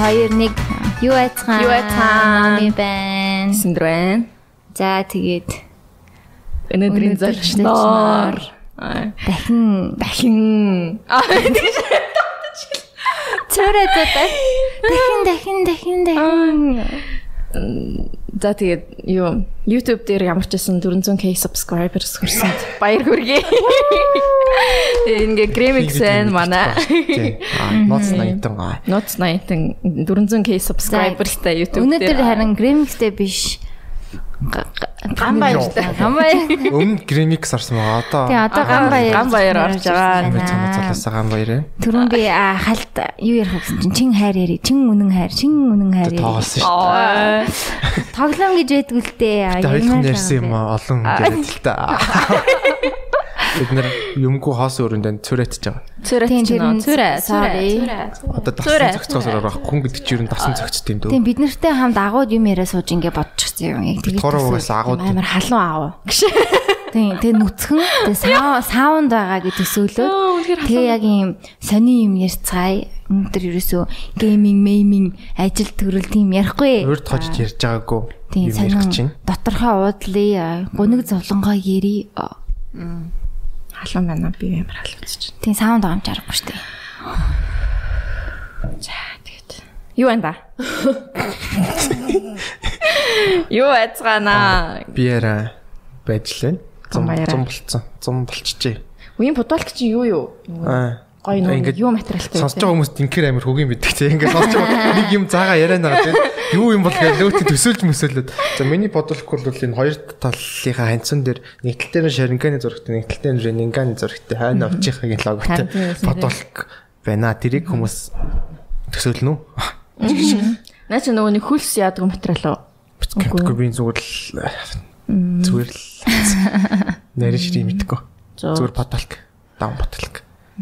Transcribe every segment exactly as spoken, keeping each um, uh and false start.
хоёр нэг юу айцхан юу айцхан ми бэн синдрэн за тэгээд өнөөдрийн зорилгочноор дахин дахин аа тэгж цаараа дахин дахин дахин дахин за тэгээд юу YouTube дээр ямар ч байсан four hundred K subscribers хүрсэнд баяр хүргэе. Ингээ Gramix-эн манай Ноц ninety гаа. Ноц ninety four hundred K subscribersтай YouTube дээр. Өнөөдөр харин Gramix-тэй биш Ганбаяр Ганбаяр өмнө Gramix орсон байгаа. Одоо тий одоо Ганбаяр Ганбаяр орж байгаа. Цаанацлаас Ганбаяр. Түрүүн би халт юу ярих гэсэн чинь чин хайр яри чин үнэн хайр чин үнэн хайр тоолсон шүү дээ. тоглоом гэж байдгүй л дээ. Хоёулын ярьсан юм олон яриад л та. Бид нэр юмгүй хаос өрөндөө цүрэтж байгаа. Цүрэтж байна. Цүрэ. Sorry. Одоо дасан зохицоос орох хүн гэдэг чинь дасан зохицт юм дөө. Тийм бид нартай хамт агууд юм яриа сууж ингээ бодчихсон юм. Яг тэгээд тоорогоос агууд амар халуун аав. Тийм тэгээ нүцгэн тэгээ саунд байгаа гэж төсөөлөө. Тэгээ яг юм сони юм ярьцгаая. Өнөөдөр ерөөсөө гейминг, мейминг, ажил төрөл тийм ярихгүй. Урд хожиж ярьж байгаагүй. Тийм сонин доторхоо уудлаа. Гуниг зовлонгоо ярий. Халуун байна би амар халуунч. Тийм саунд амж аргагүй шүү дээ. За тэгээд юу байна да? Юу айцгаана? Би яра байжлаа. Зам болцсон. Зам болчихжээ. Үеийн футболк чинь юу юу? Аа гоё нөө юу материалтай сонсож байгаа хүмүүст инкер амир хөгийн мэддэг тийм ингээд сонсож байгаа нэг юм заагаа яриа нагаа тийм юу юм бол гэж лөөтө төсөөлж мөсөөлөд за миний бодлох бол энэ хоёр талынхаа ханцсан дээр нэг тал дээр шаринганы зурагтай нэг тал дээр ренинганы зурагтай хайна овчихын логотой бодлох байна тэрийг хүмүүс төсөөлнө үү наа чи нөгөө нэг хөлс яадаг материал уу үгүй би зүгээр л зүгээр л нэрэн ширий мэдгүй зүгээр бодлох даун бодлох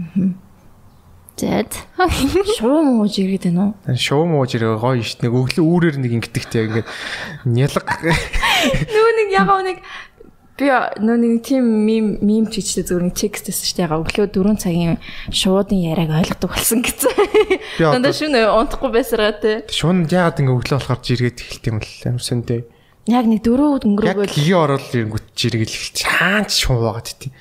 Зэт. Шуу мууж ирээд байна уу? Шуу мууж ирээ гоё шít нэг өглөө үүрээр нэг ингэдэгтэй ингээд нялга. Нүү нэг ягаа нэг би нүү нэг тийм мим мим чичтэй зүгээр нэг текстсэн шүү дээ. Ягаа өглөө дөрвөн цагийн шуудын яриаг ойлгодог болсон гэсэн. Дандаа шүнэ унтахгүй байсараа те. Шуунд яагаад ингээ өглөө болохоор жиргээд эхэлт юм л амар сүндээ. Яг нэг дөрөв өнгөрөөгөө яг хий орол ирэнгүүт жиргэл эхэлж хаач шуу байгаад тий.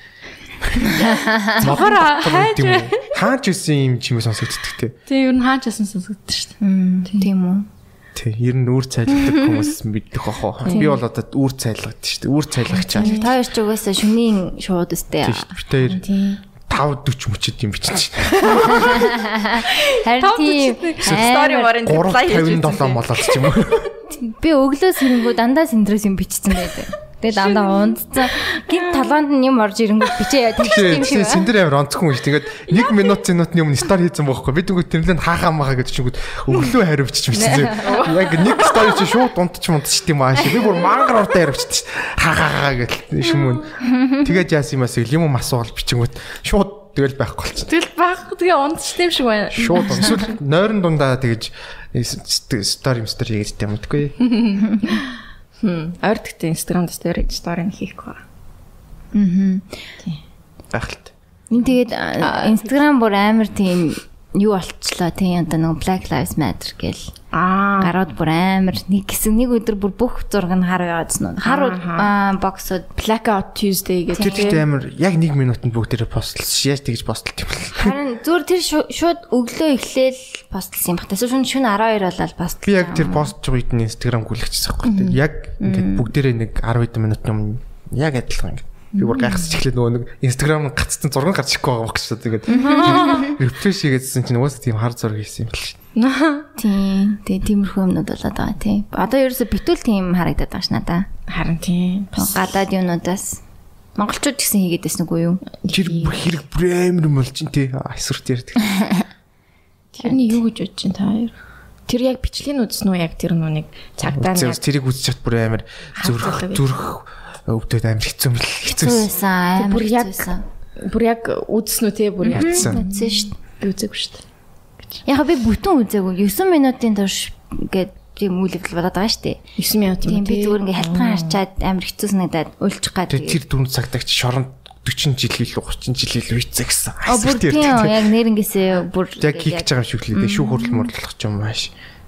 Захара хайж хаач исэн юм чимээ сонсогддог те. Тийм ер нь хаач исэн сонсогддог шүү дээ. Тийм үү. Тий, ер нь үүр цайлгадаг хүмүүс мэддэг бахаа. Би бол одоо үүр цайлгад шүү дээ. Үүр цайлгачаа. Та хоёр ч угаасаа шөнийн шууд өстэй. Тийм. five forty мөчд юм бичиж байна. Харин тийм стори морин реплай хийж fifty-seven молоод ч юм уу. Би өглөө сэрэнгүү дандаа синдрос юм бичсэн байдаг. Тэгээд дандаа унтцсан. Гинт толгоонд нь юм орж ирэнгүүт бичээ тэгчих юм шиг. Синдэр амар онцгүй юм шиг. Тэгээд one минут минутын өмнө стори хийсэн байхгүй. Би тэгвэл тэрнэлэн хаахаа маха гэж чингүүд өглөө хариу бичиж бичсэн. Яг нэг стори чи шууд унтчих унтчих тийм ааш. Би бүр мангар уртаа хариу бичсэн. Хахаа гэж шүмүн. Тэгээд яасан юм асыг юм асуувал бичингүүд шууд тэгэл байхгүй болчихсон. Тэгэл байхгүй тэгээ унтчих тийм шиг байна. Шууд эсвэл нойрон дундаа тэгэж стори юм стори хийж тийм үгүй. Хм. Ойртогтой Instagram дээр стори хийхгүй. Аа. Тийм. Байхалт. Энд тэгээд Instagram бүр амар тийм юу болчлоо тийм одоо нэг Black Lives Matter гэл. Аа. Гарууд бүр амар нэг хэсэг нэг өдөр бүр бүх зураг нь хар яваадсан нь. Харууд боксод Blackout Tuesday гэдэг. Тэр амар яг one минутанд бүгдээрээ постлсон. Яаж тэгж постлт юм бэ? Харин зүгээр тэр шууд өглөө эхлээл постлсон юм бах. Тэсвэр шөнө шөнө twelve болоод постлсон. Би яг тэр постж байгаа үед нь Instagram гүйлгэчихсэн байхгүй. Яг ингээд бүгдээрээ нэг ten минутын өмнө яг адилхан ингээд би бүр гайхсаж эхлээд нөгөө нэг Instagram гацсан зураг гарч ирэхгүй байгаа байхгүй шүү. Тэгээд refresh хийгээдсэн чинь угаасаа тийм хар зураг хийсэн юм л шүү. Тийм. Тэгээ тиймэрхүү юмнууд болоод байгаа тийм. Одоо ерөөсө битүүл тийм харагдаад байгаа ш надаа. Харин тийм. Гадаад юмнуудаас монголчууд гэсэн хийгээд байсан үгүй юу? Жир бүр хэрэг бүр амар юм бол чинь тий эсвэрт ярьдаг. Тэрний юу гэж бодож чинь та хоёр? Тэр яг бичлэгийг үзсэн үү яг тэр нүг цагдаа нэг тэрийг үзчихад бүр амар зүрх зүрх өвдөд амар хэцүү юм л хэцүү байсан. Бүр яг бүр яг үзсэн үү те бүр яг үзсэн шүү дээ. Би үзээгүй шүү дээ. Яг би бүтэн үзээгүй nine минутын турш гээд тийм үйл явдал болоод байгаа шүү дээ. nine минут Тийм юм би зүгээр ингээ халтхан харчаад амар хэцүү санагдаад уйлчих гад. Тэр дөрөв цагтагч шоронд forty жил илүү thirty жил илүү үйцээ гэсэн. А бүр тийм яг нэрнгээсээ бүр яг хийх гэж байгаа юм шиг лээ. Шүү хурал мурлах ч юм маш.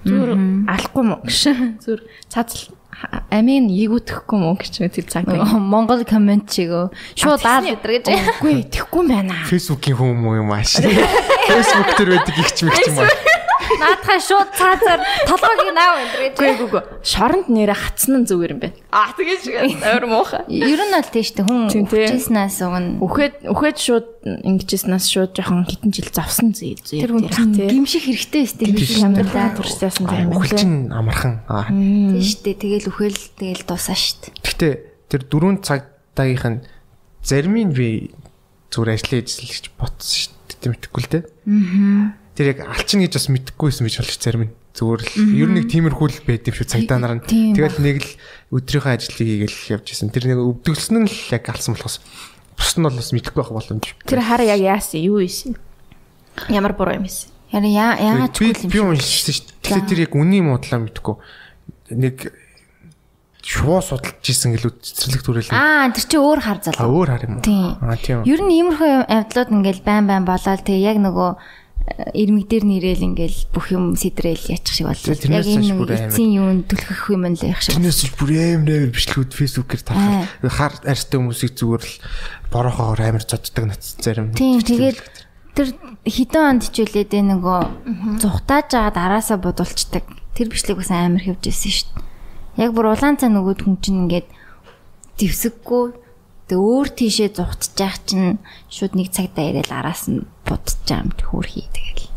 Зүр алахгүй мó гэж. Зүр цац амийн игүүтэхгүй мó гэж тэр цаг. Монгол комент чигөө. Шууд аа гэдэг гэж. Үгүй тэхгүй юм байна. Facebook-ийн хүн юм ааш. Facebook дээр байдаг их ч мэгч юм аа. Наадхаа шууд цаазаар толгойг наав энэ гэж. Үгүй үгүй. Шоронд нэрэ хатсан нь зүгээр юм байна. Аа тэгэж өөр муухай. Ер нь бол тийштэй хүн үхчихснаас угна. Үхээд үхээд шууд ингэжснаас шууд жоохон хитэн жил завсан зүй зүй. Тэр хүн гимших хэрэгтэй өстэй гэж амьдралаа туршсан юм байна. Үхэл чинь амархан. Аа. Тийштэй тэгэл үхэл тэгэл дуусаа штт. Гэхдээ тэр дөрөв цаг дагийнх нь зарим нь би зүгээр ажлын эзэлж ботсон штт мэдхгүй л дээ. Аа. Тэр яг алчин гэж бас мэдэхгүйсэн байж болж зарим нь зүгээр л ер нь нэг тиймэрхүү л байд юм шүү цагдаа нар нь. Тэгэл нэг л өдрийнхөө ажлыг хийгээл явж исэн. Тэр нэг өвдөгсөн нь л яг алсан болохоос бус нь бол бас мэдэхгүй байх боломж. Тэр хараа яг яасан юу ийсэн? Ямар буруу юм ийсэн? Яа яагаад ч би би уншсан шүү. Тэгэхээр тэр яг үнийн муудлаа мэдэхгүй. Нэг шувуу судалж исэн гэлүүд цэцэрлэг төрөл. Аа тэр чи өөр хар залуу. Аа өөр хар юм уу? Аа тийм. Ер нь иймэрхүү явдлууд ингээл байн байн болоод тэгээ яг нөгөө ирмэг дээр нэрэл ингээл бүх юм сэдрээл яачих шиг боллоо. Яг энэ эцсийн юунд түлхэх юм л байх шиг. Тэрнээс бүр амар бичлэгүүд Facebook-ээр тарах. Хар арьстай хүмүүсийг зүгээр л борохоор амар цоддаг натц зарим. Тийм тэгээд тэр хитэн онд хичээлээд нөгөө зүхтааж агаад араасаа бодулцдаг. Тэр бичлэг бас амар хэвж ирсэн шүү дээ. Яг бүр улаан цаа нөгөөд хүн чинь ингээд зевсэггүй тэгээ өөр тийшээ зүхтж яах чинь шууд нэг цагтаа ирээл араас нь будж байгаа юм хөөрхий тэгэл.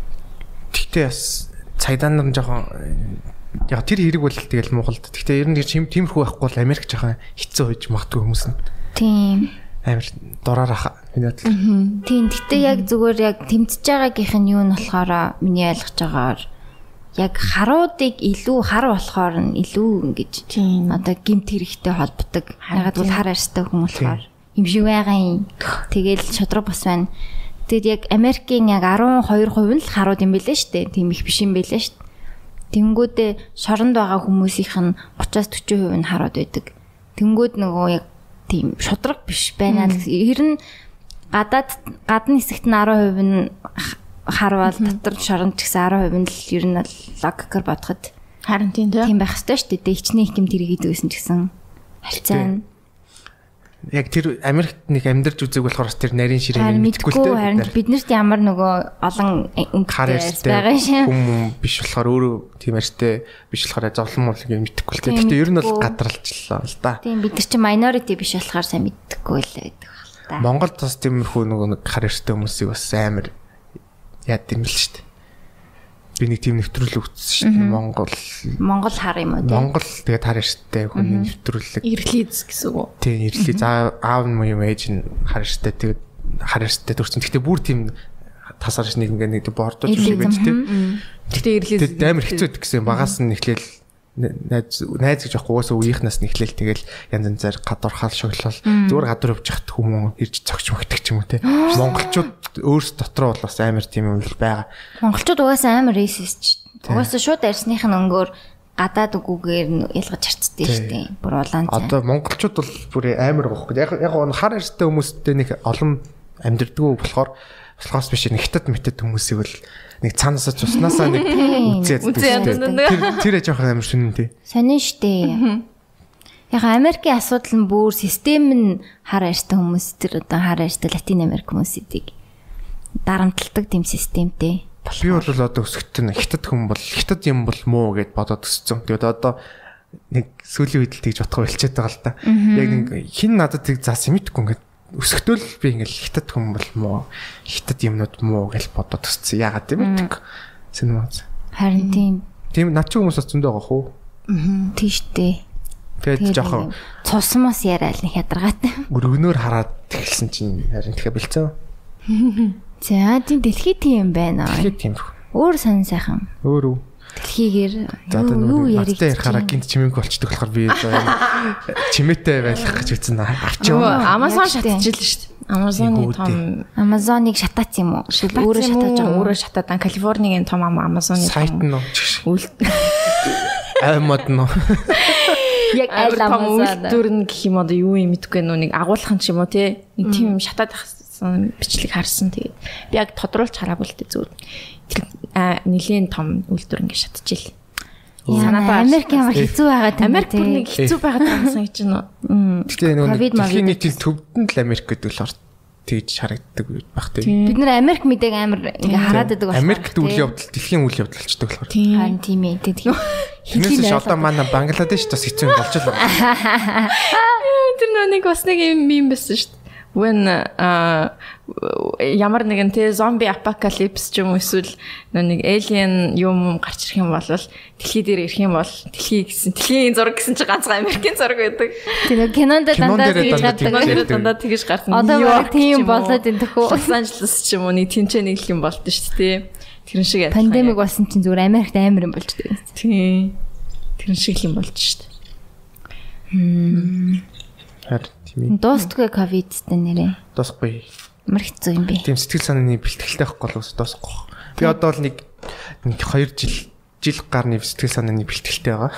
Тэгтээ бас цагдаа нар жоохон яг тэр хэрэг бол тэгэл Монголд. Тэгтээ ер нь тиймэрхүү байхгүй бол Америк жоохон хэцүү байж магадгүй хүмүүс нь. Тийм. Амар дураар ах миний бодлоо. Тийм. Тэгтээ яг зүгээр яг тэмцэж байгаагийнх нь юу нь болохоор миний ойлгож байгаагаар яг харуудыг илүү хар болохоор нь илүү ингэж одоо гимт хэрэгтэй холбдог. Ягаад бол хар арьстай хүн болохоор юм шиг байгаа юм. Тэгэл шодрог бас байна. Тэгэд яг Америкийн яг арван хоёр хувь нь л харууд юм байлээ шүү дээ. Тийм их биш юм байлээ шүү дээ. Тэнгүүдээ шоронд байгаа хүмүүсийнх нь гураваас дөрвөн хувь нь харууд байдаг. Тэнгүүд нөгөө яг тийм шодрог биш байна. Ер нь гадаад гадны хэсэгт нь арван хувь нь харвал дотор шоронд ч гэсэн арван хувь нь л ер нь логикоор бодоход харин тийм байх ёстой шүү дээ. Ичнээ их юм тэр хийдэг байсан ч гэсэн харьцаа. Яг тэр Америкт нэг амьдарч үзэг болохоор тэр нарийн ширээг мэдгүй л дээ. Харин биднэрт ямар нөгөө олон өнгөтэй байгаа шээ. Хүм биш болохоор өөрөө тийм арьстай биш болохоор зовлон муулыг мэдхгүй л дээ. Гэхдээ ер нь бол гадралчлаа л да. Тийм бид нар чи minority биш болохоор сайн мэдхгүй л байдаг л да. Монголд бас тиймэрхүү нөгөө нэг хар арьстай хүмүүсийг бас амар яад юм л шүү дээ. Би нэг тийм нэвтрүүлэг үзсэн шүү дээ. Монгол Монгол хар юм уу? Монгол тэгээд хар арьстай хүний нэвтрүүлэг. Ирлиз гэсэн үг үү? Тийм, ирлиз аав нь юм ээж нь хар арьстай тэгээд хар арьстай төрсэн. Гэхдээ бүр тийм тасарч нэг ингээ нэг бордож шиг байж тийм. Гэхдээ ирлиз амар хэцүү гэсэн багаас нь эхлээл найз найз гэж байхгүй уусаа үеийнхнаас нь эхлээл тэгэл янз янзаар гадуурхаал шоглол зүгээр гадуур явж хахад хүмүүс ирж цогч мөгтөг ч юм уу те. Монголчууд өөрс дотроо бол бас амар тийм юм л байгаа. Монголчууд угаасаа амар racist. Угаасаа шууд арьсных нь өнгөөр гадаад үгүүгээр ялгаж харцдээ штеп. Бүр улаан цай. Одоо монголчууд бол бүр амар гохгүй. Яг яг хар арьстай хүмүүстэй нэг олон амьдэрдгүү болохоор болохоос биш нэг хятад мэтэд хүмүүсийг бол нэг цаанаасаа цуснасаа нэг үзээд тэр тэр жоохон амар шүнэн тий. Сонин штэ. Яг Америкийн асуудал нь бүр систем нь хар арьстай хүмүүс тэр одоо хар арьстай Латин Америк хүмүүсүүдийг дарамтлагдаг тийм системтэй. Би бол одоо өсгөт нь хятад хүн бол хятад юм бол муу гэд бодоод өссөн. Тэгээд одоо нэг сүүлийн үед л тэгж бодох болчиход байгаа л да. Яг нэг хин надад тэг заас мэдгүй ингээд өсгөтөл би ингээл хятад хүн бол муу хятад юмнууд муу гэж бодоод өссөн. Яагаад тийм бэ? Синемаз. Харин тийм. Тийм над чи хүмүүс бас зөндөө байгаа хөө. Аа. Тийштэй. Тэгээд жоохон цусмас яриад нэг ядаргаатай. Өргөнөөр хараад тэгэлсэн чинь харин тэгэхээр бэлцээ. За тийм дэлхий тийм байна. Дэлхий тийм. Өөр сан сайхан. Өөр үү? Дэлхийгээр юу ярих гэж хараа гинт чимээгүй болчдөг болохоор би чимээтэй байх гэж үзсэн авчаа. Amazon шатчихлээ шүү дээ. Amazon-ы том Amazon-ыг шатаац юм уу? Өөрөө шатааж байгаа. Өөрөө шатаадан Калифорнигийн том Amazon-ы сайт нь үйл аймад нь яг айл Amazon дүрн гэх юм одоо юу юм мэдгүй нөө нэг агуулхан ч юм уу те нэг тийм шатаад гаргасан бичлэг харсан. Тэгээд би яг тодруулж хараагүй л дээ зүгээр. А нэлийн том үйлдвэр ингэ шатчихжээ. Санаа Америк ямар хэцүү байгаад байна. Америк бүр нэг хэцүү байгаад байгаа гэж байна. Гэтэ нөгөө дэлхийн нийтийн төвдөнд л Америк гэдэг болохоор тэгж харагддаг байх тийм. Бид нэр Америк мэдээг амар ингээ хараад байдаг байна. Америкт үйл явдал дэлхийн үйл явдал болчтой болохоор. Харин тийм ээ. Тэгээд Тэрнээс одоо манай Бангладеш бас хэцүү юм болж байна. Тэр нэг бас нэг юм юм байсан шүү дээ. When а ямар нэгэн тэ зомби апокалипс ч юм уу эсвэл нэг alien юм гарч ирэх юм бол дэлхий дээр ирэх юм бол дэлхий гэсэн дэлхийн зураг гэсэн чи ганцхан Америкийн зураг байдаг. Тэр кинонд дандаа тэгж гадаг дандаа тэгж гарсан. Одоо тийм болоод энэ төхөө Лос Анжелес ч юм уу нэг тэнцээ нэг юм болд нь шүү дээ. Тэрэн шиг адилхан. Пандемик болсон чинь зүгээр Америкт амар юм болж байгаа. Тийм. Тэрэн шиг юм болж шүү дээ. Хм. Дуустгүй ковидтэй нэрээ. Дуусахгүй. Ямар хэцүү юм бэ? Тийм сэтгэл санааны бэлтгэлтэй байхгүй л дуусахгүй. Би одоо л нэг нэг хоёр жил жил гарны сэтгэл санааны бэлтгэлтэй байгаа.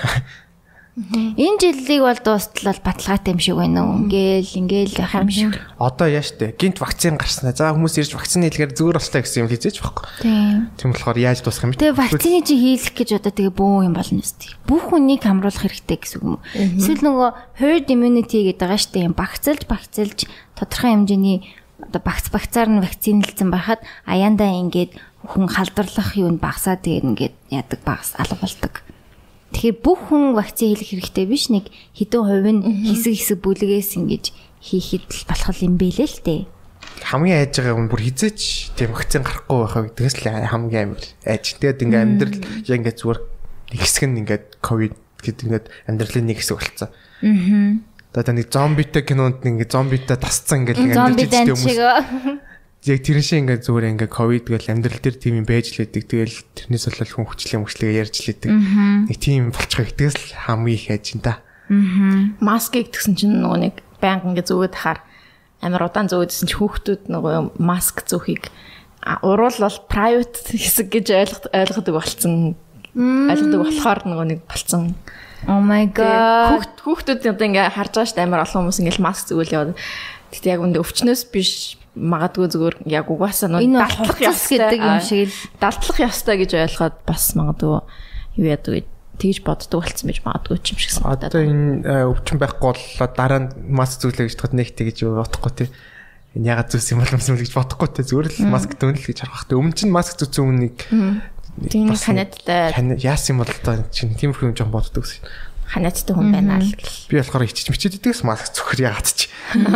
Энэ жилийг бол дуустлал баталгаатай юм шиг байна уу? Ингээл ингээл байх юм шиг. Одоо яа штэ. Гинт вакцин гарснаа. За хүмүүс ирж вакцины хэлгээр зүгээр болтой гэсэн юм хийжээч байхгүй. Тийм. Тийм болохоор яаж дуусах юм бэ? Тэгээ вакцины чи хийлэх гэж одоо тэгээ бөө юм болно үстэй. Бүх хүнийг хамруулах хэрэгтэй гэсэн үг юм. Эсвэл нөгөө herd immunity гэдэг байгаа штэ. Юм багцалж багцалж тодорхой хэмжээний одоо багц багцаар нь вакцинэлсэн байхад аяандаа ингээд хүн халдварлах юу н багасаа тэгээд ингээд яадаг багас алга болдог. Тэгэхээр бүх хүн вакцин хийх хэрэгтэй биш, нэг хэдэн хувь нь хэсэг хэсэг бүлгээс ингэж хийхэд л болох юм бэлээ л дээ. Хамгийн айж байгаа юм бүр хизээч тийм вакцин гарахгүй байхаа гэдгээс л хамгийн амар айж. Тэгээд ингээ амьдрал яг ингээ зүгээр нэг хэсэг нь ингээ ковид гэдэг ингээд амьдралын нэг хэсэг болцсон. Аа. Одоо нэг зомбитэй кинонд ингээ зомбитэй тасцсан ингээ амьдрал хийдэг хүмүүс. Яг тэр шиг ингээ зүгээр ингээ ковид гэл амьдрал дээр тийм юм байж л байдаг. Тэгэл тэрнээс болол хүн хүчлээ мөчлөгээ ярьж л байдаг. Нэг тийм болчих гэдгээс л хамгийн их хайж энэ та. Аа. Маскыг тэгсэн чинь нөгөө нэг байнга ингээ зөөд хахаар амар удаан зөөдсөн чинь хүүхдүүд нөгөө маск зөөхийг уруул бол private хэсэг гэж ойлгох ойлгодог болцсон. Ойлгодог болохоор нөгөө нэг болцсон. Oh my god. Хүүхд хүүхдүүд одоо ингээ харж байгаа шүү дээ амар олон хүмүүс ингээ маск зөөл яваад. Тэгтээ яг үндэ өвчнөөс биш магадгүй зүгээр яг угаасаа нөө далтлах ёс гэдэг юм шиг л далтлах ёстой гэж ойлгоод бас магадгүй юу яадаг тэгж боддог болсон байж магадгүй ч юм шиг санагдаад. Одоо энэ өвчин байхгүй боллоо дараа нь маск зүйлээ гэж бодоход нэг тэгж бодохгүй тий. Энэ ягаад зүйлс юм бол юм гэж бодохгүй тий. Зүгээр л маск төөнөл гэж харах хэрэгтэй. Өмнө чинь маск зүүсэн үнийг тийм ханадтай яасан юм бол одоо чинь тиймэрхүү юм жоон боддог гэсэн. Ханадтай хүн байна л гэл. Би болохоор ичиж мичээд идэгс маск зөвхөр ягаад ч.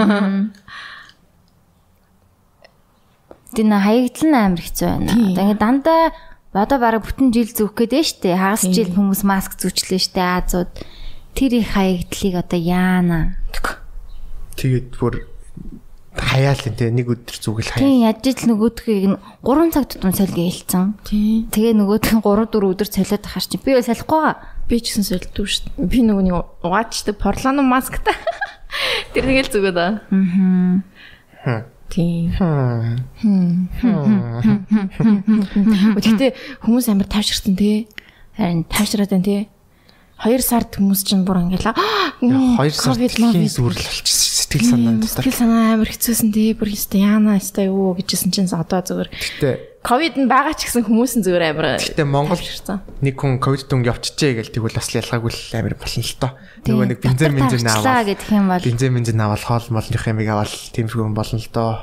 Тин хаягдл нь амар хэцүү байна. Тэгээд дандаа одоо бараг бүтэн жил зүүх гэдэг штэ. Хагас жил хүмүүс маск зүүчлээ штэ Азууд. Тэр их хаягдлыг одоо яана. Тэгээд бүр хаяал энэ нэг өдөр зүгэл хаяа. Тийм яаж ижил нөгөөдхийг нь гурван цаг тутам солио хэлцэн. Тийм. Тэгээ нөгөөдх нь гурав дөрөв өдөр солиод ахаар чи би бол салахгүй га. Би ч гэсэн солилдгүй штэ. Би нөгөө нэг угаачдаг поролоно масктай. Тэр тэгэл зүгээд аа. Аа. Тийм. Гэхдээ хүмүүс амар тавширсан тий. Харин тавшираад байна тий. Хоёр сард хүмүүс чинь бүр ингээл хоёр сард дэлхийн сүрэл болчихсон сэтгэл санаа. Сэтгэл санаа амар хэцүүсэн тий. Бүр хэвээ яана хэвээ юу гэжсэн чинь одоо зүгээр. Гэхдээ ковид нь байгаа ч гэсэн хүмүүс нь зүгээр амар. Гэхдээ Монгол нэг хүн ковид дүнг явчихжээ гэл тэгвэл бас ялгаагүй л амар болно л доо. Нөгөө нэг бензин бензин аваад гэх юм бол бензин бензин аваад хоол молных ямиг аваад тиймэрхүү юм болно л доо.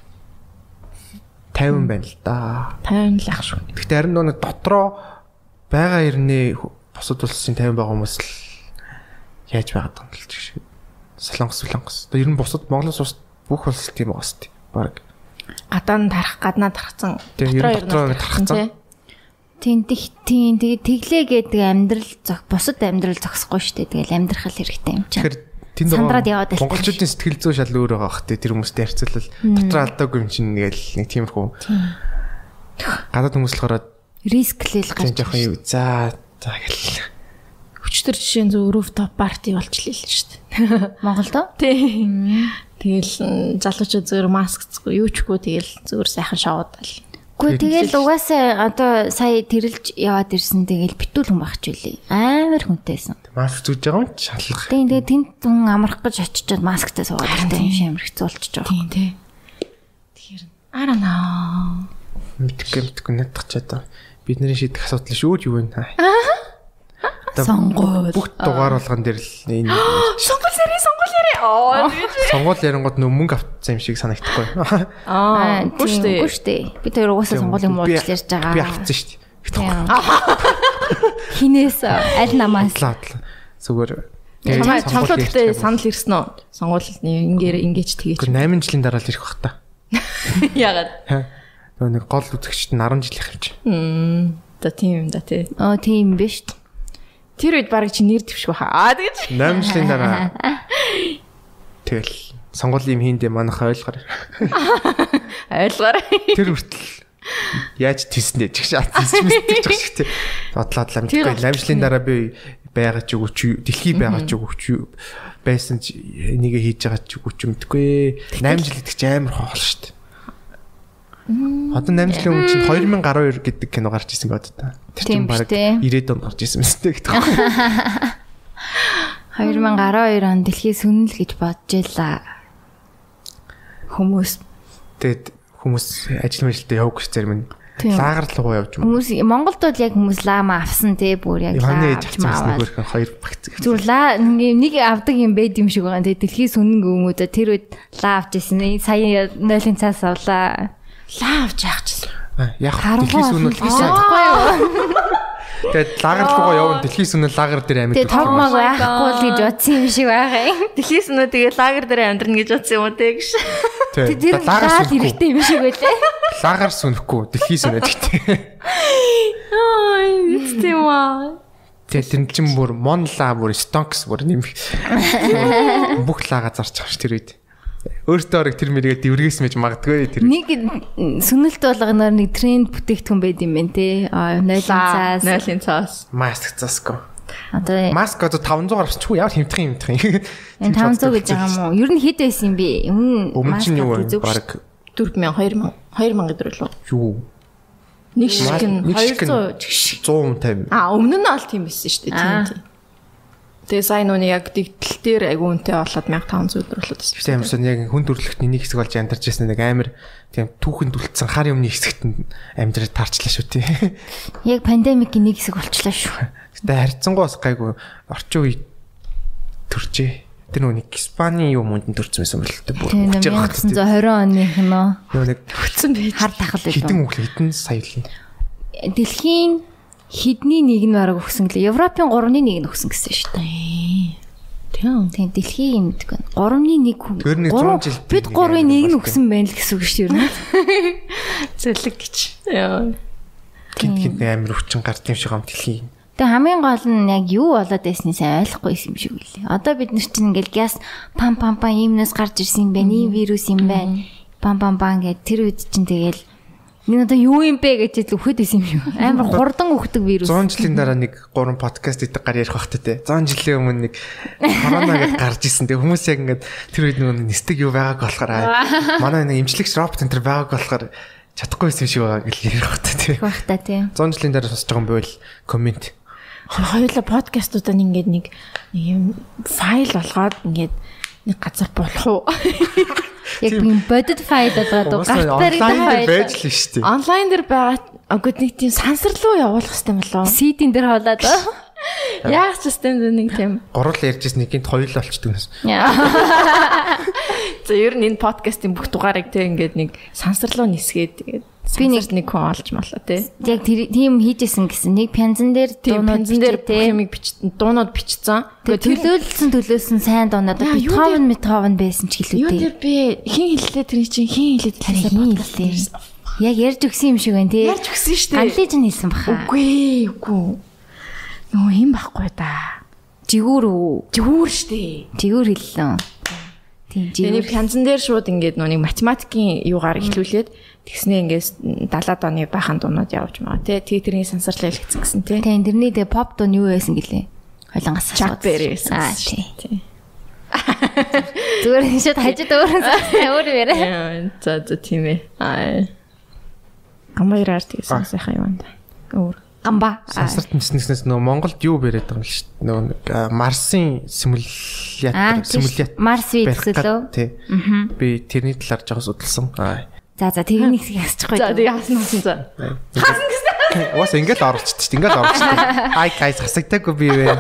тавин байна л да. тавин л ах шүү. Гэхдээ харин нөгөө дотроо байгаа ирнэ босод улсын тавин байгаа хүмүүс л яаж байгаад байгаа юм л шиг. Солонгос солонгос. Одоо ер нь босод Монголоос ус бүх улс тийм байгаа сте. Бараг гадаа нь тарах гаднаа тархсан. Дотроо дотроо тархсан. Тэнтих тийм тэгээ тэглээ гэдэг амьдрал зөх бусад амьдрал зогсохгүй шүү дээ. Тэгэл амьдрах л хэрэгтэй юм чинь. Тэгэхээр тэнд монголчуудын сэтгэл зүй шал өөр байгаа бах те тэр хүмүүстэй харьцуулбал дотроо алдаагүй юм чинь нэгэл нэг тиймэрхүү. Гадаад хүмүүс болохоор рисклэл гарч жоохон юу за за гэл. Өчтөр жишээ нь зөв rooftop party болчихлээ л шүү дээ. Монголд уу? Тийм. Тэгэл залуучууд зөвөр маск згүй юу чгүй тэгэл зөвөр сайхан шоудаал. Гэхдээ тэгэл угаасаа одоо сая тэрэлж яваад ирсэн тэгэл битүүл хүн багч үлээ. Амар хүнтэйсэн. Маск зүүж байгаа юм шалах. Тийм тэгээ тэнд хүн амрах гэж очичоод масктай суугаад байгаа юм шиг амар хэцүү болчихж байгаа. Тийм тий. Тэр I don't know. Мэдгүй мэдгүй надах ч одоо бидний шийдэх асуудал шүү юу вэ? Сонгуул. Бүх дугаар болгон дээр л энэ Сонгуул ярий, сонгуул ярий. Аа. сонгуул ярингууд нөө мөнгө авцсан юм шиг санагдахгүй. Аа. Үгүй шүү дээ. Үгүй шүү дээ. Бид хоёр угаасаа сонгуулийн муулж ярьж байгаа. Би авцсан шүү дээ. Хинээс аль намаас зүгээр. Чамаа чамлуудтай санал ирсэн үү? Сонгууль ингээр ингэж тэгэж. восемь жилийн дараа л ирэх бах та. Ягаад? Нөгөө нэг гол үзэгчт нь десять жил их юм чи. Хм. За тийм юм да тий. Аа тийм биш. Тэр үед баг чи нэр дэвшгүй хаа. Аа тэгэж. восемь жилийн дараа. Тэгэл сонгуулийн юм хийндээ манайх ойлгоор. Ойлгоор. Тэр хүртэл яаж тийсэн дээ ч гэж тийсч мэсдэг ч шиг тий. Бодлоодлаа мэдгүй. восемь жилийн дараа би байгаа ч үгүй дэлхий байгаа ч үгүй байсан ч энийг хийж байгаа ч үгүй ч мэдгүй. восемь жил гэдэг чи амар хоол шүү дээ. Одоо восемь жилийн өмнө чинь two thousand twelve гэдэг кино гарч ирсэн байдаг та. Тэр чинь баг ninety онд гарч ирсэн мэт гэдэг. two thousand twelve онд дэлхий сүнэл гэж бодож байлаа. Хүмүүс тэгэд хүмүүс ажил мэргэлтэд явах гэж зарим нь лагер руу явж юм. Хүмүүс Монголд бол яг хүмүүс лама авсан те бүр яг лаа авсан хоёр багц. Зүгээр лаа нэг авдаг юм байд юм шиг байгаа. Тэгээ дэлхий сүнэн гүмүүдэ тэр үед лаа авч ирсэн. Сая нойлын цаас авлаа. Лаа авч яах гэсэн. Яг дэлхий сүнэл чадахгүй юу? Тэгээд лагер руугаа явна дэлхий сүнэл лагер дээр амьд. Тэгээд тогмоог байхгүй л гэж бодсон юм шиг байгаа юм. Дэлхий сүнэл тэгээд лагер дээр амьдрна гэж бодсон юм уу те гэж. Тэгээд лагер хэрэгтэй юм шиг байлээ. Лагер сүнэхгүй дэлхий сүнэл гэдэг. Аа, тийм аа. Тэгээд тэр чинь бүр монла бүр стонкс бүр нэм. Бүх лага зарч байгаа ш тэр үед. Өөртөө орог тэр мэрийгээ дивэргээс мэж магадгүй тэр. Нэг сүнэлт болгоноор нэг тренд бүтээгдэхүүн байд юм байна те. Аа, нойлын цаас. Нойлын цаас. Маск цааско. Одоо маск одоо five hundred гарч чгүй ямар хэмтэх юм хэмтэх юм. Энэ five hundred гэж байгаа юм уу? Ер нь хэд байсан юм бэ? Өмнө нь юу вэ? Бараг four thousand, two thousand төгрөг лөө. Юу? Нэг шиг нь two hundred one fifty. Аа, өмнө нь алт юм байсан шүү дээ. Тийм тийм. Тэгээ сайн нүг яг дигдэл дээр айгүй үнэтэй болоод five thousand төгрөг болоод байсан. Тийм юмсан яг хүн төрөлхтний нэг хэсэг болж амьдарч байсан нэг амар тийм түүхэнд үлдсэн хар юмны хэсэгт амьдрал таарчлаа шүү тий. Яг пандемикийн нэг хэсэг болчлаа шүү. Гэтэ харьцангуй бас гайгүй орчин үе төржээ. Тэр нэг Испани юм үнд төрсэн байсан бол тэ бүр nineteen twenty оных нь нөө нэг хөцсөн байж хар тахал байлаа. Хитэн өглөө хитэн саялын. Дэлхийн хідний нэг нь бараг өгсөн гэлээ. Европын three-ны нэг нь өгсөн гэсэн шүү дээ. Тийм. Тийм дэлхийн юм гэдэг нь three-ны нэг хүн. Бид three-ын нэг нь өгсөн байна л гэсэн үг шүү дээ. Зэлэг гэж. Яа. Гинт амар өвчин гард юм шиг юм дэлхийн. Тэгээ хамгийн гол нь яг юу болоод байсныг сайн ойлгохгүй юм шиг үлээ. Одоо бид нар чинь ингээл газ пам пам пам иймнээс гарч ирсэн юм байна. Ийм вирус юм байна. Пам пам пам гэд тэр үед чинь тэгэл энэ одоо юу юм бэ гэж л үхээд исэн юм шүү. Амар хурдан үхдэг вирус. one hundred жилийн дараа нэг гурван подкаст идэх гар ярих бахтай те. one hundred жилийн өмнө нэг корона гэж гарч исэн. Тэгээ хүмүүс яг ингээд тэр үед нэг нэстэг юу байгааг болохоор манай нэг эмчилэгч робот энэ төр байгааг болохоор чадахгүй юм шиг байгаа гэж ярих бахтай те. Бахтай тийм. one hundred жилийн дараа сонсож байгаа юм байвал коммент. Хоёулаа подкастуудаа ингээд нэг нэг юм файл болгоод ингээд нэг газар болох уу? Яг юм бодит файл болгоод гартаар файл байж л шүү дээ. Онлайн дээр байгаа агууд нэг тийм сансар руу явуулах хэрэгтэй юм болоо. Сидийн дээр хоолоод яг ч систем нэг тийм гурал ярьжсэн нэгэнд хоёул болчдөг юмс. За ер нь энэ подкастын бүх дугаарыг тэг ингээд нэг сансар руу нисгээд тэгээд би нэг нэг хүн олж малаа тий. Яг тийм хийжсэн гэсэн нэг пянзан дээр дуунууд дээр юмыг бичсэн дуунууд бичсэн. Тэгээд төлөөлсөн төлөөсөн сайн дуунууд Бетховен Бетховен байсан ч гэлээ тий. Юу би хин хэллээ тэр чинь хин хэлээд хин хэллээ. Яг ярьж өгсөн юм шиг байна тий. Ярьж өгсөн шүү дээ. Ганлиж нь хэлсэн баха. Үгүй үгүй. Нөө юм байхгүй да. Жигүүр үү? Жигүүр шүү дээ. Жигүүр хэллээ. Тийм жигүүр. Эний пянзан дээр шууд ингээд нөө математикийн юугаар эхлүүлээд тэгснээ ингээс seventy оны бахан дуунууд явж байгаа тий. Тэгээ тэрний сансарлаа хэлгэсэн гэсэн тий. Тийм тэрний тэгээ pop дуун юу байсан гэлээ. Хойлонгаас асуусан. Аа тий. Зүгээр шууд хажид өөрөөс өөр яриа. За за тийм ээ. Аа. Гамбайраар тийсэн сайхан юм да. Өөр гамба. Сансарт нэснэснээс нөгөө Монголд юу бариад байгаа юм л шүү дээ. Нөгөө Марсын симулятор симулятор Марс вид гэсэн лөө. Тий. Би тэрний талаар жоо судалсан. Аа. За за тэр нэг хэсгийг хасчихгүй. За тэгээ хасна хасна за. Хасна гэсэн. Уус ингээд орчихчих шүү дээ. Ингээд орчихчих. Хай гайс хасагдаагүй би вэ.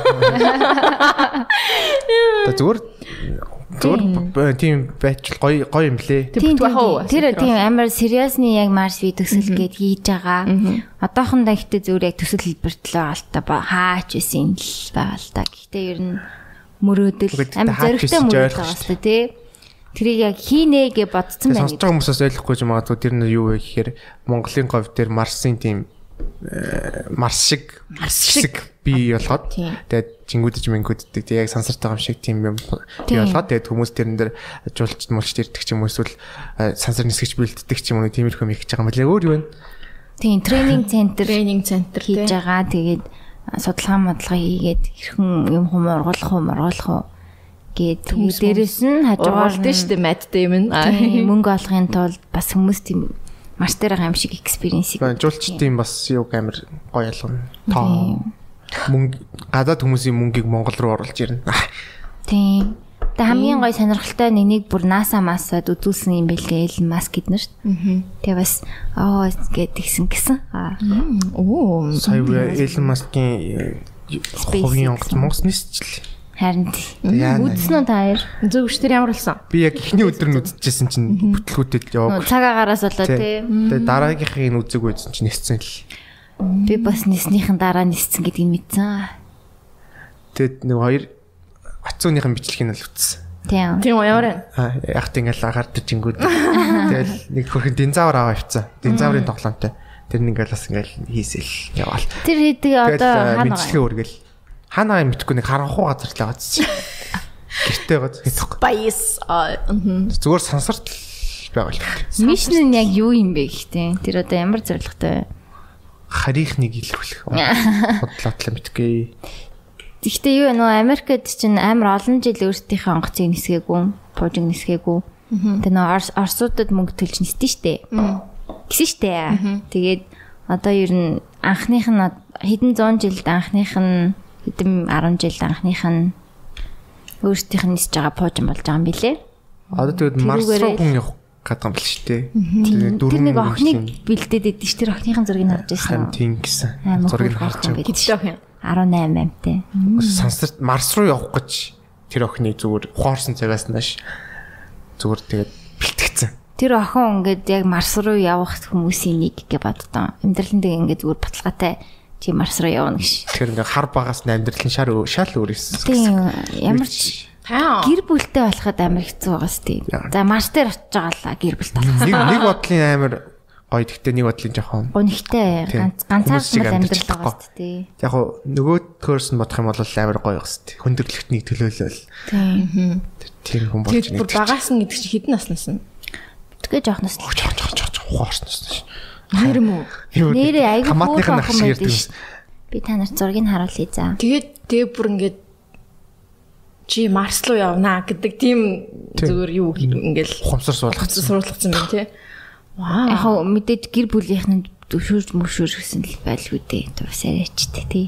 Тэ зүгээр зүгээр тийм байч гоё гоё юм блэ. Тэр тийм амар сериусны яг марш ви төсөл гээд хийж байгаа. Одоохондоо ихтэй зүгээр яг төсөл хэлбэрт л байгаа л та хаач байсан л байгаа л та. Гэхдээ ер нь мөрөөдөл амар зоригтой мөрөөдөл байгаа шүү дээ тий. Тэрийг яг хийнэ гэж бодсон байна. Сонсож байгаа хүмүүсээс ойлгохгүй ч магадгүй тэр нь юу вэ гэхээр Монголын говь дээр Марсын тийм Марс шиг Марс шиг бий болгоод тэгээд жингүүдж мэнгүүддэг тэг яг сансарт байгаа юм шиг тийм юм бий болгоод тэгээд хүмүүс тэрэн дээр жуулч мулч ирдэг ч юм уу эсвэл сансар нисгэж бэлддэг ч юм уу тиймэрхүү юм их гэж байгаа юм лээ өөр юу вэ? Тийм тренинг центр тренинг центр хийж байгаа тэгээд судалгаа модлага хийгээд хэрхэн юм хүм ургуулах уу моргуулах уу гээд дээрээс нь хажуугаар нь шүү дээ мэдтэй юм. Мөнгө олохын тулд бас хүмүүс тийм маш дээр байгаа юм шиг экспириенсийг жуулчдын бас юу амар гоё ялгана. Тоо мөнгө гадаад хүмүүсийн мөнгийг Монгол руу оруулж ирнэ. Тийм. Тэ хамгийн гоё сонирхолтой нэг бүр NASA масад үзүүлсэн юм байлээ Elon Musk гэднэ шүү дээ. Тэгээ бас аа гээд тэгсэн гэсэн. Оо. Сая Elon Musk-ийн хувийн онгоц Монгос нисчлээ. Харин үзсэн үү та хоёр? Зөвш тэр ямар болсон? Би яг эхний өдөр нь үзчихсэн чинь бүтлгүүтэд яваг. Цаг агаараас болоо тий. Тэгээ дараагийнхыг нь үзэг үзсэн чинь ниссэн л. Би бас ниснийхэн дараа ниссэн гэдгийг мэдсэн. Тэгээд нэг хоёр ацууныхын бичлэгийг нь л үзсэн. Тийм. Тийм ямар вэ? Аа яг тийм ингээл агаар дээр жингүүд. Тэгэл нэг хөрхөн динзавр аваа авцсан. Динзаврын тоглоомтой. Тэр нэг ингээл бас ингээл хийсэл яваал. Тэр хэдэг одоо хаана бичлэгээ үргэл. Хаана юм битгүй нэг харанхуу газар л байгааз. Гэртээ газ хийхгүй. Баяс. Зүгээр сансарт байгаа л. Мишн нь яг юу юм бэ гэхдээ тэр одоо ямар зорилготой вэ? Харих нэг илрүүлэх. Бодлоотлоо битгүй. Гэхдээ юу нөө Америкт чинь амар олон жил өөрсдийнхээ онгоцыг нисгээгүй, пуужиг нисгээгүй. Тэгээ нөө Оросуудад мөнгө төлж нисдэн штэ. Гэсэн штэ. Тэгээд одоо ер нь анхных нь хэдэн зуун жилд анхных нь хэдэн арван жилд анхных нь өөрсдийнх нь нисэж байгаа пуужин болж байгаа юм билэ. Одоо тэгээд Марс руу хүн явах гэдэг юм биш үү? Тэгээд тэр нэг охиныг бэлдээд идэв ш тэр охиныхын зургийг харж байсан. Харин тийм гэсэн. Зургийг харж байгаа. Хэдэн арван восемь амтай. Сансарт Марс руу явах гэж тэр охины зүгээр ухаарсан цагаас нааш зүгээр тэгээд бэлтгэцэн. Тэр охин ингээд яг Марс руу явах хүмүүсийн нэг гэж боддоо. Амьдралдаа ингээд зүгээр баталгаатай чи Марс руу явна гэж. Тэгэхээр ингээд хар багаас нь амьдралын шар шал өөрөөс. Тийм ямар ч гэр бүлтэй болоход амар хэцүү байгаа сте. За Марс дээр очиж байгаа л гэр бүлтэй болох. Нэг нэг бодлын амар гоё гэхдээ нэг бодлын жоохон гонхтой ганц ганцаархан амьдрал байгаа сте. Яг гоо нөгөө төрс нь бодох юм бол амар гоё байх сте. Хөндөрлөлтний төлөөлөл. Тийм. Тэр хүн болж нэг. Тэр бүр багаас нь гэдэг чи хэдэн наснаас нь? Тэгээ жоохноос. Жоох жоох жоох ухаарснаас. Нэр юм уу? Нэрээ аягүй хамаатных нь ахш ярьдаг. Би та нарт зургийг харуулъя за. Тэгээд тэгээ бүр ингээд чи Марс руу явнаа гэдэг тийм зүгээр юу ингээл ухамсар суулгацсан суулгацсан байна тий. Вау. Яг мэдээж гэр бүлийнх нь өвшөөрж мөшөөр гэсэн л байлгүй дээ. Бас арайчтэй тий.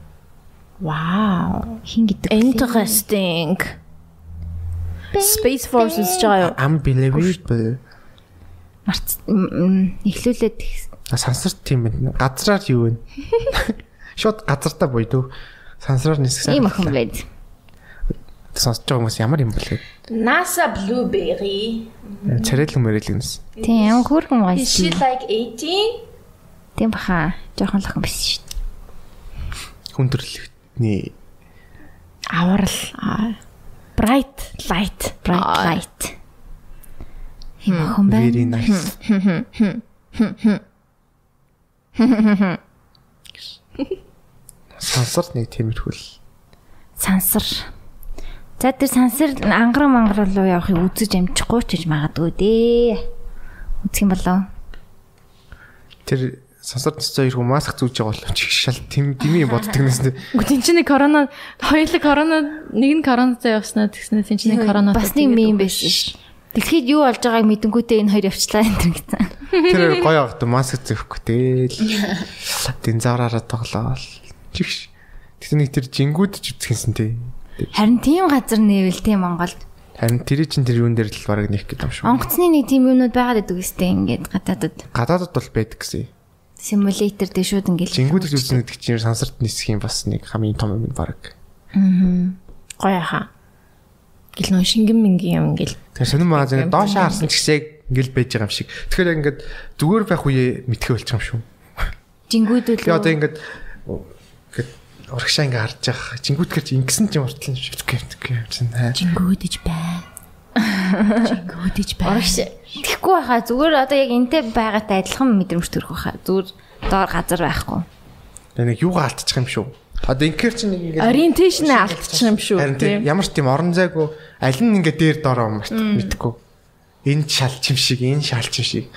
Вау. Хин гэдэг. Interesting. Space Force гэж байгаа юу? Unbelievable. Марц эхлүүлээд сансарт тийм байна. Газраар юу вэ? Шууд газартаа буйдуу. Сансраар нисгсэн. ийм охин байд. Сонсож байгаа хүмүүс ямар юм бэ? NASA Blueberry. Царайлан мэрэлгэнс. Тийм хөргөн гоё. She like eighteen. Тийм баха. Жохон лохон биш шүү дээ. Хүндрэлтний аварл. Bright light. Bright light. Ийм охин байна. Very nice. Сансар нэг тиймэрхүүл. Сансар. За тэр сансар ангар мангар руу явахыг үзэж амжихгүй ч гэж магадгүй дээ. Үзэх юм болоо. Тэр сансар цэцээр хүмүүс маск зүүж байгаа болов чи шал тийм дими боддог нэстэй. Үгүй тийм чинь корона хоёулаа корона нэг нь коронавитой явснаа тэгснэ тийм чинь корона бас нэг юм байсан ш. Дэлхийд юу болж байгааг мэдэнгүүтээ энэ хоёр явчлаа энэ төр гэсэн. Тэр гоё авах маск зөөхгүй тэл. Динзавраараа тоглоол. Чигш. Тэгсэн нэг тэр жингүүд ч үзчихсэн тий. Харин тийм газар нээвэл тийм Монголд. Харин тэр чинь тэр юун дээр л бараг нэг гэдэг юм шүү. Онгоцны нэг тийм юмнууд байгаад байдаг үстэй ингээд гадаадад. Гадаадд бол байдаг гэсэн. Симулятор дээр шууд ингээд жингүүдэл үзсэн гэдэг чинь сансарт нисэх юм бас нэг хамгийн том юм бараг. Аа. Гоё хаа. Гэл нөө шингэн мингийн юм ингээл. Тэр сонирм аа зэрэг доошоо харсан ч гэсэн ингээл байж байгаа юм шиг. Тэгэхээр ингээд зүгээр байх үе мэдхэ болчих юм шүү. Жингүүдэл. Би одоо ингээд ингээд урагшаа ингээд харж байгаа. Жингүүдгэр чи ингэсэн ч юм уртлан шүү гэх юм чинь. Жингүүдэж байна. Жингүүдэж байна. Урагш. Тэхгүй байхаа зүгээр одоо яг энтэй байгаатай адилхан мэдрэмж төрөх байхаа. Зүгээр доор газар байхгүй. Тэгээ нэг юугаа алдчих юм шүү. Одоо инкер чинь нэг ингээд ориенташн алдчих юм шүү. Тийм. Ямар ч тийм орон зайгүй аль нь ингээд дээр доороо март мэдхгүй. Энэ шалч юм шиг, энэ шалч юм шиг.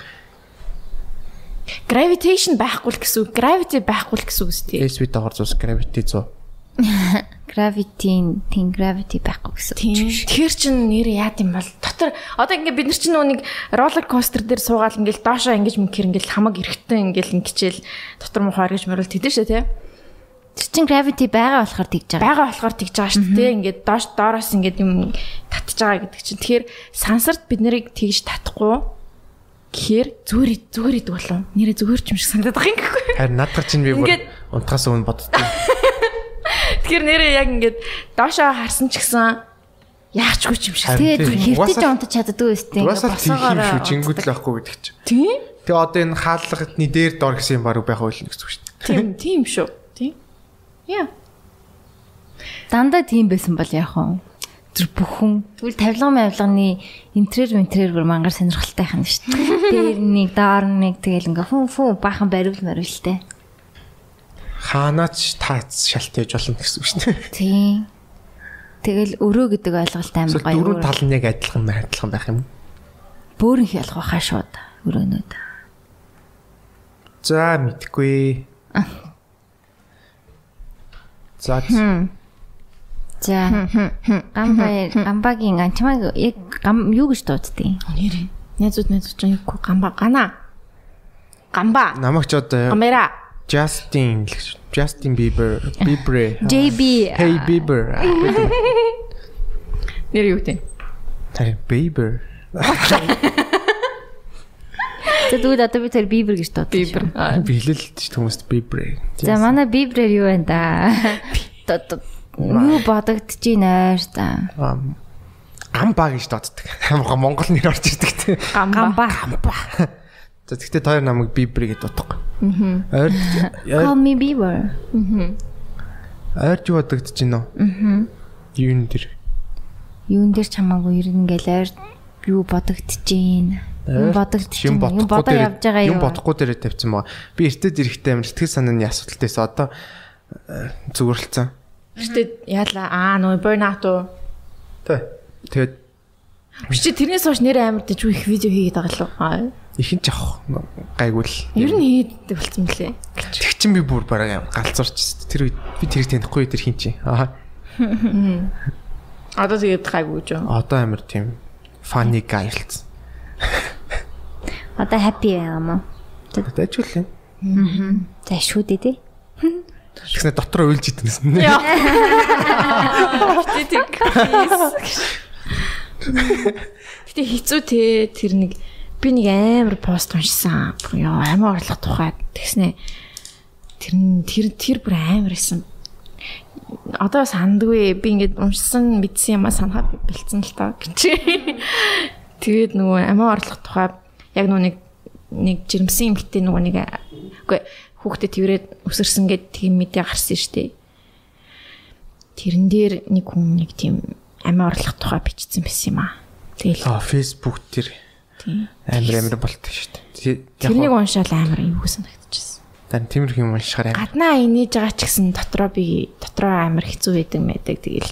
Gravitation байхгүй л гэсэн үг. Gravity байхгүй л гэсэн үг үстэй. эс би доор зус gravity зөө. Gravity, тийм gravity байхгүй гэсэн. Тийм. Тэгэхээр чин нэр яад юм бол дотор одоо ингээд бид нар чинь нэг roller coaster дээр суугаад ингээд доошоо ингэж мөнгөр ингээд хамаг эрэхтэн ингээд ингэчээл дотор мухаар гэж мөрөл тэдэн шээ тий. Тэр чин gravity байгаа болохоор тэгж байгаа. Байгаа болохоор тэгж байгаа шүү дээ. Ингээд доош доороос ингээд юм татж байгаа гэдэг чинь. Тэгэхээр сансарт бид нарыг тэгж татахгүй гэхээр зүгээр зүгээр идэг болов. Нэрээ зүгээр ч юм шиг санагдаад байгаа юм гэхгүй. Харин надад чинь би бүр унтахаас өмнө боддоо. Тэгэхээр нэрээ яг ингээд доошоо харсан ч гэсэн яачгүй ч юм шиг. Тэгээд хэвтэж унтаж чаддгүй өстэй. Босоогоор жингүүдл байхгүй гэдэг чинь. Тийм. Тэгээ одоо энэ хаалганы дээр доор гэсэн юм баг байх байлна гэсэн үг шүү дээ. Тийм, тийм шүү. Тийм. Яа. Дандаа тийм байсан бол яах вэ? Тэр бүхэн тэгвэл тавилга мавилганы интерьер интерьер бүр мангар сонирхолтой юм шүү дээ. Дээр нэг доор нэг тэгэл ингээ фүн фүн баахан бариул мариултай. Хаанач таац шалтгааж болно гэсэн үг шүү дээ. Тийм. Тэгэл өрөө гэдэг ойлголт амар гоё. Дөрөв тал нь яг адилхан адилхан байх юм. Бөөрн хялах байхаа шууд өрөөнүүд. За мэдгүй. За. За. Гамбай гамбагийн анчмаг яг гам юу гэж дууддیں۔ Нэр. Найзууд найзууд чинь юу гамба гана. Гамба. Намайг ч одоо камера. Justin Justin Bieber Bieber джей би Hey Bieber нэр юу вэ? Hey Bieber Тэгвэл одоо би тэр Bieber гэж дуудсан. Bieber. Билэлт хүмүүст Bieber. За манай Bieber юу вэ да? Юу бодогдож байна ш та. Гамба гэж дууддаг. Монгол нэр орж ирдэг те. Гамба. За тэгтээ таар намайг Bieber гэж дууддаг. Аа. Call me Bieber. Аа. Ойрч бодогдож байна уу? Аа. Юун дээр? Юун дээр ч хамаагүй ер нь ингээл ойр юу бодогдож байна. Юм бодогдож юм бодохгүй явж байгаа юм бодохгүй дээр тавьсан байгаа. Би эртэд ирэхтэй амир сэтгэл санааны асуудалтайс одоо зүгэрлцэн. Эртэд яалаа аа нөө burnout уу? Тэ. Тэгээд чи тэрнээс хойш нэр амир дэж их видео хийгээд байгаа лу. Ихэн ч авах гайгүй л. Ер нь хийдэг болсон мөлий. Тэг чин би бүр бараг галзуурч тэр үед би тэрийг танихгүй тэр хин чи. Аа. Одоо тэгээд гайгүй ч юм. Одоо амир тийм funny guy болсон. Одоо happy юм уу? Тэгээд ажил юм. Аа. За шүү дээ тий. Тэгснэ дотроо уйлж идэнэс. Яа. Тэг. Гэтэ хэцүү те тэр нэг би нэг амар пост уншсан. Яа амар орлого тухайд тэгснэ тэр тэр тэр бүр амар исэн. Одоо сандгүй би ингээд уншсан мэдсэн юм а санахад бэлдсэн л таа гэж. Тэгээд нөгөө амар орлого тухай яг нөгөө нэг нэг жирэмсэн эмэгтэй нөгөө нэг үгүй хүүхдэд тэрээд өсөрсөн гэд тийм мэдээ гарсан штеп. Тэрэн дээр нэг хүн нэг тийм амар орлого тухай бичсэн байсан юм а. Тэгэл аа Facebook дээр амар амар болт шүү дээ. Тэрнийг уншаал амар юу санагдчихсэн. Тань тиймэрхүү юм уншихаар амар. Гаднаа инээж байгаа ч гэсэн дотроо би дотроо амар хэцүү байдаг мэдэг тэгэл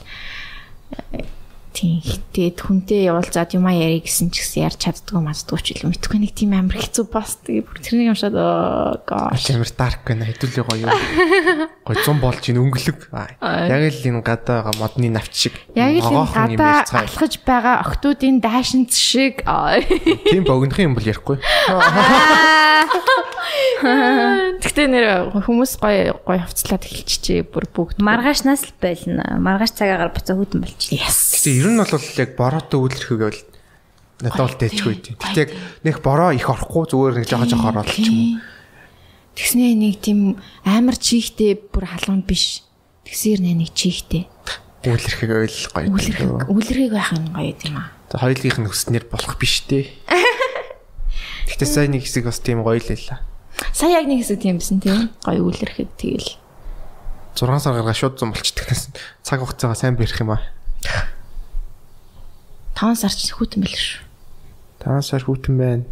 тийм хитэд хүнтэй явуулзаад юмаа ярих гэсэн ч гэсэн ярьж чаддгүй маддгүй ч юм мэдгүй нэг тийм амар хэцүү пост тэгээ бүр тэрнийг уншаад гош амар dark байна хэдүүлээ гоё юу гоцон болж ин өнгөлөг яг л энэ гадаа модны навч шиг яг л энэ гадаа алхаж байгаа октоодын даашинц шиг тийм богинох юм бол ярихгүй Тэгтээ нэр хүмүүс гоё гоё хувцлаад эхэлчихжээ бүр бүгд. Маргаашнаас л байлна. Маргааш цагаагаар буцаа хөдөн болчихлоо. Гэтэ ер нь бол яг бороотой үйлрэхийг бол надад бол дэжгүй тийм. Гэтэ яг нэг бороо их орохгүй зүгээр нэг жоо жоо ороод ч юм уу. Тэгснээ нэг тийм амар чихтэй бүр халуун биш. Тэгсээр нэг чихтэй. Үйлрэхийг ойл гоё. Үйлрэхийг байх нь гоё юм аа. Тэг хоёулынх нь хүснээр болох биш дээ. Гэтэ сая нэг хэсэг бас тийм гоё л байлаа. Сая яг нэг хэсэг тийм байсан тийм. Гоё үйлрэхэд тэгэл зургаан сар гаргаа шууд зам болчихдогнаас цаг хугацаагаа сайн барих юм аа. таван сар ч хүүтэн байл шүү. таван сар хүүтэн байна.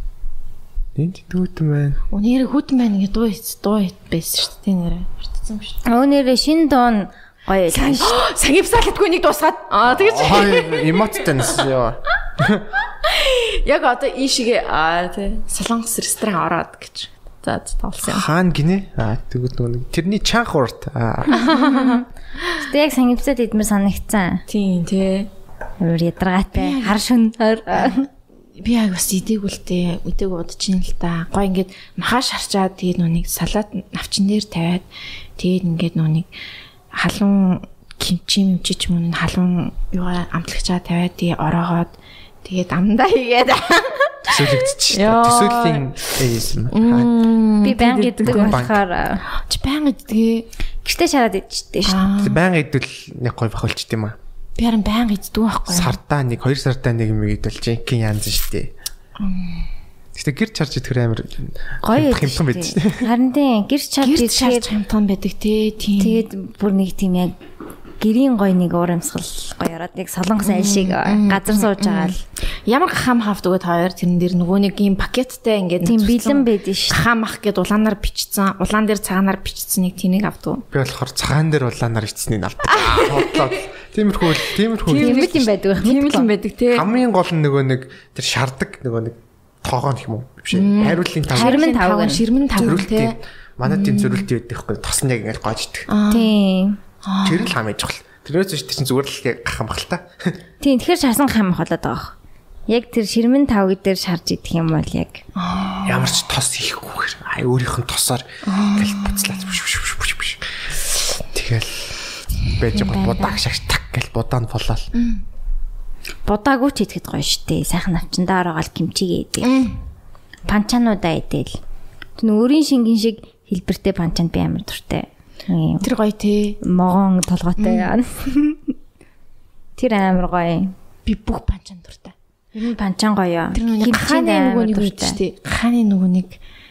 Энд хүүтэн байна. Өнөр хүүтэн байна гэж дуу дуу байсан шүү дээ нэрээ. Хурдсан шүү дээ. Өнөр шин доон гоё байсан шүү. Сагивсаалтгүй нэг дуусгаад аа тэгэж эмоцтой нэс ёо. Яг одоо ийшгээ аа тий солонгос ресторан ороод гэж. За тавлсан юм. Хаан гинэ. Аа тэгвэл нөгөө тэрний чанх урт. Аа. Тэ яг сангивцад идмэр санагцсан. Тийм тий. Өөр ядаргаатай хар шүн. Би яг бас идэг үлтэй идэг удаж ин л да. Гой ингээд махаш харчаад тэгээд нүг салат навчин дээр тавиад тэгээд ингээд нүг халуун кимчи мэмчи ч юм уу халуун юугаа амтлагчаа тавиад тий ороогоод тэгээд амдаа хийгээд төсөөлөгдчих. Төсөөллийн юм. Би баян иддэг болохоор чи баян иддэг. Гэртээ шараад идчихтэй шүү. Баян идвэл нэг гой бахалчт юм аа. Би харин баян иддэг байхгүй. Сардаа нэг хоёр сардаа нэг юм идвэл жинхэнэ янз шүү дээ. Гэтэ гэр чарж идэх амар гоё хэмтэн байдаг шүү дээ. Харин тийм гэр чарж идэхээр хэмтэн байдаг тий. Тэгээд бүр нэг тийм яг гэрийн гоё нэг урамсгал гоё ороод яг солонгос айл шиг газар сууж байгаа л ямар хам хавд өгöd хоёр тэрэн дээр нөгөө нэг юм пакеттай ингээд тийм бэлэн байдэн ш. Хам ах гэд улаанаар бичсэн, улаан дээр цагаанаар бичсэн нэг тэнийг авдаг. Би болохоор цагаан дээр улаанаар ичснийг авдаг. Бодлоо. Тиймэрхүү тиймэрхүү тийм юм байдаг. Тийм л юм байдаг тий. Хамгийн гол нь нөгөө нэг тэр шардаг нөгөө нэг тоогоо гэх юм уу биш ээ. Хариултын тав. Ширмэн тав, ширмэн тав тий. Манай тийм зөрүүлтийн байдаг байхгүй тосныг ингээд гоождаг. Тийм. Тэр л хамж чухал. Тэрнээс ч чинь зүгээр л гахам бахал та. Тийм тэгэхээр шарсан хам болоод байгаа. Яг тэр ширмэн тав дээр шарж идэх юм бол яг ямар ч тос хийхгүйгээр ай өөрийнх нь тосоор ингээл буцлаад бүш бүш бүш бүш. Тэгэл байж байгаа будааг шагш так гэл будаанд болоод. Будаагүй ч идэхэд гоё штэ. Сайхан навчандаа ороод кимчигээ идэх. Панчануудаа идэл. Тэн өөрийн шингэн шиг хэлбэртэй панчанд би амар дуртай. Тэр гоё тий. Могон толгойтой яа. Тэр амар гоё. Би бүх панчан дуртай. Энэ панчан гоё. Тэр нэг хааны нөгөө нэг үү тий. Хааны нөгөө нэг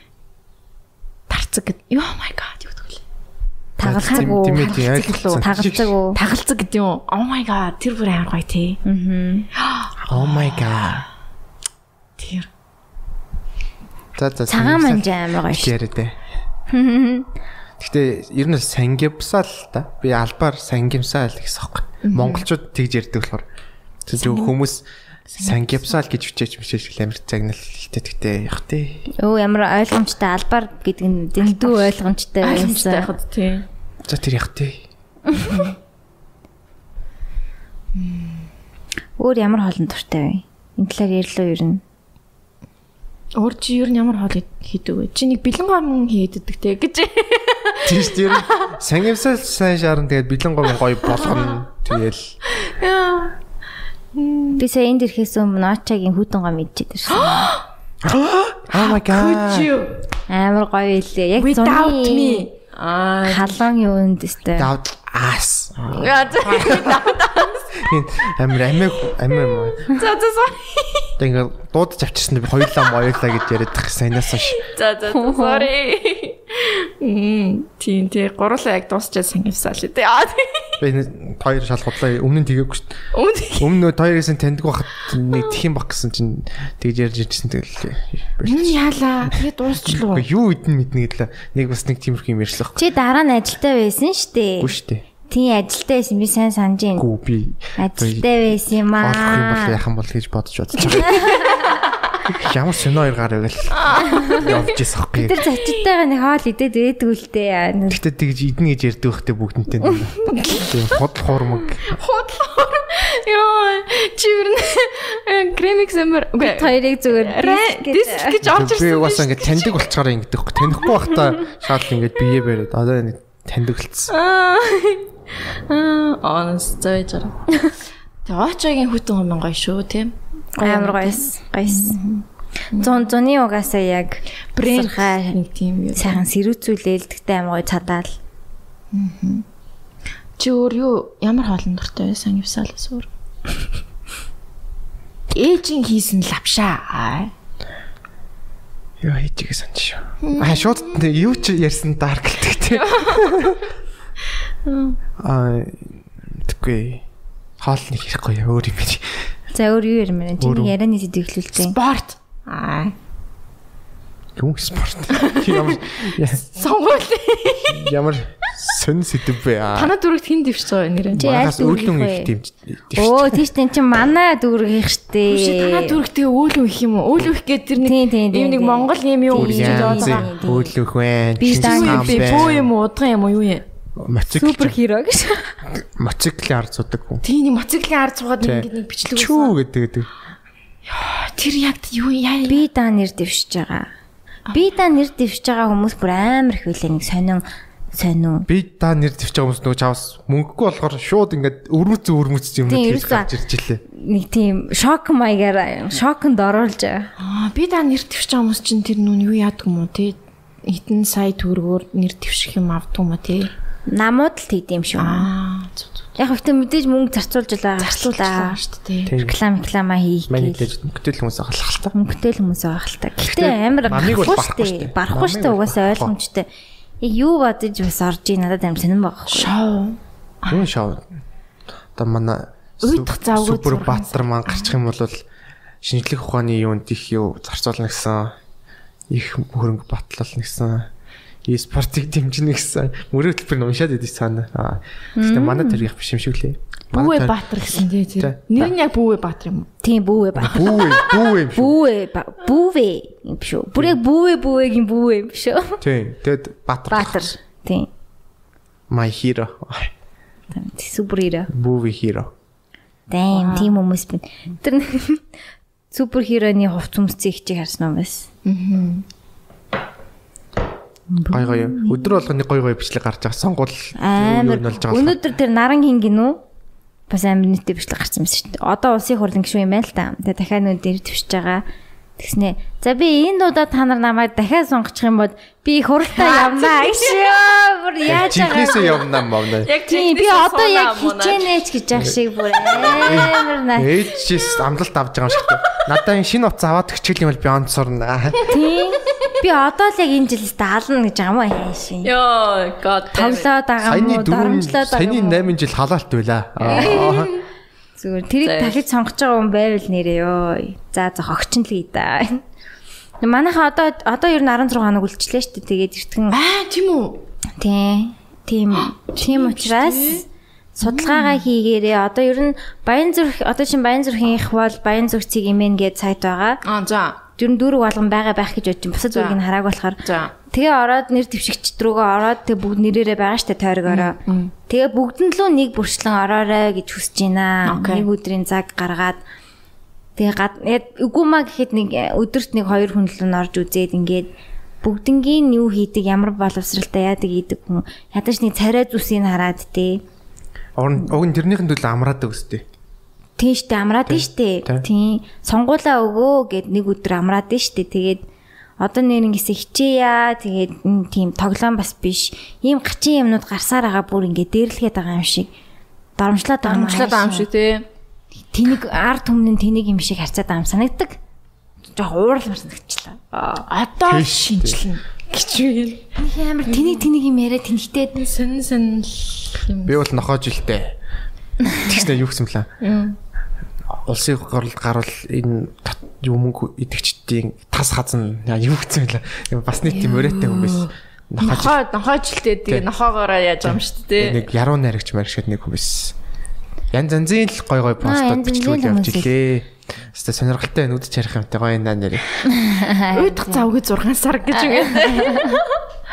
тарцаг гэдэг. Oh my god юу гэдэг вэ? Тагалцаг уу? Тагалцаг уу? Тагалцаг гэдэг юм. Oh my god тэр бүр амар гоё тий. Аа. Oh my god. Тэр. За за. Цагаан манжаа амар гоё шүү. Яриад. Гэтэ ер нь сангимсаал та. Би албаар сангимсаал гэсэн юм. Монголчууд тэгж ярьдаг болохоор. Тэр хүмүүс сангимсаал гэж бичиж бичиж амар загнал хэлтэй тэгтээ яг тий. Өө ямар ойлгомжтой албаар гэдэг нь дэндүү ойлгомжтой байсан. Яхад тий. За тэр яг тий. Өөр ямар хоолн дуртай вэ? Энэ талаар ярьлаа ер нь. Өөр чи ер нь ямар хоол хийдэг вэ? Чи нэг бэлэн гомн хийдэг те гэж. Тийм шүү дээ. Сангимсаал сайн шаарн тэгээд бэлэн гомн гоё болгоно. Тэгэл. Би сая энд ирэхээс өмнө Очагийн хүүтэн гом идчихэд ирсэн. Oh my god. Амар гоё илээ. Яг зуны аа халуун юунд өстэй. Without ass. Амар амиг амиг. За за за. Тэг дуудаж авчирсан би хоёулаа моёлаа гэж яриад тах санаас ш. За за sorry. Мм тийм тий гурлаа яг дуусчаад сангивсаал тий. Би хоёр шалгуудлаа өмнө нь тэгээгүй шүү дээ. Өмнө нь хоёроос нь таньдаг байхад нэг тхим баг гэсэн чинь тэгж ярьж ирсэн тэгэл. Мм яалаа тэгээ дуусчлаа. Юу идэн мэднэ гэдлээ. Нэг бас нэг тиймэрхүү юм ярьслах. Чи дараа нь ажилдаа байсан шүү дээ. Үгүй шүү дээ. Тийм ажилдаа байсан би сайн санаж байна. Гүү би ажилдаа байсан юм аа. Болох юм бол яхан бол гэж бодож бодож байгаа. Ямар синоёр гар байвал явж ирсэн хэрэг. Тэр зочдтойгоо нэг хоол идээд ээдгүй л дээ. Гэтэ тэгж идэнэ гэж ярьдаг хөөхтэй бүгдэнтэй. Тийм худал хуурмаг. Худал Яа, чи юу нэ кремикс амир. Бид хоёрыг зүгээр дис гэж орж ирсэн. Би бас ингээд таньдаг болчоор ингээд өгөх. Танихгүй байхдаа шал ингээд бие бариад одоо нэг таньдаг болцсон. Аа. Аа, онцтой жаа. Тэгээ очогийн хүтэн гомн гоё шүү, тийм. Амар гоёс. Гоёс. Зун зуны угаасаа яг брэнд нэг тийм юу. Сайхан сэрүүцүүлээл тэгтээ амар гоё цадаал. Аа. Чи өөр юу ямар хоолн дуртай байсан Евсалаас өөр? Ээжин хийсэн лавшаа. Яа хийчихээ санаж шүү. Аа шууд юу ч ярьсан дарк гэлдэг тийм. Аа тэггүй. Хоол нэг хийхгүй өөр юм биш. За өөр юу ярмаар вэ? Чиний ярианы сэдвэглүүлтэй. Спорт. Аа. Юу спорт? Ямар сонгуул. Ямар сөн сэдв бэ? Танаа дүүрэгт хин дэвшиж байгаа нэрээ. Манаас өөлөн их дэмж. Оо тийш тэн чи манай дүүрэг их штэ. Танаа дүүрэгтээ өөлөн их юм уу? Өөлөн их гэдэг тэр нэг юм нэг Монгол юм юу гэж яваад байгаа. Өөлөн вэ? Би боо юм уу? Удган юм уу юу юм? Мотоцикл супер хиро гэж. Мотоциклын ард зудаг хүн. Тийм нэг мотоциклын ард зугаад нэг нэг бичлэг байсан. Чүү гэдэг гэдэг. Тэр яг юу яа? Би даа нэр дэвшиж байгаа. Би даа нэр дэвшиж байгаа хүмүүс бүр амар их үлээ нэг сонин сонин. Би даа нэр дэвшиж байгаа хүмүүс нөгөө чавс мөнгөгүй болохоор шууд ингээд өрмөц өрмөц юм хийж гарч ирж илээ. Нэг тийм шок маягаар шоконд оруулж байгаа. Аа би даа нэр дэвшиж байгаа хүмүүс чинь тэр нүн юу яадаг юм уу те? Хитэн сая төгрөгөөр нэр дэвших юм авдаг юм уу те? Намууд л тийдэм шүү. Аа. Яг хөтө мэдээж мөнгө зарцуулж байгаа зарцуулаа шүү дээ. Реклам реклама хийх. Манайд мөнгөтэй хүмүүс байгаа л та. Мөнгөтэй л хүмүүс байгаа л та. Гэтэ амар барахгүй шүү дээ. Барахгүй шүү дээ угаасаа ойлгомжтой. Яг юу бодож бас орж ий надад амар сонирн байгаа байхгүй. Шоу. Юу шоу? Одоо манай Уйдах завгүй супер баатар маань гарчих юм бол шинжлэх ухааны юунд их юу зарцуулна гэсэн их хөрөнгө батлуулна гэсэн e-спортыг дэмжинэ гэсэн мөрөг төлбөр уншаад идэв цаана. Аа. Гэхдээ манай тэр их биш юм шиг лээ. Бүүвэ Баатар гэсэн тий тэр. Нэр нь яг Бүүвэ Баатар юм уу? Тийм Бүүвэ Баатар. Бүүвэ Бүүвэ юм шүү. Бүүвэ Бүүвэ юм шүү. Бүр яг Бүүвэ Бүүвэгийн Бүүвэ юм шүү. Тийм. Тэгэд Баатар. Баатар. Тийм. My hero. Супер хиро. Бүүвэ hero. Дэм тийм хүмүүс би. Тэр супер хироны хувц өмсцийг хичээх харсан юм байна. Аа. Гой гой өдөр болгоны гой гой бичлэг гарч байгаа сонгуул амар өнөөдөр тэр наран хин гинүү бас амар нийтээ бичлэг гарсан байсан шүү дээ. Одоо улсын хурлын гишүүн юм байна л та. Тэгээ дахиад нөө дээр твшиж байгаа. Тэгснэ. За би энэ удаа та нар намайг дахиад сонгочих юм бол би хуралдаа явнаа гэж бүр яаж байгаа. Чинхээсээ явнаа мавна. Яг тийм би одоо яг хичээнэч гэж яах шиг бүр амар наа. Ээжээс амлалт авч байгаа юм шиг. Надаа энэ шинэ утас аваад хичээл юм бол би онцорно. Тийм. Би одоо л яг энэ жилээс даална гэж байгаа юм аа шин. Йоо god. Тоглоод байгаа юм уу? Дарамжлаад байгаа юм уу? Саяны восемь жил халаалт байла. Зүгээр тэрийг дахиж сонгож байгаа юм байвал нэрээ ёо. За за хогчин л гээ да. Манайха одоо одоо ер нь16 хоног үлчлээ шүү дээ. Тэгээд эртгэн аа тийм үү? Тийм. Тийм. Тийм учраас судалгаагаа хийгээрээ одоо ер нь Баянзүрх одоо чинь Баянзүрхийн их бол Баянзүрх цэг имэн гэдэг сайт байгаа. Аа за. Ер нь дүүрэг болгон байгаа байх гэж бодчих. Бусад зүргийг нь харааг болохоор. Тэгээ ороод нэр дэвшигч рүүгээ ороод тэгээ бүгд нэрээрээ байгаа штэ тойрогоороо. Тэгээ бүгдэнд лөө нэг бүрчлэн ороорой гэж хүсэж байна. Нэг өдрийн цаг гаргаад тэгээ үгүй маа гэхэд нэг өдөрт нэг хоёр хүн л н орж үзээд ингээд бүгднгийн юу хийдэг, ямар боловсралтай яадаг хийдэг хүн ядаж нэг царай зүсийг хараад тээ. Уг нь тэрнийхэн төлөө амраад өгсдөө. Тийм штэ амраад штэ. Тийм. Сонгуулаа өгөө гэд нэг өдөр амраад штэ. Тэгээд одоо нэр ингэсэ хичээя. Тэгээд тийм тоглоом бас биш. Ийм гачин юмнууд гарсаар байгаа бүр ингэ дээрлэхэд байгаа юм шиг. Дарамжлаад байгаа юм шиг тий. Тэнийг ард түмний тэнийг юм шиг харцаад байгаа юм санагддаг. Жог ууралмар санагчлаа. Одоо шинжлэн гिचвэл. Нэг амар тэнийг тэнийг юм яриа тэнхтээд сонин сонин юм. Би бол нохоо жилтэй. Тэгснэ юу гэсэн млаа. Улсын хурлд гарвал энэ юмг идэвчдийн тас хазан юу гэсэн млаа. Бас нэг тийм өрөөтэй хүн биш. Нохоо нохоо жилтэй тэгээ нохоогоороо яаж байгаа юм шүү дээ. Нэг яруу найрагч маргшаад нэг хүн биш. Янз янзын л гой гой постод бичлүүл явж илээ. Хэвээ сонирхолтой нүд чарах юмтай гоё энэ нэр. Уйдах завгүй зургаан сар гэж үгээд.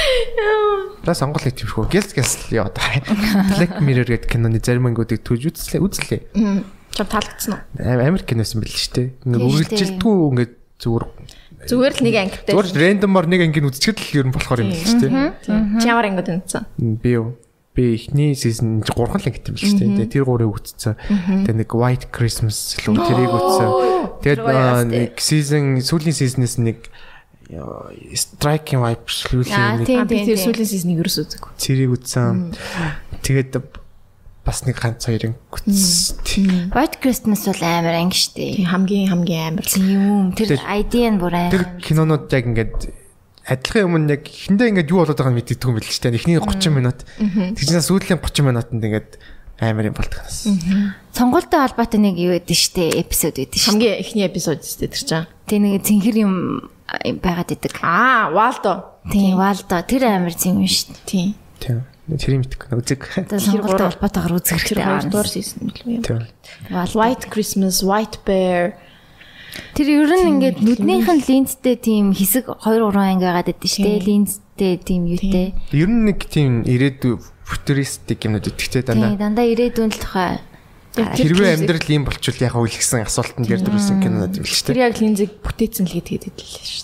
Та сонголыг тиймэрхүү. Гэл гэл яа одоо. Black Mirror гэдэг киноны зарим ангиудыг түүж үзлээ үзлээ. Чам таалагдсан уу? Америк киносэн байл шүү дээ. Ингээд үргэлжилдэггүй ингээд зүгээр зүгээр л нэг ангитай. Зүгээр рэндомор нэг ангийн үзчихэд л ер нь болохоор юм шүү дээ. Чи ямар ангиуд үзсэн? Би юу? Би эхний season гурван л ангит юм биш үү? Тэгээ тэр гурыг үзсэн. Тэгээ нэг White Christmas л тэрийг үзсэн. Тэгээд нэг season сүүлийн season-ээс нэг Striking Vibe шилүүлээ нэг. Би тэр сүүлийн season-ыг ерөөс үзээгүй. Цэрийг үзсэн. Тэгээд бас нэг ганц хоёрын гүцсэн. White Christmas бол амар анги штэ. Хамгийн хамгийн амар. Тийм. Тэр idea нь бүр амар. Тэр кинонууд яг ингээд адилхан юм яг эхэндээ ингээд юу болоод байгааг нь мэддэг юм байл ч тань. Эхний thirty минут. Тэгжнээ сүүлийн thirty минутанд ингээд амар юм болдог юм. Сонголттой холбоотой нэг юу гэдэг штэ эпизод гэдэг штэ. Хамгийн эхний эпизод штэ тэр чинь. Тэ нэг цэнхэр юм байгаад идэг. Аа, Waldo. Тийм, Waldo. Тэр амар зэм юм штэ. Тийм. Тийм. Тэр мэддэг үзэг. Тэр сонголттой холбоотойгоор үзэх хэрэгтэй. хоёр дугаар season л юм. White Christmas, White Bear. Тэр ер нь ингээд нүднийх нь линзтэй тийм хэсэг two three анги байгаад идэв штэ. Линзтэй тийм юутэй. Ер нь нэг тийм ирээдүй футуристик юмнууд итгэвчтэй дандаа. Тийм, дандаа ирээдүйн л тухай. Хэрвээ амьдрал ийм болчвол яхаа үйл гэсэн асуултанд ярьдаг байсан кинонод юм л штэ. Тэр яг линзыг бүтээсэн л гэдэг хэлээ штэ.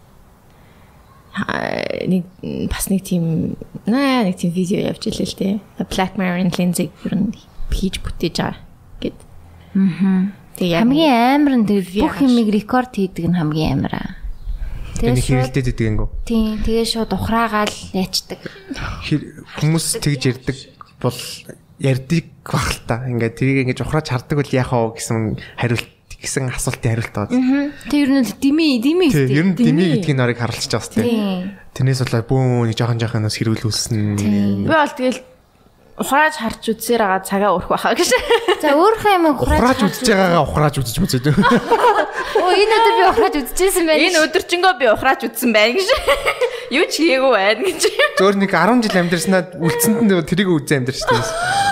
Нэг бас нэг тийм наа нэг тийм видео явж илээ л дээ. Black Mirror-ын линзыг ер нь хийж бүтээж байгаа гэд. Аа. Тэгээ хамгийн амар нь тэр бүх юмыг рекорд хийдэг нь хамгийн амар аа. Тэгээ хэрэлдээд идэг ингэв. Тийм, тэгээ шууд ухраагаал яачдаг. Хүмүүс тэгж ярьдаг бол ярьдаг баг л та. Ингээд тэрийг ингэж ухрааж хардаг бол яах вэ гэсэн хариулт гэсэн асуултын хариулт байгаа. Аа. Тэг ер нь дими дими гэдэг. Ер нь дими гэдгийг нарыг харуулж байгаа сте. Тэрнээс болоо бүүн нэг жоохон жоохоноос хэрүүлүүлсэн. Би бол тэгэл ухрааж харж үзсээр байгаа цагаа өрөх байхаа гэж. За өөрхөн юм ухрааж үзэж байгаагаа ухрааж үзэж үзээд. Оо энэ өдөр би ухрааж үзчихсэн байна. Энэ өдөржингөө би ухрааж үзсэн байна гэж. Юу ч хийгээгүй байна гэж. Зөөр нэг ten жил амьдэрснаа үлдсэнд тэрийг үзээ амьдэрчтэй.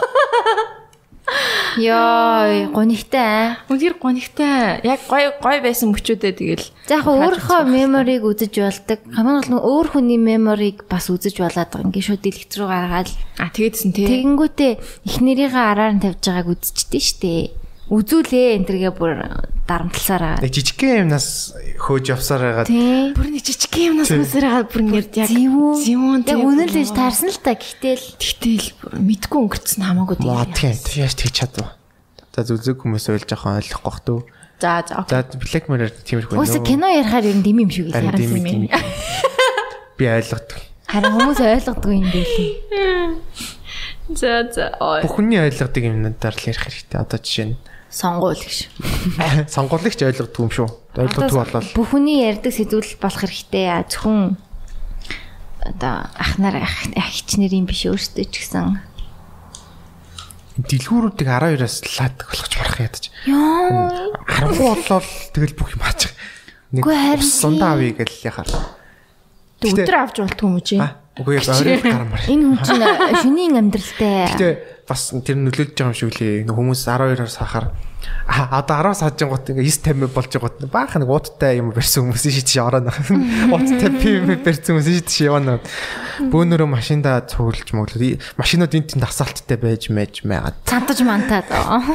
Яа, гонигтай. Үнээр гонигтай. Яг гой гой байсан мөчөөдөө тэгэл. За яг өөрийнхөө мемориг үзэж болдог. Хамгийн гол нь өөр хүний мемориг бас үзэж болоод байгаа. Ингээ шууд дэлгэц рүү гаргаад. А тэгээдсэн тий. Тэгэнгүүтээ эхнэрийнхээ араар нь тавьж байгааг үзчихдээ штэ. Үзүүлээ энэ төргээ бүр дарамтласаар. Нэг жижигхэн юмнаас хөөж явсаар байгаа. Бүр нэг жижигхэн юмнаас хөөсөр байгаа бүр ингээд яг зэвүүн. Яг үнэн л таарсан л та гэтэл тэгтэл мэдгүй өнгөрцөн хамаагүй тийм. Тийм яаж тэгж чадав. За зүзэг хүмүүс ойлж жоохон ойлгохгүй бах дөө. За за. За Black Mirror тиймэрхүү нөө. Үгүй кино ярихаар ер нь дэм юм шиг л харагдсан юм. Би ойлгодог. Харин хүмүүс ойлгодог юм байлээ. За за. Бүхний ойлгодог юмнуудаар л ярих хэрэгтэй. Одоо жишээ нь сонгуул гэж. Сонгуулагч ойлгодог юм шүү. Ойлгодог болол. Бүхний ярьдаг сэдвүүл болох хэрэгтэй. Зөвхөн одоо ахнаар ах хичнэр юм биш өөртөө ч гэсэн. Дэлгүүрүүдийг twelve-аас лаадаг болгож марах ядаж. Яа. Харахгүй болол тэгэл бүх юм аачих. Нэг сундаа авъя гэл яхаа. Өдөр авч болтгүй юм чи. Үгүй яг орой гармаар. Энэ хүн чинь шөнийн амьдралтай. Гэтэ бас тэр нөлөөлж байгаа юм шиг лээ. Хүмүүс twelve-аас хахаар а одоо twelve сааж гот ингээ nine fifty болж гот баахан нэг ууттай юм барьсан хүмүүс шийд чи ороо нах. Ууттай пив барьсан хүмүүс шийд чи яваа. Бөөнөрөө машиндаа цуглаж моглоо. Машинууд энэ тэнд асаалттай байж мэж мэйгаад. Цантаж мантаад.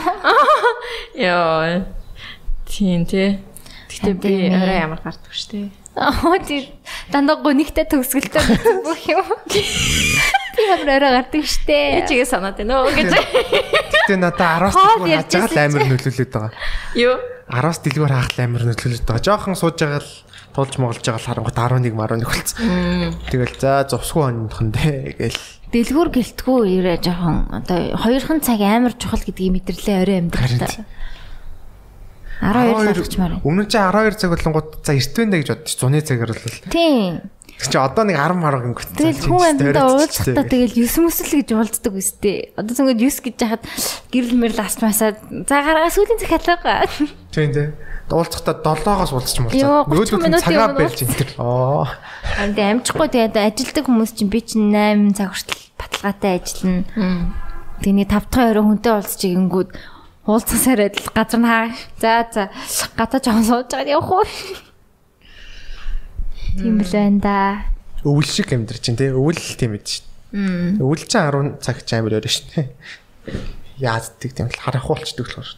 Йоо. Тийм тий. Гэтэ би орой ямар гарддаг штэ. Аа тий дандаа гонигтай төгсгөлтэй бүх юм. Би хамраа гардаг штэ. Чигээ санаад байна уу гэж. Гэтэ надаа twelve-аас дэлгүүр хааж амар нөлөөлөд байгаа. Юу? twelve-аас дэлгүүр хаах амар нөлөөлөд байгаа. Жохон сууж байгаа л тулж моголж байгаа л харангуут eleven eleven болсон. Тэгэл за зовсгүй ондхон дээ гээл. Дэлгүүр гэлтгүү ирээ жохон одоо хоёрхан цаг амар чухал гэдгийг мэдэрлээ орой амьдралтай. twelve цагчмаар. Өмнө чи twelve цаг болонгууд за эрт байна гэж бодчих. one цагаар бол. Тийм. Тэг чи одоо нэг ten марга гингүүт. Тэгэл хүн амьдаа уулзахтаа тэгэл nine мөсөл гэж уулздаг үстэй. Одоо зөнгөд nine гэж яхад гэрэл мэрл астмасаа за гараа сүүлийн цаг халаагаа. Тийм дээ. Уулзахтаа seven-оос уулзч муулцаа. Нөгөөдөө цагаа байлж энэ төр. Оо. Энд амжихгүй тэгээд ажилдаг хүмүүс чинь би чинь eight цаг хүртэл баталгаатай ажиллана. Тэний five дахь орой хүнтэй уулзч игэнгүүд уулзсаар адил газар нь хаа. За за гадаа жоон сууж байгаа явах уу? Тийм л байна да. өвөл шиг амьдрч чинь тий. Өвөл тийм ээ шүү. Өвөл чинь арван цаг ч амар өрөө шүү. Яаддаг тийм л харахуулчдаг болохоор.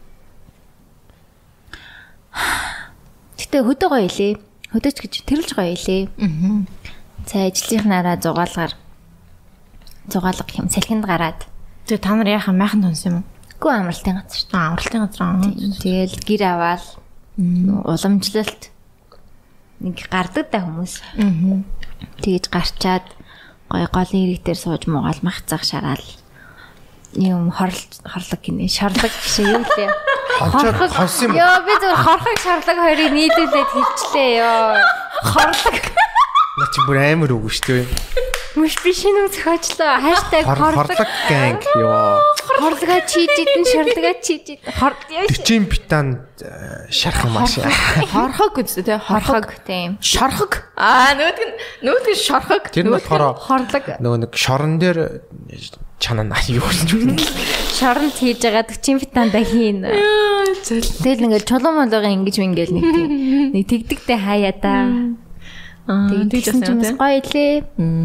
Гэтэ хөдөө гоё илээ. Хөдөөч гэж тэрэлж гоё илээ. Аа. Цай ажлынхнаараа зугаалгаар зугаалга юм салхинд гараад. Тэгээ та нар яахан майхан тонс юм уу? Гүү амралтын газар. Аа, амралтын газар. Тэгэл гэр аваад уламжлалт нэг гардаг да хүмүүс. Аа. Тэгэж гарчаад гоё голын ирэг дээр сууж муугаал мах цаг шараал. Юм хорлог хорлог гинэ. Шарлаг биш юм лээ. Хончоо хонс юм. Йоо би зөв хорхог шарлаг хоёрыг нийлүүлээд хэлчлээ ёо. Хорлог. На чи бүр амар үг шүү дээ. Мөш би шинэ үг зохиочлоо. Хаштаг хорлог ганг ёо. Хорлога чийжидэн шарлага чийжид. Дэчин битан шарах юм ааш. Хорхог гэсэн тий. Хорхог тийм. Шорхог. Аа нөгөөд нь нөгөөд нь шорхог. Тэр нь болохоор хорлог. Нөгөө нэг шорон дээр чанаа юу гэж юм. Шоронд хийж байгаа дэчин битанда хийн. Тэгэл ингээл чулуун молгоо ингэж ингээл нэг тийм. Нэг тэгдэгтэй хаяа да. Тэгдэгсэн ч бас гоё лээ.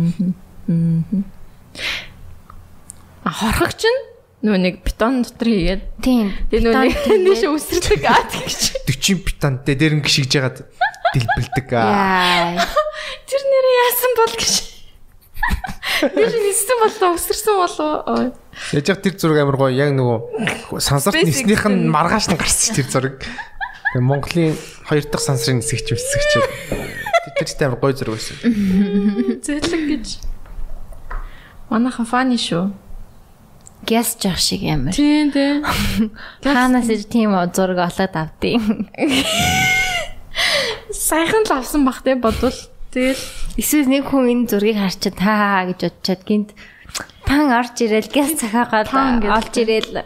Аа хорхог чинь нөө нэг бетон дотор хийгээд тийм. Тэгээ нөө нэш үсэрдэг аа тэгч. Дэчин битантай дээр ингэ шигж ягаад дэлбэлдэг аа. Тэр нэрээ яасан бол гэж. Нэш ниссэн болоо өсөрсөн болоо. Яж яг тэр зураг амар гоё яг нөгөө сансарт ниснийх нь маргааш нь гарсан ч тэр зураг. Монголын хоёр дахь сансрын нисгч үсгч. Тэр ч амар гоё зураг байсан. Зэлэг гэж. Манайхан фаны шүү. Гэс жах шиг амар. Тийм тийм. Ханаас ир тийм зураг олоод авдیں۔ Сайхан л авсан бах те бодвол тэгэл эсвэл нэг хүн энэ зургийг харчаад хаа гэж бодчихад гинт пан орж ирээл гэс цахаагаад олж ирээл.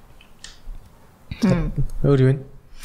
Өөр юу вэ?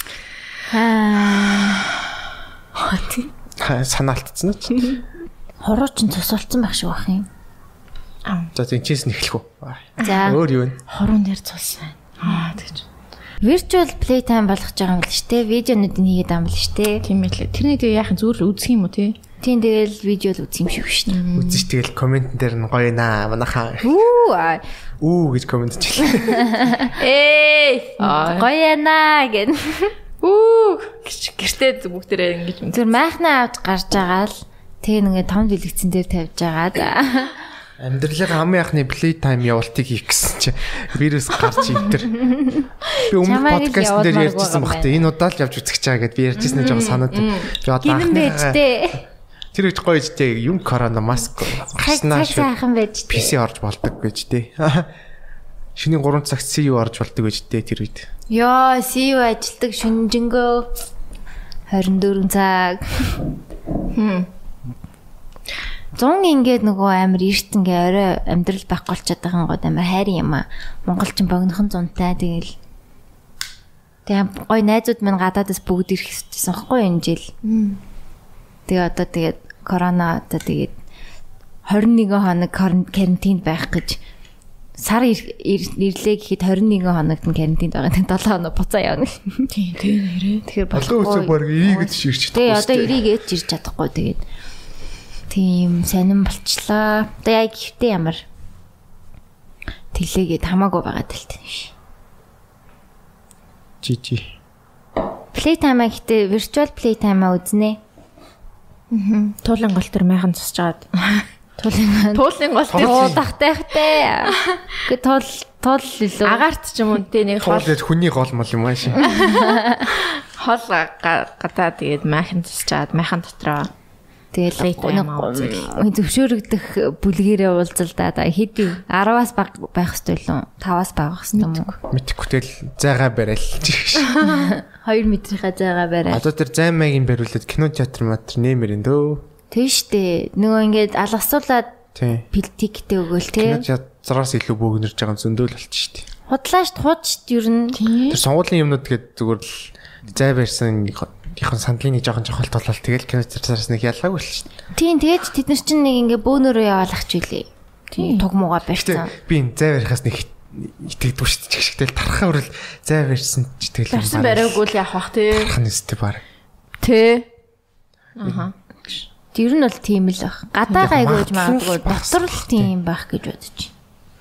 Аа. Санаалтцсан уу? Хороо ч цусалцсан байх шиг бах юм. За тийм чийс нэхлэх үү. За. Өөр юу вэ? Хорон дээр цулсан. Аа тэгж. Virtual playtime болгож байгаа юм л шүү дээ. Видеонуудыг хийгээд байгаа юм л шүү дээ. Тийм ээ. Тэрний тэгээ яахан зүгээр л үзэх юм уу те? Тийм тэгэл видео л үзэх юм шиг шүү дээ. Үзэж тэгэл коммент дээр нь гоё наа манайхаа. Үу Үу гэж коммент хийлээ. Эй гоё наа гэн. Үу гэртээ бүгдээрээ ингэж зүр майхнаа авч гарч байгаа л тэг нэгэ том дэлгэцэн дээр тавьж байгаа. Амьдралын хамгийн анхны play time явуултыг хийх гэсэн чи вирус гарч ивдэр. Би өмнө подкаст дээр ярьжсэн баг те энэ удаа л явж үзэх чаа гэд би ярьжсэн жоо санаад. Би одоо анхны тэр их гоё жтэй юм корона маск гарснаа шүү. Сайхан байж пи си орж болдог гэж те. Шөнийн гурван цагт си ю орж болдог гэж те тэр үед. Йоо си ю ажилдаг шүнжэнгөө хорин дөрвөн цаг. Хм. Зун ингээд нөгөө амар эртэнгээ орой амьдрал байхгүй болчиход байгаа гоо амар хайрын юм аа. Монголчин богинохон зунтай тэгэл. Тэгээ гоё найзууд минь гадаадас бүгд ирэх хэвчээсэн байхгүй энэ жил. Тэгээ одоо тэгээд корона одоо тэгээд хорин нэгэн хоног карантинд байх гэж сар ирлээ гэхэд хорин нэгэн хоногт нь карантинд байгаа. Тэгээд долоо хоног буцаа явна. Тийм тийм нэрээ. Тэгэхээр болохгүй баг эрийг гэж ирч чадахгүй. Тэгээ одоо эрийг ээж ирч чадахгүй тэгээд тийм сонирн болчлаа. Одоо яг ихтэй ямар тэлээгээд хамаагүй байгаа тэлтэй биш. Жи жи. Playtime гэхдээ virtual playtime үзнэ. Аа. Туулын гол төр майхан цусч жаад. Туулын туулын гол төр дахтай хтэй. Гэ туул туул илүү. Агаарт ч юм уу тэ нэг хол хүний гол мол юм ааш. Хол гадаа тэгээд майхан цусч жаад майхан дотроо тэгэл зөвшөөрөгдөх бүлгэрээ уулзалдаа хэдий араваас баг байх хэвтэй лөө таваас баг хэвтэй юм уу? Мэдхгүй тэгэл зайгаа барайл. хоёр метрийнхаа зайгаа барайл. Одоо тэр зай маягийн бариулаад кино театр матер нэмэрэн дөө. Тэг штэ. Нөгөө ингээд алгасуулаад тиктэй өгөөл те. Кино театраас илүү бөөгнөрж байгаа зөндөөл болчих штэ. Худлаашд хуудчд ер нь тэр сонгуулийн юмнууд гээд зүгээр л зай барьсан ихэнх сандлын нэг жоохон жохолт болол тэгэл кино театраас нэг ялгаагүй л шүү дээ. Тийм тэгээд тэд нар чинь нэг ингээ бөөнөрөө яваалах ч үлээ. Тийм тугмуугаа барьсан. Би энэ зай барихаас нэг итгэдэггүй шүү дээ. Чигшгтэл тархаа хүрэл зай барьсан ч тэгэл юм. Барьсан бариагүй л явах бах тий. Тархан нэстэй баг. Тий. Аха. Ер нь бол тийм л баг. Гадаа гайгүй гэж магадгүй дотор л тийм байх гэж бодож байна.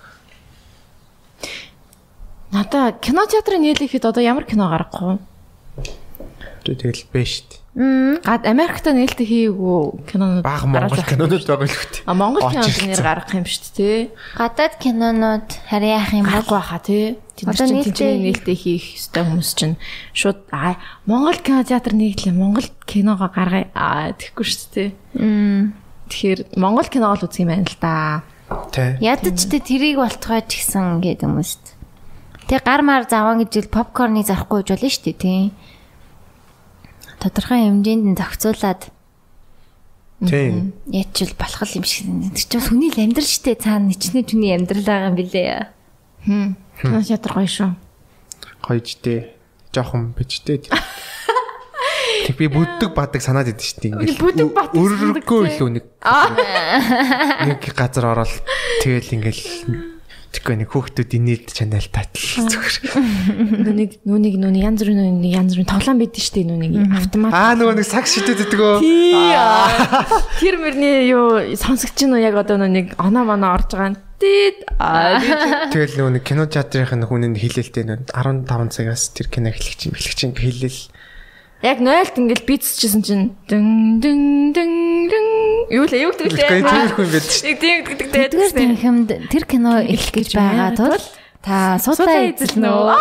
Надаа кино театрын нийлэхэд одоо ямар кино гарахгүй? Тэгэл бэ штт. Гад Америкта нээлттэй хийгээгүй кинонууд баг Монгол кинонууд байгаа л үү. А Монгол кинонууд нэр гаргах юм шүү дээ. Гадаад кинонууд харин яах юм бол хаа тий. Тэд чинь тэнцвэрийн нээлттэй хийх ёстой хүмүүс чинь шууд аа Монгол кино театр нийтлээ Монгол киногоо гаргая аа тэгэхгүй шүү дээ. Тэгэхээр Монгол киног л үзэх юм байна л да. Тий. Ядаж тэ тэрийг болтгой ч гэсэн ингээд хүмүүст. Тэг гар мар заван гэж попкорныг зарахгүй гэж болно шүү дээ тий. Тодорхой хэмжээнд нь зохицуулаад тийм ячвал болох юм шиг байна. Тэр чинь хүний л амьдрал штэ цаана ничний түүний амьдрал байгаа юм билээ. Хм. Кино театр гоё шүү. Гоё ч дээ. Жохон бичтэй. Тэг би бүддэг бадаг санаад идэв штэ ингээд. Бүддэг бат. Өргөхгүй илүү нэг. Нэг газар ороод тэгэл ингээд тэгэхгүй нэг хүүхдүүд инээд чанал татал зүгээр. Нүг нүг нүг янз бүрийн нүг янз бүрийн тоглоом байдэн штэ нүг автомат. Аа нөгөө нэг сакс шидэд өгдөгөө. Тэр мөрний юу сонсогч нь яг одоо нэг оноо моноо орж байгаа нь тээд аа тэгэл нөгөө нэг кино театрын хүн нь хилээлтэй нэг арван таван цагаас тэр кино эхлэх чинь эхлэх чинь хилээл. Яг нойлт ингээл бицчихсэн чинь дэн дэн дэн дэн юу л юу гэдэг лээ. Тиймэрхүү юм байдаг шүү. Нэг тийм гэдэг тэгээд тийм хэмд тэр кино эхлэх гэж байгаа тул та суудаа эзэлнэ үү?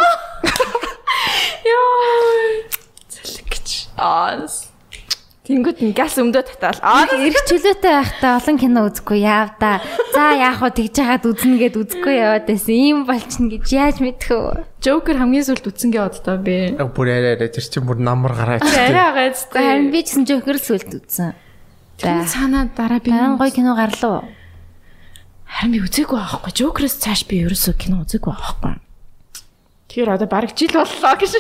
Йоо. Зэлэг гэж. Аа. Тэнгүүд нь газ өмдөө татаал. Аа эрх чөлөөтэй байхдаа олон кино үзэхгүй яав да. За яах вэ тэгж яагаад үзнэ гэд үзэхгүй яваад байсан. Ийм болчихно гэж яаж мэдэх вэ? Joker хамгийн сүлд үтсэнгээ оддоо би. Бүр арай арай тэр чинь бүр намар гараад. Арай агаадтай. Харин би ч гэсэн Joker л сүлд үзсэн. За санаа дараа би харин гоё кино гарлуу. Харин би үзээгүй байхгүй. Joker-с цааш би ерөөсөө кино үзээгүй байхгүй. Тэр одоо бараг жил боллоо гэж.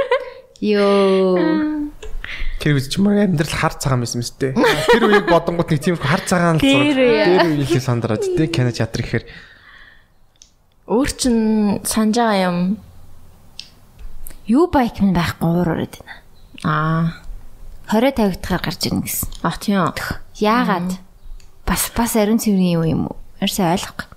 Йоо. Тэр үз чи мөр амьдрал хар цагаан байсан мэт дээ. Тэр үеийг бодонгууд нэг тийм хар цагаан л зураг. Тэр үеийнхээ сандраад дээ кино театр гэхээр өөр чин санаж байгаа юм. Юу байк минь байхгүй уураад байна. Аа. хорой тавигдахаар гарч ирнэ гэсэн. А тийм. Яагаад? Бас бас ариун цэврийн юм юм уу? Арьсаа ойлгох.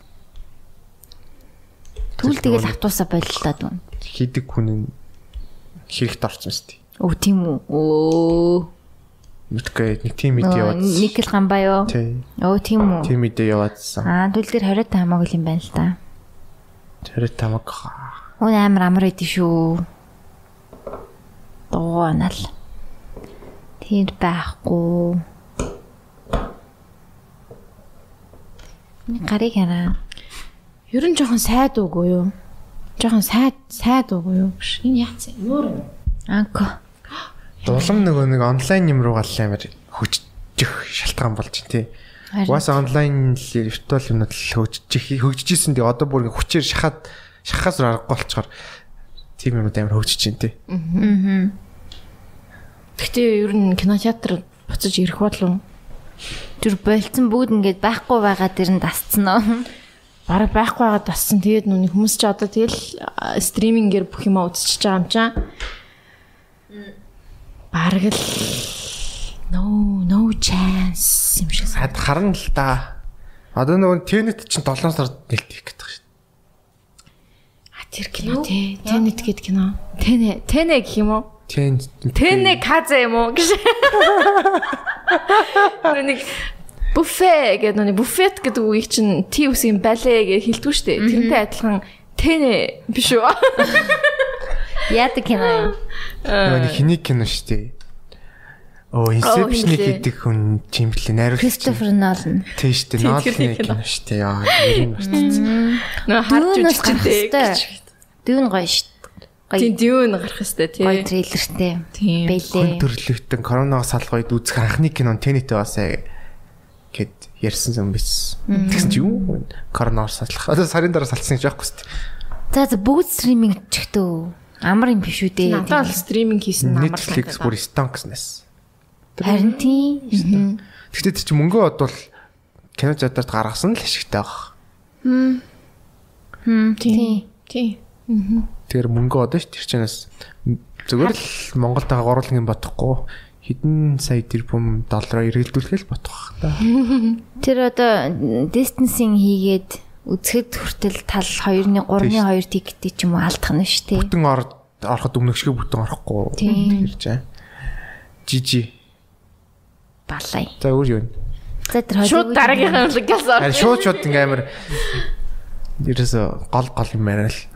Түл тэгэл хатуусаа боллоо дуу. Хийдэг хүн нь хэрэгт орсон шүү дээ. Өө тийм үү? Өө. Мэдгүй нэг тим мэд яваад. Никэл гамбаа юу? Тийм. Өө тийм үү? Тим мэд яваадсан. Аа түл дээр хорой таамаг юм байна л да. Хорой таамаг. Өө амар амар идэв шүү. Доонал. Тэр байхгүй. Гарыг хараа. Ер нь жоохон сайд үгүй юу? Жоохон сайд сайд үгүй юу? Энэ яац юм өөр. Анко. Дулам нөгөө нэг онлайн юм руу гал амар хөгжих шалтгаан болж байна тий. Угаасаа онлайн виртуал юмнууд л хөгжиж хөгжижсэн тий. Одоо бүр хүчээр шахаад шахахаас аргагүй болчоор тийм юмуд амар хөгжиж байна тий. Аа. Гэхдээ ер нь кинотеатр буцаж ирэх болов. Тэр болцсон бүгд ингээд байхгүй байгаа дэр нь дасцсан уу? Бараг байхгүй байгаа дассан. Тэгээд нүг хүмүүс ч одоо тэгэл стримингээр бүх юмаа үзчихэж байгаа юм чам. Бараг л no no chance юм шиг сад харна л да. Одоо нөгөө Tenet чинь долоон сард нээлттэй гэдэг шүү дээ. А тэр кино тий. Tenet гэдэг кино. Tenet Tenet гэх юм уу? Tenet Tenet каза юм уу гэж. Нэг буфе гэдэг нэг буфет гэдэг үгийг чинь T үсгийн бале гэж хэлдэг шүү дээ. Тэрнтэй адилхан Tenet биш үү? Яадаг кино юм. Нөгөө хэнийг кино шүү дээ. Оо, Inception гэдэг хүн чимлээ найруулагч. Christopher Nolan. Тийм шүү дээ. Nolan кино шүү дээ. Яа, нэрийг мартчихсан. Нөгөө харж үзчихтэй. Дүүн гоё шүү дээ. Тийм дүүн гарах хэвээр тий. Гоё трейлертэй. Тийм. Бэлээ. Төрлөختөн коронавигоос салгойд үзэх анхны кино Tenet байсаа гэд ярьсан юм биш. Тэгсэн чи юу? Коронавигоос салах. Одоо сарын дараа салцсан гэж байхгүй шүү дээ. За за бүгд стриминг чихтөө. Амар юм биш үү дээ. Надад л стриминг хийсэн амар Netflix бүр Stonks-наас. Харин тийм. Гэхдээ тэр чи мөнгө бодвол кино театрт гаргасан л ашигтай баг. Хм. Хм. Тийм. Тийм. Тэр мөнгө одоо ш тэр чинээс зүгээр л Монголд байгаа гурван бодохгүй хэдэн сая тэрбум доллараар эргэлдүүлэхэл ботох та. Тэр одоо дистанцинг хийгээд үзэхэд хүртэл тал хоёрны гурны хоёр тикеттэй ч юм уу алдах нь шүү дээ. Бүтэн ороход өмнөшгөө бүтэн орохгүй. Тэрж аа. Жижи. Балай. За өөр юу вэ? За тэр шууд дараагийнхаа логиасаа. Харин шууд шууд ингээм амар ерөөсө гол гол юм байна л.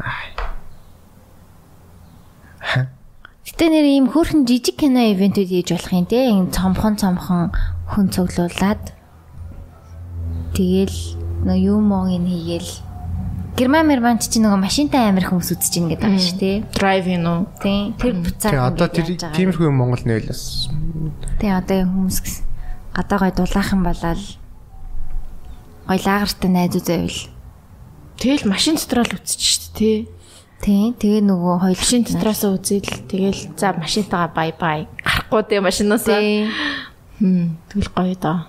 Гэтэ нэр ийм хөөрхөн жижиг кино ивентүүд хийж болох юм те. Ийм цомхон цомхон хүн цуглуулад тэгэл нөө юм могийн хийгээл герман мерманч чи нөгөө машинтай амир хүмүүс үзэж ийн гэдэг байгаа шүү те. Drive in уу. Тий. Тэр буцаа. Тий одоо тэр тиймэрхүү юм Монгол нээлээс. Тий одоо хүмүүс гадаа гой дулаах юм болол гой лагертай найзууд байвал тэгэл машин дотроо л үзчих шүү дээ тий. Тий, тэгээ нөгөө хоёул машин дотроосоо үзэл тэгэл за машинтайгаа бай бай гарахгүй дээ машинаас. Хм тэгэл гоё доо.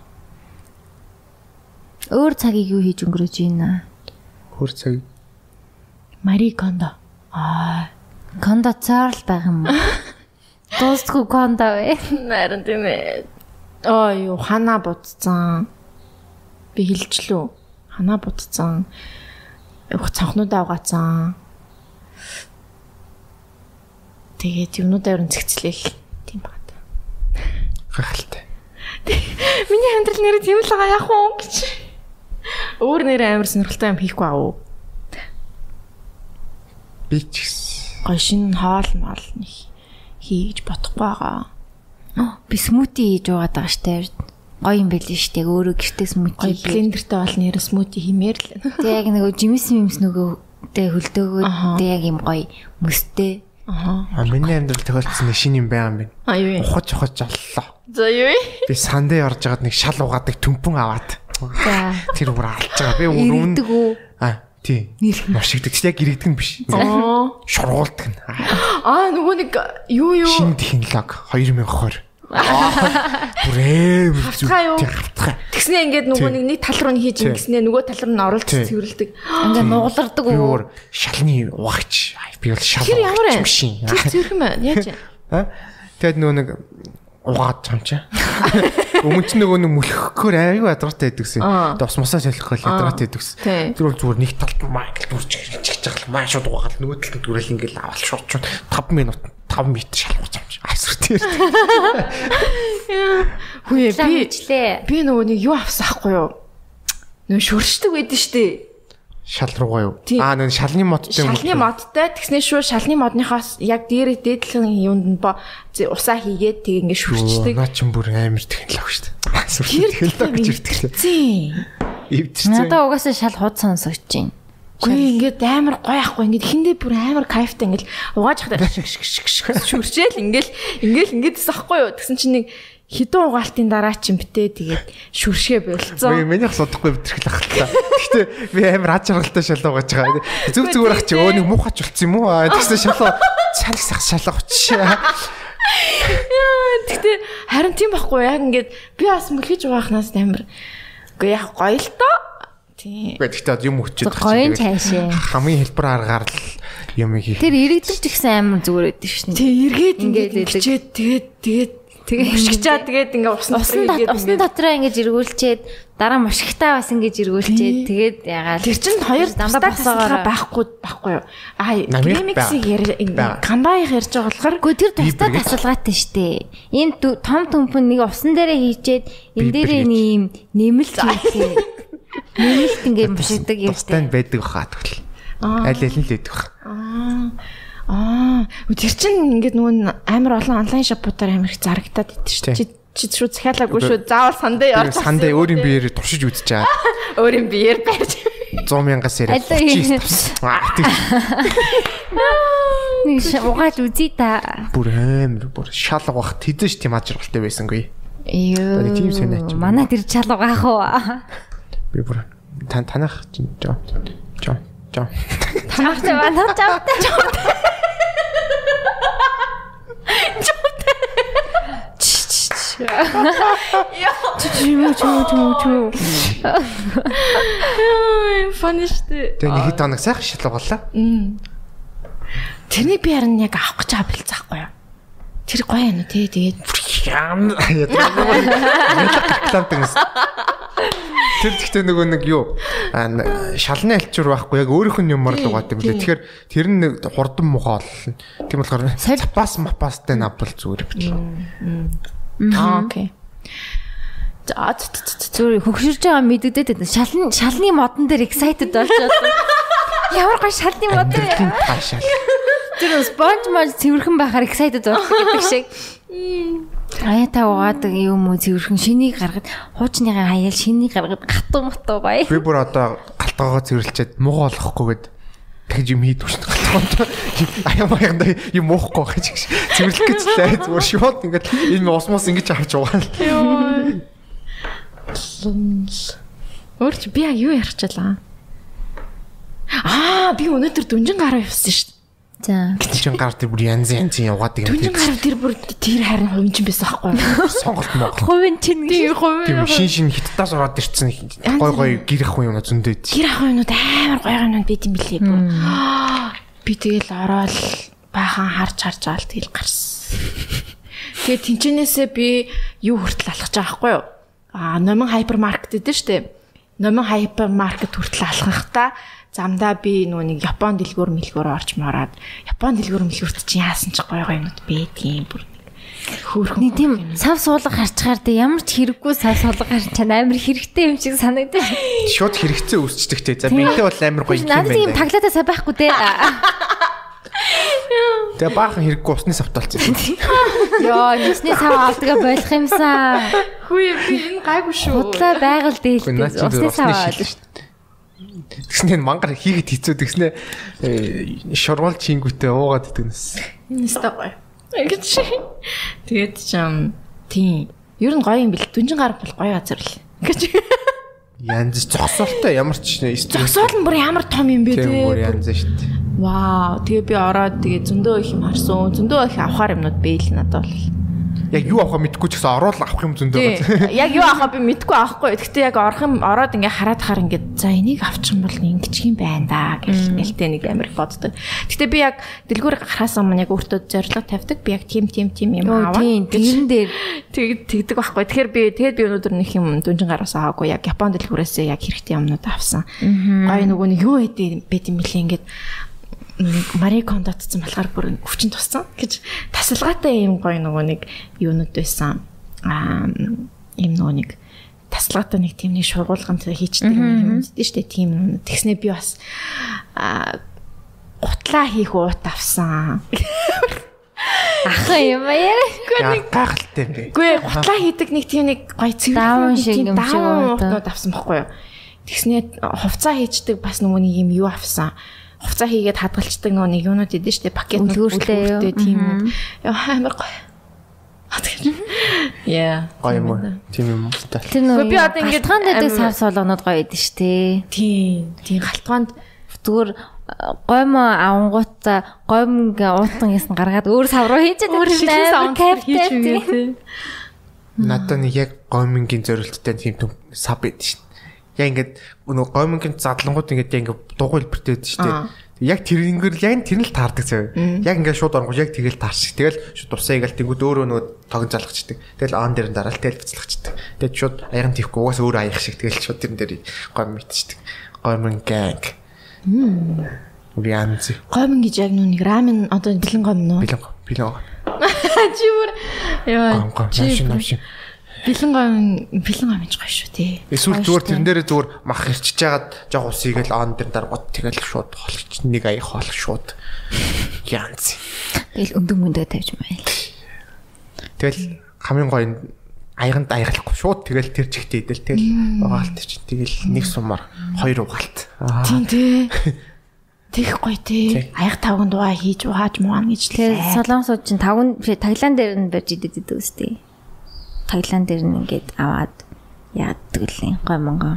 Өөр цагийг юу хийж өнгөрөөж байна? Өөр цаг. Мари Кондо. Аа, Кондо цаал байх юм. Дуусгүй Кондо вэ? Наран тийм ээ. Аа юу хана будцсан. Би хэлжлүү. Хана будцсан. Их цанхнуудаа угаацсан. Тэгээд юмнуудаа өрн цэгцлээл тийм байна. Гахалтай. Миний амьдрал нэр тийм л байгаа яах вэ гэж. Өөр нэр амар сонирхолтой юм хийхгүй аа. Би ч гэсэн. Гой шин хоол мал нэг хийж бодохгүй байгаа. Би смути хийж угаад байгаа штэ. Гоё юм байл нь штэ. Өөрөө гэртээ смути. Гоё блендертэй бол нэр смути хиймээр л. Тэг яг нөгөө жимс мимс нөгөөтэй хөлдөөгөө тэг яг юм гоё мөстэй. Аа. А миний амьдрал тохиолдсон нэг шинэ юм байгаа юм байна. А юу вэ? Ухаж ухаж оллоо. За юу вэ? Би сандаа орж байгаад нэг шал угаадаг төмпөн аваад. За. Тэр бүр алж байгаа. Би өмнө ирдэг үү? А тий. Ношигдаг. Тэг яг иргэдэг нь биш. Аа. Шургуулдаг нь. Аа нөгөө нэг юу юу? Шинэ технологи две тысячи двадцать. Бүрээ хавтгаа юу? Тэгснээ ингээд нөгөө нэг нэг тал руу нь хийж ингэснээ нөгөө тал руу нь оруулж цэвэрлдэг. Ингээд нугалардаг уу? Бүр шалны угаач. Би бол шал. Тэр ямар вэ? Машин. Тэр цэвэрх юм байна. Яаж? Аа. Тэгэд нөгөө нэг угаад чамчаа. Өмнө ч нөгөө нэг мөлхөхөөр аюу ядаргатай байдагсэн. Дос мосоо солихгоо ядаргатай байдагсэн. Тэр бол зүгээр нэг талд майк дүрч чигч жаgal маа шууд угаал нөгөө талд дүрэл ингээл авал шууд шууд five минут five метр шалгууч амч. Айсвар тэр. Хөөе би би нөгөө нэг юу авсан ахгүй юу? Нөгөө шүршдэг байдэн штэ. Шал руугаа юу? Аа нэг шалны модтой юм. Шалны модтой тэгснээ шүү шалны модныхоос яг дээрээ дээдлэн юунд нь бо усаа хийгээд тэг ингэ шүрчдэг. Наа ч бүр амар технологи шүү дээ. Технологи гэж ирдэг. Эвдэрсэн. Надаа угаасаа шал худ сонсогч юм. Үгүй ингээд амар гоё ахгүй ингээд ихэндээ бүр амар кайфтай ингээд угааж хахад шүрчээл ингээд ингээд ингээдээс ахгүй юу тэгсэн чинь нэг хідэн угаалтын дараа чинь битээ тэгээд шүршээ болцсон. Би миний асуудахгүй битэрхэл ахлаа. Гэхдээ би амар ад жаргалтай шал угааж байгаа. Зүг зүгээр ах чи өө нэг муухач болцсон юм уу? Тэгсэн шалаа цалх сах шалаа очиж. Тэгтээ харин тийм байхгүй яг ингээд би бас мөлхиж угаахнаас амар үгүй яг гоё л тоо. Тийм. Гэхдээ юм өчөд гоё цаашаа. Хамгийн хэлбэр аргаар л юм хийх. Тэр иргэдэг ч гэсэн амар зүгээр байдаг шин. Тэг эргээд ингээд хичээд тэгээд тэгээд тэгээ мушгичаа тэгээд ингээ усан усан усан дотроо ингээ жиргүүлчээд дараа мушгитаа бас ингээ жиргүүлчээд тэгээд ягаад тэр чин хоёр дандаа босоогоо байхгүй байхгүй юу аа премиксийг камбайг ярьж байгаа болохоор үгүй тэр тусдаа тасалгаатай штэ энэ том төмпөн нэг усан дээрээ хийчээд энэ дээрээ нэм нэмэлт хийлээ нэмэлт ингээ мушгидаг юм штэ тусдаа байдаг хаа тэгвэл аль аль нь л байдаг аа Аа, тэр чинь ингээд нөгөө амар олон онлайн шопуудаар амар их зарагдаад идэв шүү. Чи чи шууд захиалаагүй шүү. Заавал сандаа яваад сандаа өөрийн биеэр туршиж үзчихээ. Өөрийн биеэр барьж one hundred мянгаас яриад авчихсан. Нэг угааж үзье та. Бүр амар бүр шал угаах тэзэж тийм аж аргалтай байсангүй. Йоо. Тийм сонирч. Манай тэр чал угаах уу? Би бүр тань танах жоо. Жоо. Жоо. Танах танах жоо. Чүү чүү чүү чүү. Яа, funny штэ. Тэгээ нэг хэд хоног сайхан шалгуу боллоо. Тэрний би харин яг авах гэж байгаа бэлцэхгүй юу? Тэр гоё юм уу тий. Тэгээд яан рекламтайс. Тэр ихтэй нөгөө нэг юу шалны альчуур байхгүй яг өөрийнх нь юмар л угаад юм лээ. Тэгэхээр тэр нь хурдан мухаа олно. Тийм болохоор запас мапастай навбал зүгээр бичих. Аа окей. Зүгээр хөгшөрж байгаа мэддэгдээд шалны шалны модон дээр excited болж байна. Ямар гоо шалны мод вэ? Тэр спонж мод цэвэрхэн байхаар excited болдог гэдэг шиг. Ая та угаадаг юм уу цэвэрхэн шинийг гаргаад хуучныхаа хаяал шинийг гаргаад гатуу мотоо гоё. Би бүр одоо галтгоогоо цэвэрлчихэд муу болохгүйгээд тэгж юм хийдгүй шүү дээ. Аяа маяанда юм уухгүй гэж цэвэрлэх гэж лээ. Зүгээр шууд ингээд энэ осмос ингэж авч угаал. Өөрч би яг юу ярихчлаа? Аа би өнөөдөр дүнжин гараа явсан шүү дээ. За. Дүнжин гар тэр бүр янз янз яваадаг юм. Дүнжин гар тэр бүр тэр харин хувийн чинь байсан байхгүй. Сонголт моо. Хувийн чинь тийм хувийн. Шин шин хиттаас ороод ирсэн гой гой гэр ах юм зөндөөд. Гэр ах юмнууд амар гоё юмнууд байт юм билээ бүр. Би тэгэл ороод баахан харж харж аал тэгэл гарсан. Тэгээ тэнчнээсээ би юу хүртэл алхаж байгаа байхгүй юу? Аа номин хайпермаркет гэдэг шүү дээ. Номин хайпермаркет хүртэл алхахтаа замдаа би нөгөө нэг Япон дэлгүүр мэлгүүр орж мораад Япон дэлгүүр мэлгүүрт чинь яасан ч гоё гоё юмуд бэдгийн бүр хөөрхөн нэг тийм сав суулга харчгаар тэ ямар ч хэрэггүй сав суулга харч чана амар хэрэгтэй юм шиг санагдав. Шууд хэрэгцээ үүсчихтэй. За бинтээ бол амар гоё юм байна. Надад ийм таглаатаа сав байхгүй те. Тэгээ баахан хэрэггүй усны савт болчихсон. Йоо, нүсний сав авдаг болох юмсан. Хүү би энэ гайгүй шүү. Худлаа байгаль дээлтэй усны сав аваад шүү. Тэгснээр мангар хийгээд хэцүү тэгснээр шургуул чингүүтээ уугаад идэгнэс. Энэ өстой гоё. Ингэж. Тэгээд чам тийм. Ер нь гоё юм бэл. Дүнжин гар бол гоё газар л. Гэж. Янз зогсоолтой ямар ч стресс. Зогсоол нь бүр ямар том юм бэ те. Тийм бүр янз шүү дээ. Вау. Тэгээ би ороод тэгээ зөндөө их юм харсан. Зөндөө их авахар юмнууд бэйл надад бол. Яг юу авах мэдгүй ч гэсэн ороод авах юм зөндөө байна. Яг юу авах би мэдгүй авахгүй. Гэхдээ яг орох юм ороод ингээ хараад хаар ингээ за энийг авчих юм бол ингэж юм байна да гэл гэлтэй нэг амир боддог. Гэхдээ би яг дэлгүүр гарахаас өмнө яг өөртөө зорилго тавьдаг. Би яг тим тим тим юм аваа. Тийм тэрэн дээр тэг тэгдэг байхгүй. Тэгэхээр би тэгээд би өнөөдөр нэг юм дүнжин гараас аваагүй. Яг Япон дэлгүүрээсээ яг хэрэгтэй юмнууд авсан. Гай нөгөө нэг юу хэдэ байт юм бэлээ ингээд Мари Кондо татсан болохоор бүр өвчин туссан гэж тасалгаатай юм гоё нөгөө нэг юунууд байсан. Аа юм нөгөө нэг тасалгаатай нэг тийм нэг шургуулганд хийчдэг юм дээ шүү дээ. Тийм юм. Тэгснээ би бас аа гутлаа хийх уут авсан. Ахаа юм яа. Яг гайхалтай юм бэ. Гүй гутлаа хийдэг нэг тийм нэг гоё цэвэр шиг юм шиг уутнууд авсан байхгүй юу. Тэгснээ хувцаа хийчдэг бас нөгөө нэг юм юу авсан. Хувцаа хийгээд хадгалцдаг нөгөө нэг юунууд идэв штэ пакет үлгүүртэй тийм амар гоё. Яа. Гоё юм уу? Тийм юм уу? Тэр нөгөө би одоо ингээд галтгаан дээр сав суулганууд гоё идэв штэ. Тийм. Тийм галтгаанд зүгээр гоймо авангуудаа гоймгийн уутан ясн гаргаад өөр сав руу хийж өөр шилэн саунд хийж үгүй. Надад нэг яг гоймгийн зорилттой тийм сав байд штэ. Яг ингээд нөгөө гоймонгийн задлангууд ингээд яг ингээд дугуй хэлбэртэй байдаг шүү дээ. Яг тэр ингээд яг тэр нь л таардаг зав. Яг ингээд шууд оронгоо яг тэгэл таарч. Тэгэл шууд тусаа игээл тэнгууд өөрөө нөгөө тогон залгачдаг. Тэгэл аан дээр нь дараал тэгэл бицлахчдаг. Тэгэл шууд аян тийхгүй угаас өөр аях шиг тэгэл шууд тэрэн дээр гойм мэдчихдэг. Гоймон ганг. Мм. Урианзи. Гоймон гэж яг нүг рамен одоо бэлэн гойм нуу. Бэлэн бэлэн. Чи бүр яа. Чи навшин. Бэлэн гойм бэлэн гойм ч гоё шүү тий. Эсвэл зүгээр тэрэн дээр зүгээр мах ирчиж жагаад жоох ус игээл аан дээр даргууд тэгэл шууд холч нэг аяг хоол шууд янз. Тэгэл өндөг мөндөө тавьж байл. Тэгэл хамгийн гоё нь аяганд аяглахгүй шууд тэгэл тэр чигтээ идэл тэгэл угаалт чи тэгэл нэг сумаар хоёр угаалт. Тийм тий. Тэг гоё тий. Аяг тавган дугаа хийж угааж муан гэж л. Солонгосууд чинь тавган Таиланд дээр нь барьж идэв үстэй. Таиланд дээр нь ингээд аваад яадаг лээ гоймонго.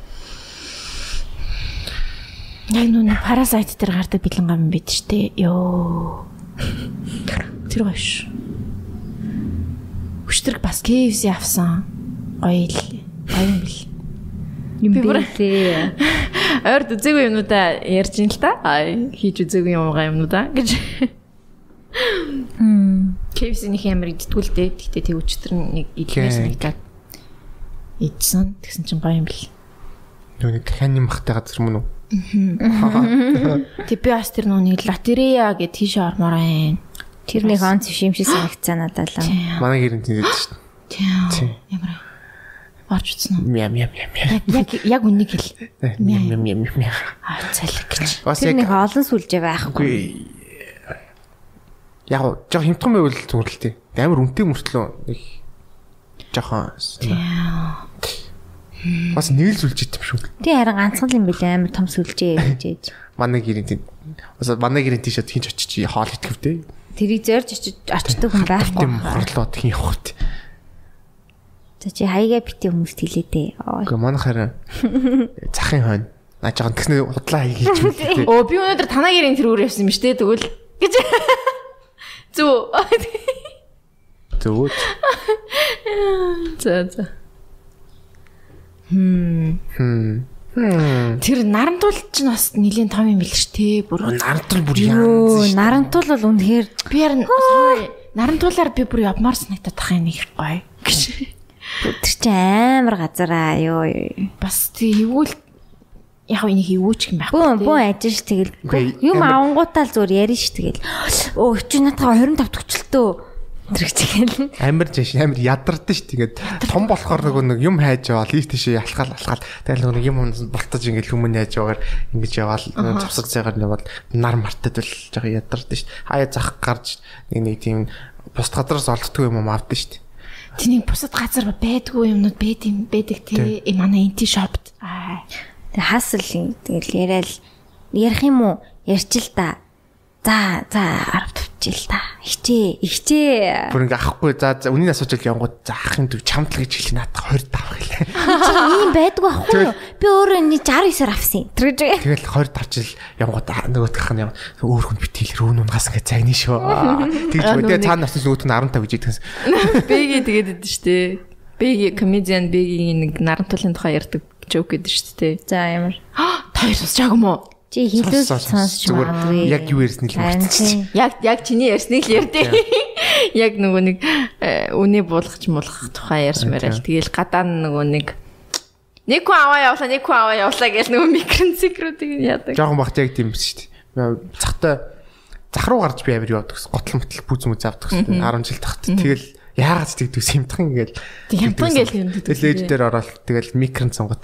Яг нүг парасайт дээр гардаг бэлэн гам байд штэ. Йоо. Тэр гоё ш. Өчтөрг бас кей эф си авсан. Гоё л. Гоё юм бэл. Юм бэлээ. Ойрд үзээгүй юмудаа ярьж ин л та. Аа хийж үзээгүй юмгаа юмудаа гэж. Хм. кей эф си нэг амар идтгүү л дээ. Гэтэ тэг өчтөр нэг идмээс нэгдээд идсэн. Тэгсэн чинь гоё юм бэл. Нүг дахианы махтай газар мөн үү? Тэг би бас тэр нүг лотерея гэд тийш ормоор байна. Тэр нэг онц юм шиг санагцаа надад л. Манай гэрэн тийм дээ шүү дээ. Тийм. Ямар орч утсан уу? Мяа мяа мяа мяа. Яг яг үнийг хэл. Мяа мяа мяа мяа. Аа цалиг гэж. Тэр нэг олон сүлжээ байхгүй. Яг жоо хямдхан байвал зүгээр л тий. Амар үнэтэй мөртлөө нэг жоохон. Бас нэг л сүлж идэм шүү. Тий харин ганцхан юм билээ амар том сүлжээ гэж ээж. Манай гэрэн тийм. Бас манай гэрэн тийшээ хинч очиж хоол итгэвтэй. Тэрийг зорж очиж очдог хүн байхгүй. Тийм хорлоод хин явахт. За чи хаягаа бити хүмүүст хэлээдээ. Гэхдээ манайх хараа захын хойно. Наа жоохон тэгснэ удлаа хий гэж хэлээ. Оо би өнөөдөр танаа гэрийн тэр өөр явсан юм штэ тэгвэл гэж. Зү. Зүг. За за. Хм. Хм. Тэр нарантуул ч бас нэлийн том юм бил ш тэ бүр. Нарантуул бүр яа. Нарантуул бол үнэхээр би харин sorry. Нарантуулаар би бүр явмаар санагдаад тах юм их гоё гэж. Тэр чи амар газараа ёо. Бас тий эвгүй яг энийг эвүүч юм байх. Бүүн бүүн ажиж тэгэл юм авангуудаа л зүгээр ярина ш тэгэл. Оо чи надаа двадцать пять төгчлөлтөө. Тэр тэгэл амар жиш амар ядардаг ш тэгээд том болохоор нөгөө нэг юм хайж яваа лифт тийшээ алхаал алхаал тэгэл нөгөө юм болтож ингээл хүмүүн яаж яваагаар ингэж яваал завсаг цайгаар яваад нар мартад бол жоо ядардаг ш. Хаяа зах гарч нэг нэг тийм бус гадраас олддгүй юм авдаг ш. Тэний бусад газар байдгүй юмнууд байд юм байдаг те. Э манай энти шопт. Аа. Тэг хасл тэгэл яриад ярих юм уу? Ярьч л та. За за арав төвчил та. Хичээ, хичээ. Бүр ингээ ахгүй за үнийн асууж л явгууд за ахын төв чамдл гэж хэлээ надад хоёр давх хэлээ. Чи ийм байдгүй байхгүй юу? Би өөрөө нэг сixty нine-аар авсан. Тэр гэж. Тэгэл хоёр давчил явгууд нөгөөдгөх нь өөр хүн битгийлэр өөн унгаас ингээ загны шүү. Тэгж үдээ цаана авсан нөгөөд нь фifty гэж идэгсэн. Бэги тэгээд идэв штэ. Бэги комедиан бэгийн нэг нарантуулын тухай ярьдаг жоок гэдэг штэ. За ямар. Хоёр сонсож байгаа юм уу? Чи хэлээс сонсч магадгүй. Яг юу ярьсныг л мэдчихсэн. Яг яг чиний ярьсныг л ярьдээ. Яг нөгөө нэг үнэ буулгах муулгах тухай ярьсмаар л тэгэл гадаа нөгөө нэг нэг хүн аваа явуулаа нэг хүн аваа явуулаа гэж нөгөө микрон цикрүүдийг яадаг. Жохон багт яг тийм биш шүү дээ. Цахтай зах руу гарч би авир явдаг гэсэн. Готлон мотл пүүз мүз авдаг гэсэн. ten жил тахт. Тэгэл яагаад тэгдэг симтхан ингээл. Хямдхан гэл юм гэдэг. Тэгэл ээж дээр ороод тэгэл микрон цонгот.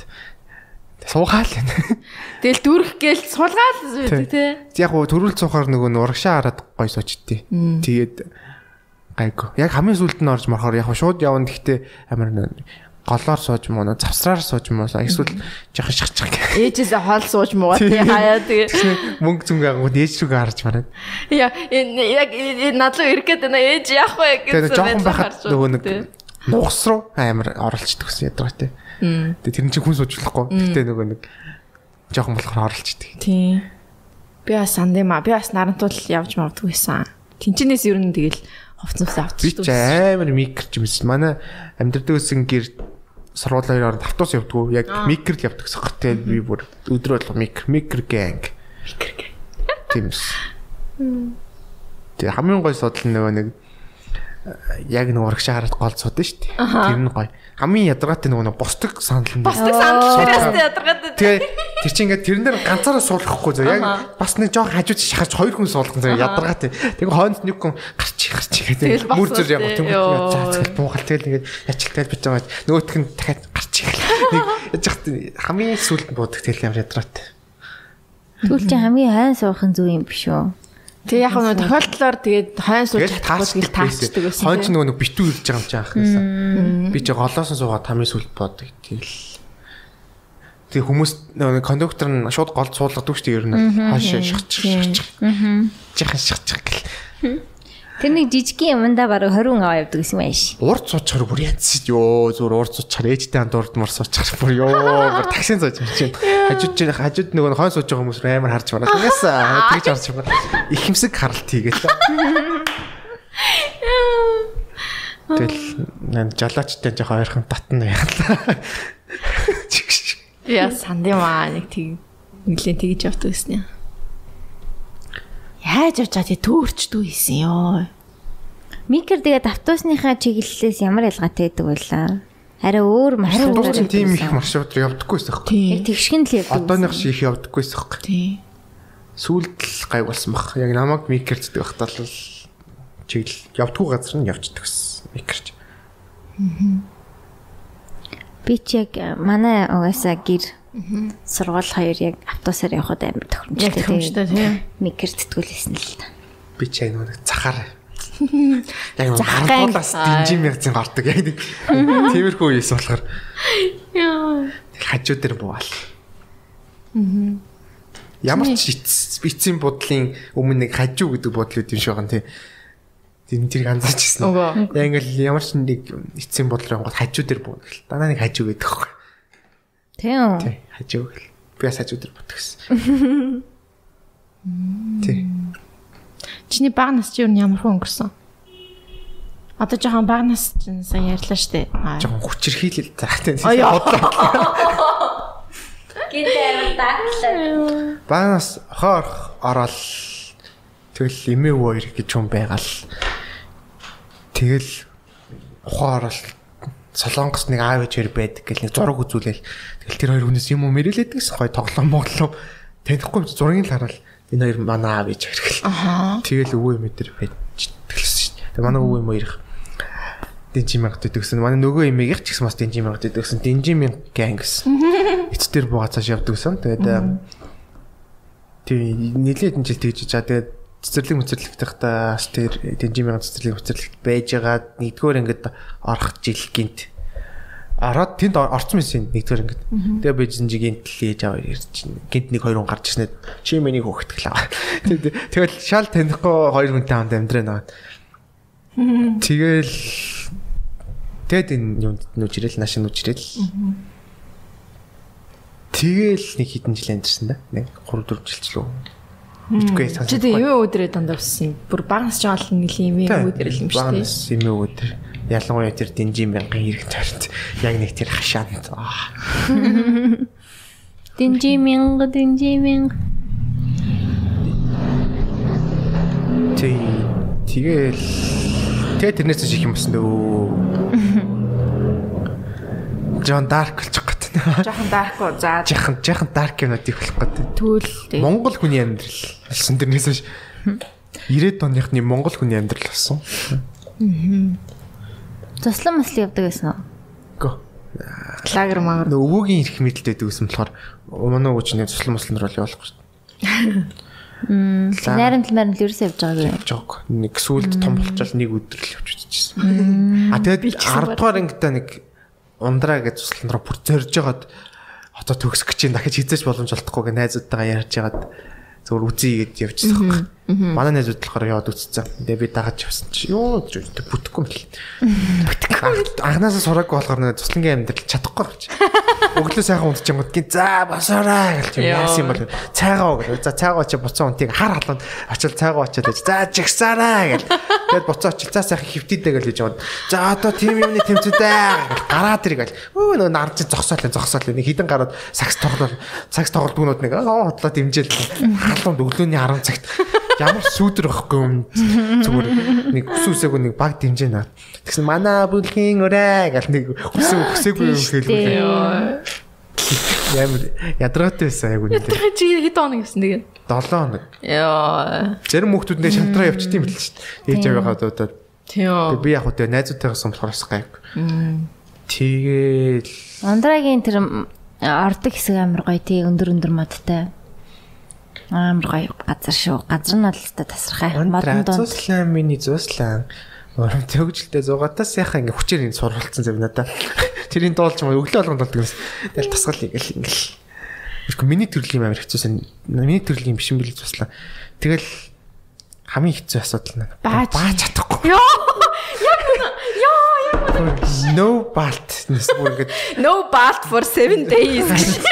Суугаал. Тэгэл дүрх гээл суулгаал үү тий. Яг гоо төрүүл цуухаар нөгөө урагшаа хараад гой сочдтий. Тэгээд гайгүй. Яг хамгийн сүлд нь орж морохоор яг шууд явна гэхдээ амар голоор сууж муу завсраар сууж муу эсвэл жоохон шахчих. Ээжээсээ хоол сууж муу тий хаяа тэгээ мөнгө зүнг агууд ээж рүүгээ харж мараад. Яа яг надлуу ирэх гээд байна ээж яах вэ гэсэн. Тэгээд жоохон байхад нөгөө нэг нугас руу амар оролцдог гэсэн ядраатай. Тэгээ тэр чинь хүн суужлахгүй. Гэтэ нөгөө нэг жоохон болохоор оролцдог. Тий. Би бас сандема. Би бас нарантуул явж мавдгүй байсан. Тинчнээс ер нь тэгэл ховцносоо авчихсан. Би ч амар микерч юмсэн. Манай амьдрдаг үсэн гэр сургуулийн оронд автобус явдггүй. Яг микер л явдаг гэсэн хэрэг. Тэгээ би бүр өдрөө болго микер, микер гэнг. Микер гэнг. Тимс. Тэгээ хамгийн гой судал нөгөө нэг яг нэг урагшаа хараад гол сууд нь шүү дээ. Тэр нь гоё. Хамгийн ядаргаатай нөгөө босдог санал нь. Босдог санал тэрээс ядаргаатай. Тэгээ тэр чинь ингээд тэрэн дээр ганцаараа суулгахгүй зөө. Яг бас нэг жоох хажууд шахаж хоёр хүн суулган зөө ядаргаатай. Тэгээ хойноос нэг хүн гарч гарч гэдэг. Мөр зүр яг тэнгуү цаацгал буугал тэгэл ингээд ячилтай бич байгаа. Нөгөөх нь дахиад гарч ирэл. Нэг яж хат хамгийн сүлд буудаг тэгэл ямар ядаргаатай. Түл чи хамгийн хайн суухын зүг юм биш үү? Тэг яг нөгөө тохиолдлоор тэгээд хайн сууж чадахгүй л таачдаг байсан. Хойч нөгөө нэг битүү ирж байгаа юм чи анх гэсэн. Би ч голоос нь суугаад хамгийн сүлд боодог тэгэл. Тэг хүмүүс нөгөө кондуктор нь шууд голд суулгадаг шүү дээ ер нь. Хаашаа шахчих шахчих. Аа. Жихэн шахчих гэл. Тэр нэг жижигхэн юмдаа бараг twenty аваа явдаг гэсэн юм ааш. Урд суучаар бүр янз ёо зүгээр урд суучаар ээжтэй хамт урдмар суучаар бүр ёо бүр таксин сууж юм чинь. Хажууд чинь хажууд нөгөө хойно сууж байгаа хүмүүс амар харж байна. Тэгээс тэгж харж байна. Их хэмсэг харалт хийгээл. Тэгэл нан жалаачтай жоохон ойрхон татна яалаа. Яа сандимаа нэг тэг нэлээд тэгж явдаг гэсэн юм. Яаж явж чад төөрчдүү хийсэн ёо. Микер тэгээд автобусныхаа чиглэлээс ямар ялгаатай байдаг байлаа? Арай өөр маршрут. Автобус тийм их маршрут явдаггүй байсан хэрэг. Яг тэгшгэн л явдаг. Одооных шиг их явдаггүй байсан хэрэг. Тий. Сүүлд л гайг болсон баг. Яг намайг микерцдэг байхдаа л чиглэл явдаггүй газар нь явждаг гэсэн микерч. Би ч яг манай угаасаа гэр сургууль хоёр яг автобусаар явхад амар тохиромжтой тийм. Микер зэтгүүлсэн л та. Би ч яг нэг цахаар яг гардуулаас динжим ягцын гардаг яг нэг тиймэрхүү үеэс болохоор Яа. хажуу дээр буугаал. Ямар ч эцсийн бодлын өмнө нэг хажуу гэдэг бодол үүд юм шиг байна тий. Тийм тэрийг анзаарч ирсэн. Яг ингээл ямар ч нэг эцсийн бодлоор гол хажуу дээр бууна гэл. Данаа нэг хажуу гэдэг хөөх. Тийм. Тий, хажуу гэл. Би бас хажуу дээр бодох гэсэн. Тий. Чиний баг нас чи юу ямар хүн өнгөрсөн? Одоо жоохон баг нас чинь сайн ярьлаа штэ. Жоохон хүчирхийлэл заахтай бодлоо. Гинээр даглаа. Банас хоорх ороод тэгэл эмээ хоёр гэж хүн байгаал. Тэгэл ухаан орол Солонгос нэг аав ээж хоёр байдаг гэл нэг зураг үзүүлээл. Тэгэл тэр хоёр хүнээс юм уу мэрэлээд гэсэн гой тоглоом боглоо. Танихгүй зургийг л хараад энэ хоёр манай аав ээж хоёр гэл. Аха. Тэгэл өвөө эмээ тэр байж тэгэлсэн шүү дээ. Тэгээ манай өвөө эмээ хоёр Дэнжимэнг дэдгсэн. Манай нөгөө эмээгийнх ч гэсэн бас Дэнжимэнг дэдгсэн. Дэнжимэн гэнг гэсэн. Эцтэр буугаа цааш явдаг гэсэн. Тэгээд тий нэлээд жил тэгж чаа. Тэгээд цэцэрлэг мэцэрлэгтэйхтаа бас тэр Дэнжимэнг цэцэрлэг мэцэрлэгт байж байгаа нэгдүгээр ангид орох жил гинт. Ороод тэнд орцсон байсан нэгдүгээр ангид. Тэгээд бийжэн жигийн тэл ээж аваа ирж чинь. Гинт нэг хоёр хүн гарч ирснээр чи миний хөөхтглээ. Тэгэл шал танихгүй хоёр хүнтэй хамт амьдраа наваа. Тэгэл тэгэд энэ юунд нүжрэл нааш нүжрэл. Тэгэл нэг хэдэн жил амьдсан да. Нэг гурав дөрөв жил ч лөө. Мэдгүй санаа. Чи тэгээ юу өдрөө дандаа өссөн. Бүр багнас жаал нэлийн имээ өдрөл юм шүү дээ. Багнас имээ өдөр. Ялангуяа тэр Дэнжим мянган хэрэг тарт. Яг нэг тэр хашаанд. Дэнжим мянга Дэнжим мянга. Тэг тэгэл тэгээ тэрнээс шиг юм болсон дөө. Жон дарк болчих гээд. Жохон дарк уу заа. Жахан жахан дарк юмнууд их болох гээд. Түүл. Монгол хүний амьдрал болсон тэрнээс ирээд оныхны монгол хүний амьдрал болсон. Туслан мөсл явдаг гэсэн үү? Гөө. Лагер магар. Өвөөгийн ирэх мэдлэлтэй дүүсэн болохоор манай өвөч нэг туслан мөслнөр бол явуулахгүй шүү дээ. Мм. Найрамдал найрамдал ерөөсөө явж байгаа юм. Явж байгаа. Нэг сүулт том болчихвол нэг өдөр л явж үзчихсэн. А тэгээд арав дугаар ангита нэг ундраа гэж туслан руу бүр зорж жагаад хотод төгсөх гэж дахиж хизээч боломж олдохгүй гэ найзуудтайгаа ярьж ягаад зөвөр үзье гэд явчихсан хэрэг. Манай найзууд болохоор яваад үзсэн. Тэгээ би дагаж явсан чи ёо бүтэхгүй юм бэл. Бүтэхгүй. Анханасаа сураагүй болохоор нэг туслангийн амьдрал чадахгүй гэж. Өглөө сайхан унтчихгод гээ за босоорой гэж яасан юм бол цайгаа гэж. За цайгаа очиж буцаа унтыг хар халуун очил цайгаа очиад за жигсаарай гэж. Тэгээд буцаа очил за сайхан хөвтөдэй гэж хийж яваад. За одоо тим юмны тэмцэдэй гараад ирэх гал. Өө нөө нар чи зогсоол зогсоол нэг хідэн гараад сакс тоглол сакс тоглолтгоонууд нэг хотлоо дэмжээл. Халуунд өглөөний арав цагт ямар сүүдэр байхгүй юм зүгээр нэг хүсүүсээгүй нэг баг дэмжээ наа. Тэгсэн манай бүлгийн өрөө гэл нэг хүсээ хүсээгүй юм хэлээ. Ямар ядраатай байсан яг үнэ. Ядраа чи хэд хоног гэсэн тэгээ? долоо хоног. Яа. Зарим хүүхдүүднээ шантраа явчихтiin бэл ч. Ээж аваагаа дуудаад. Тийм. Би яг үгүй найзуудтайгаас болохоор гайг. Тэгэл Андрагийн тэр ордог хэсэг амар гоё тий өндөр өндөр модтай. Амар гоё газар шүү. Газар нь бол та тасархай. Модон зууслан миний зууслан. Орон төгжөлтэй зугаатаас яхаа ингээ хүчээр ин сурвалцсан зав надаа. Тэрийн дуулж маа өглөө болгонд болдог юмс. Тэгэл тасгал ингээл ингээл. Ихгүй миний төрлийн амар хэцүүсэн. Миний төрлийн биш юм бил зууслаа. Тэгэл хамгийн хэцүү асуудал нь бааж чадахгүй. Йоо. Яг үнэ. Йоо, яг үнэ. No balt нэс бүр ингээ No balt for seven days.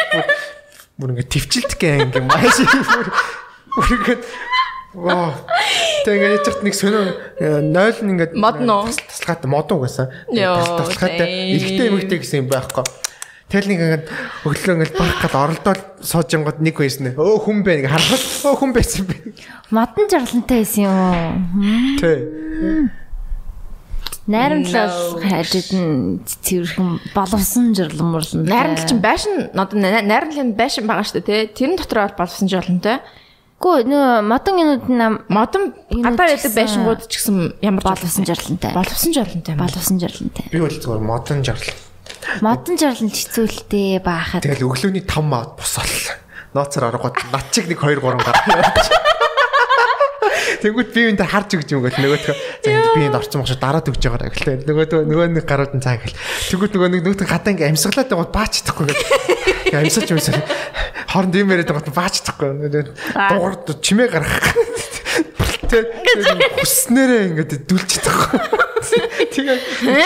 Бүр ингээ твчилт гэн ингээ маш бүр ингээ Ваа. Тэгээ яцэрт нэг сонио нойл нь ингээд таслахаатай модон угаасаа. Таслахаатай эргэтэй эмэгтэй гэсэн юм байхгүй. Тэгэл нэг ингээд өглөө ингээд баг гал оролдоод сууж янгод нэг байсан. Өө хүн бэ нэг харахад өө хүн байсан бэ. Модон жарлантай байсан юм уу? Тий. Найрамдлал хажууд нь цэвэрхэн боловсон жирлэн мурлан. Найрамдал чинь байшин одоо найрамдлын байшин байгаа шүү дээ тий. Тэрэн дотор бол боловсон жирлэнтэй. Гүү нөө модон юмуд нам модон гадаа байдаг байшингууд ч гэсэн ямар боловсон жирлэнтэй. Боловсон жирлэнтэй. Боловсон жирлэнтэй. Би бол зүгээр модон жирлэн. Модон жирлэн хэцүүлтэй баахад. Тэгэл өглөөний том маад босол. Ноцор оргоод над чиг нэг хоёр гурван гараа. Тэнгүүт би энэ харж өгч юм гэл нөгөөтгөө за энэ би энд орсон багш дараад өгч байгаараа гэхлээ. Нөгөө нөгөө нэг гарууд нь цаа гэл. Тэнгүүт нөгөө нэг нөгөөт гадаа ингээм амьсгалаад байгаад баач чадахгүй гэл. Амьсаж юм шиг. Хооронд юм яриад байгаад баач чадахгүй. Дуурд чимээ гаргах. Тэ хүснээрээ ингээд дүлж чадахгүй. Тэгээ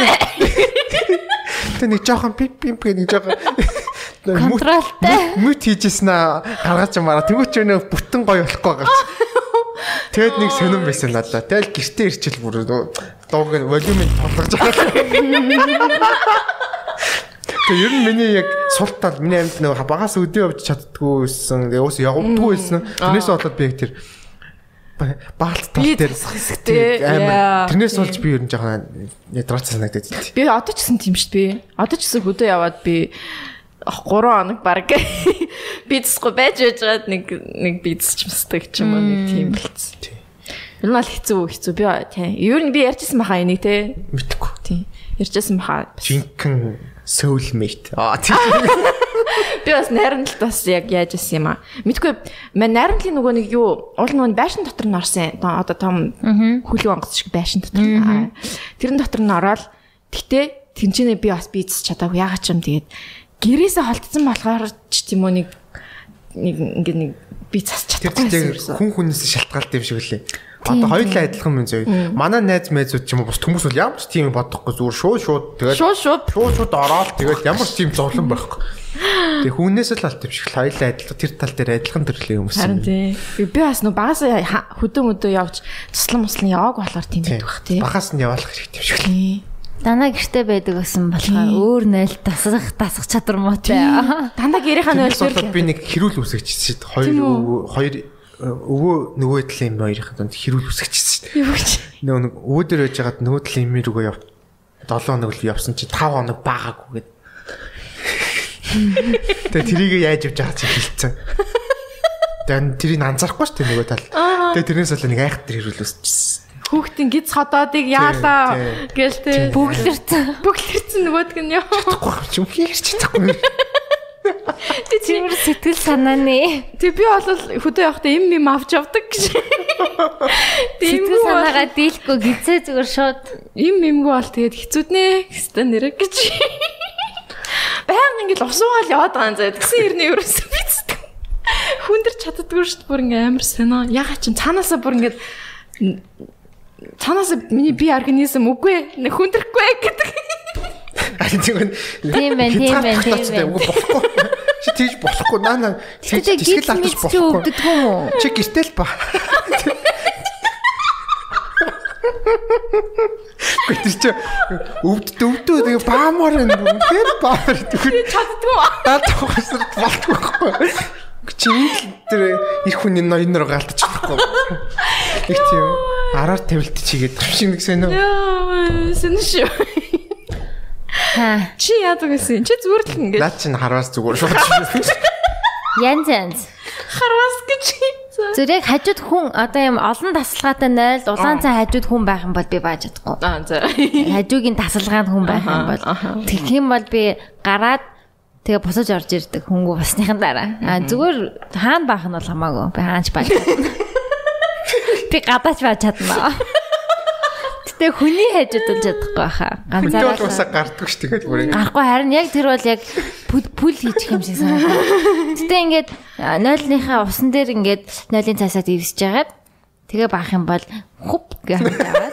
Тэ нэг жоохон пип пип нэг жоохон контролтой мүт хийжсэн аа гаргаж юмараа тэгвэл ч нөө бүтэн гоё болохгүй байгаа. Тэгэд нэг сонирн байсан надаа. Тэгэл гэртээ ирчил бүр дууг нь волюмыг тоолгож байгаа. Тэгээ ер нь миний яг сул тал миний амьд нэг багаас өдөө явж чаддгүй байсан. Тэгээ уус явдаггүй байсан. Тэрнээс болоод би тэр баалт тал дээр амар тэрнээс болж би ер нь жоохон ядрац санагдаад байна. Би одоо ч гэсэн тийм шүү дээ. Одоо ч гэсэн хөдөө яваад би гурван хоног баг бизнесгүй байж байжгаад нэг нэг бизнес ч мсдаг ч юм уу нэг тийм болцсон. Ер нь бол хэцүү хэцүү би тийм. Ер нь би ярьжсэн баха энийг те. Мэдхгүй. Тийм. Ярьжсэн баха. Жинхэнэ soulmate. Аа тийм. Би бас найрамдалт бас яг яаж ирсэн юм аа. Мэдгүй мань найрамдлын нөгөө нэг юу уул нөгөө байшин дотор нь орсон. Одоо том хүлэн онгоц шиг байшин дотор. Тэрэн дотор нь ороод гэтээ тэнцэнэ би бас бизнес чадаагүй ягаад ч юм тэгээд гэрээсээ холтсон болохоор ч тийм үү нэг нэг ингэ нэг би засч чадахгүй байсан. Хүн хүнээс шалтгаалт юм шиг үлээ. Одоо хоёулаа адилхан юм зөө. Манай найз мэзүүд ч юм уу бус хүмүүс бол ямар ч тийм бодохгүй зүгээр шууд шууд тэгээд шууд шууд шууд шууд ороод тэгээд ямар ч тийм зовлон байхгүй. Тэгээ хүнээс л алт юм шиг хоёулаа адилхан тэр тал дээр адилхан төрлийн хүмүүс. Харин тий. Би бас нөө багаас хөдөө мөдөө явж туслан муслан яваг болохоор тийм байдаг бах тий. Багаас нь яваалах хэрэгтэй юм шиг л. Дандаа гэртээ байдаг гэсэн болохоор өөр нойл тасах тасах чадвар муутай. Дандаа гэрийнхаа нойл дээр би нэг хэрүүл үсгэж шүү дээ. Хоёр хоёр өвөө нөгөө талын хоёрын донд хэрүүл үсгэжсэн шүү дээ. Нөгөө нэг өвөө дээр байж байгаад нөгөө талын юм рүүгээ яв. долоо хоног л явсан чи тавь хоног баагаагүй гээд. Тэгээ тэрийг яаж явж байгаа чи хэлцэн. Тэгээ тэрийг анзаарахгүй шүү дээ нөгөө тал. Тэгээ тэрнээс бол нэг айхтар хэрүүл үсчихсэн. Хүүхдийн гиз хотоодыг яалаа гэлтэй бүглэрсэн. Бүглэрсэн нөгөөдг нь яа. Чадахгүй юм хийрч чадахгүй. Тэ чимэр сэтгэл санааны. Тэг би бол хөдөө явахдаа им им авч явдаг гэж. Сэтгэл санаагаа дийлэхгүй гизээ зүгээр шууд им имгүй бол тэгээд хэцүүднэ гэстэ нэрэг гэж. Баян ингээл усуугаал яваад байгаа юм заа. Тэгсэн ирнэ ерөөсөө бицдэг. Хүндэр чаддаггүй шүү дээ бүр ингээм амар сонио. Ягаад ч цаанаасаа бүр ингээд цаанаас миний бие организм үгүй нэ хүндрэхгүй гэдэг. Тийм байх, тийм байх, тийм байх. Чи тийж болохгүй наа наа. Тэгсэл алдаж болохгүй. Чи гэртэл ба. Гэтэр чи өвд өвдөө тэгээ баамаар энэ үнээр баар тэгвэл чаддгүй. Даад тавхсар болохгүй. Чи тэр их хүний ноёноор гаалтчих болохгүй. Их тийм араар тавилт чигээд шиг нэг сэнэ. Яа, сэнэ шүү. Ха. Чи яадаг гэсэн? Чи зүгээр л ингэ. Наад чинь харвас зүгээр шууд. Янз янз. Харвас гэж. Зүрэг хажууд хүн одоо юм олон тасалгаатай нойл улаан цай хажууд хүн байх юм бол би бааж чадахгүй. Аа за. Хажуугийн тасалгаанд хүн байх юм бол тэгэх юм бол би гараад тэгээ босож орж ирдэг хөнгөө басныхан дараа. Аа зүгээр хаана байх нь бол хамаагүй. Би хаач бааж чадна. Би гадаач бааж чадна. Гэтэ хүний хажууд нь чадахгүй байхаа. Ганцаараа л усаа гарддаг ш тэгээд бүр ингэ. Гарахгүй харин яг тэр бол яг пүл хийчих юм шиг санагдав. Гэтэ ингээд нойлныхаа усан дээр ингээд нойлын цаасаа ивсэж яагаад тэгээ баах юм бол хуп гэж хандаад.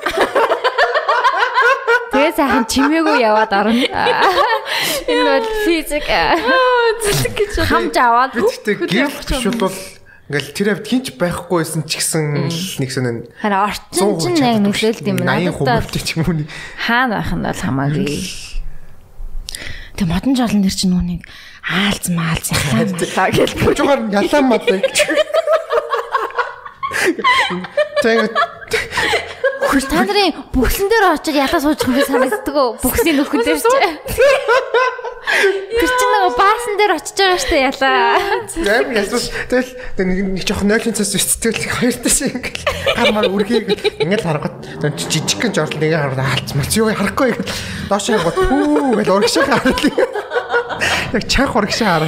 Тэгээ сайхан чимээгүй яваад орно. Энэ бол физик. Зүлэг гэж хамж аваад гэтэ гэр бол ингээл тэр авд хинч байхгүйсэн ч гэсэн нэг сонин харин орчин чинь яг нөлөөлт юм надад хүмүүст ч юм уу хаана байх нь бол хамаагүй. Тэг модон жолн дэр чинь нүг аалз маалз яхаа гэж божгаар ялаа мад гэж. Тэг Та нарын бүхсэн дээр очиж ядаа сууж байгаа юм санагддаг. Бүхсний нөхөн дээр чи. Тэр чинь нөгөө баасан дээр очиж байгаа штэ ялаа. Яг ясвал тэгэл нэг жоох нойлын цас өцтэй хоёртой шиг ингээл гармаар үргийг ингээл харгад жижиг гэн жорлол нэгэ хараад хаалцмарч юу харахгүй ингээл доош харгад пүү гэж урагшаа хараад. Яг чанх урагшаа хараад.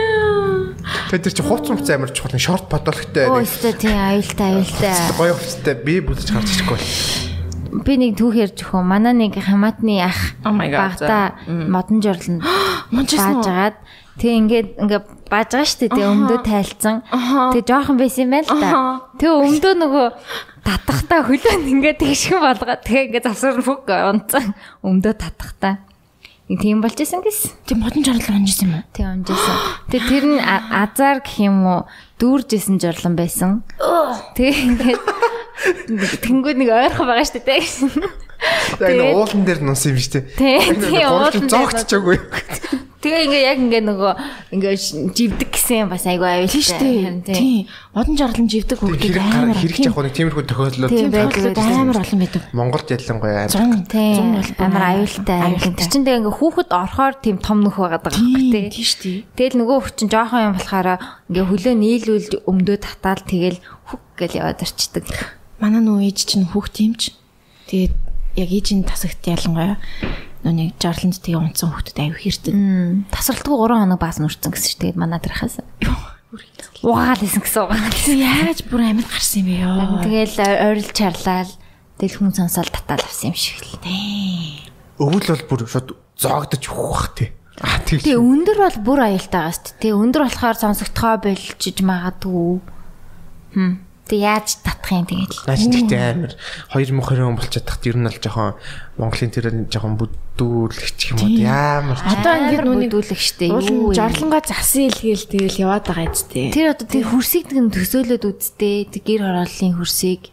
Тэр чи хууц мууц амар чухал шорт бодолхтой. Оо өстэй тий аюултай аюултай. Гоё өстэй би бүлж гарч ичихгүй. Би нэг түүх ярьж өгөө. Манай нэг хамаатны ах багта модон жорлон баажгаад тэг ингээд ингээд бааж байгаа шүү дээ. Өмдөө тайлцсан. Тэг жоохон байсан юм байна л да. Тэг өмдөө нөгөө татахтаа хөлөө ингээд тэгшхэн болгоо. Тэг ингээд завсар фуг унцсан. Өмдөө татахтаа. Нэг тийм болж исэн гэсэн. Тэг модон жорлон унжсэн юм уу? Тэг унжсэн. Тэг тэр нь азар гэх юм уу дүүржсэн жорлон байсан. Тэг ингээд тэнгүүд нэг ойрхон байгаа шүү дээ гэсэн. Тэгээ уулан дээр нус юм шүү дээ. Тэгээ уулан зогтчихоогүй. Тэгээ ингээ яг ингээ нөгөө ингээ живдэг гэсэн бас айгүй аюул шүү дээ. Тийм. Модон жорлон живдэг хүүхдүүд амар хэрэг яг нэг тиймэрхүү тохиолдлоо амар олон байдаг. Монголд ялангуяа амар. Тийм. Амар аюултай. Тэр чинь тэгээ ингээ хүүхэд орохоор тийм том нөх байгаад байгаа юм тий. Тийм шүү дээ. Тэгэл нөгөө хүүхд чинь жоохон юм болохоор ингээ хөлөө нийлүүлж өмдөө татаал тэгэл хүк гэл яваад орчдөг. Манай нөө ээж чинь хүүхд юмч. Тэгээд яг ээжийн тасагт ялангуяа нүг жарланд тэгээ унтсан хүүхдэд аюу хэрдэг. Тасралтгүй гурван хоног баас нүрсэн гэсэн чинь тэгээд манай дарахаас угаал исэн гэсэн угаал. Яаж бүр амьд гарсан юм бэ ёо. Тэгэл ойрол чарлал тэгэл хүн сонсоол татаал авсан юм шиг л. Өвөл бол бүр шууд зоогдож ухах тий. А тий өндөр бол бүр аюултайгаас тий өндөр болохоор сонсогдохоо болчих магадгүй. Хм. Тэг яаж татах юм тэгэл. Наач тэгтээ амар хоёр мөхөр хүн болчиход тахт ер нь бол жоохон Монголын тэр жоохон бүдүүлэгч юм уу ямар ч одоо ингээд нүг бүдүүлэг штэ юу жорлонгаа зассан илгээл тэгэл яваад байгаа зү. Тэр одоо тэр хөрсийг нэг төсөөлөд үзтээ тэг гэр хорооллын хөрсийг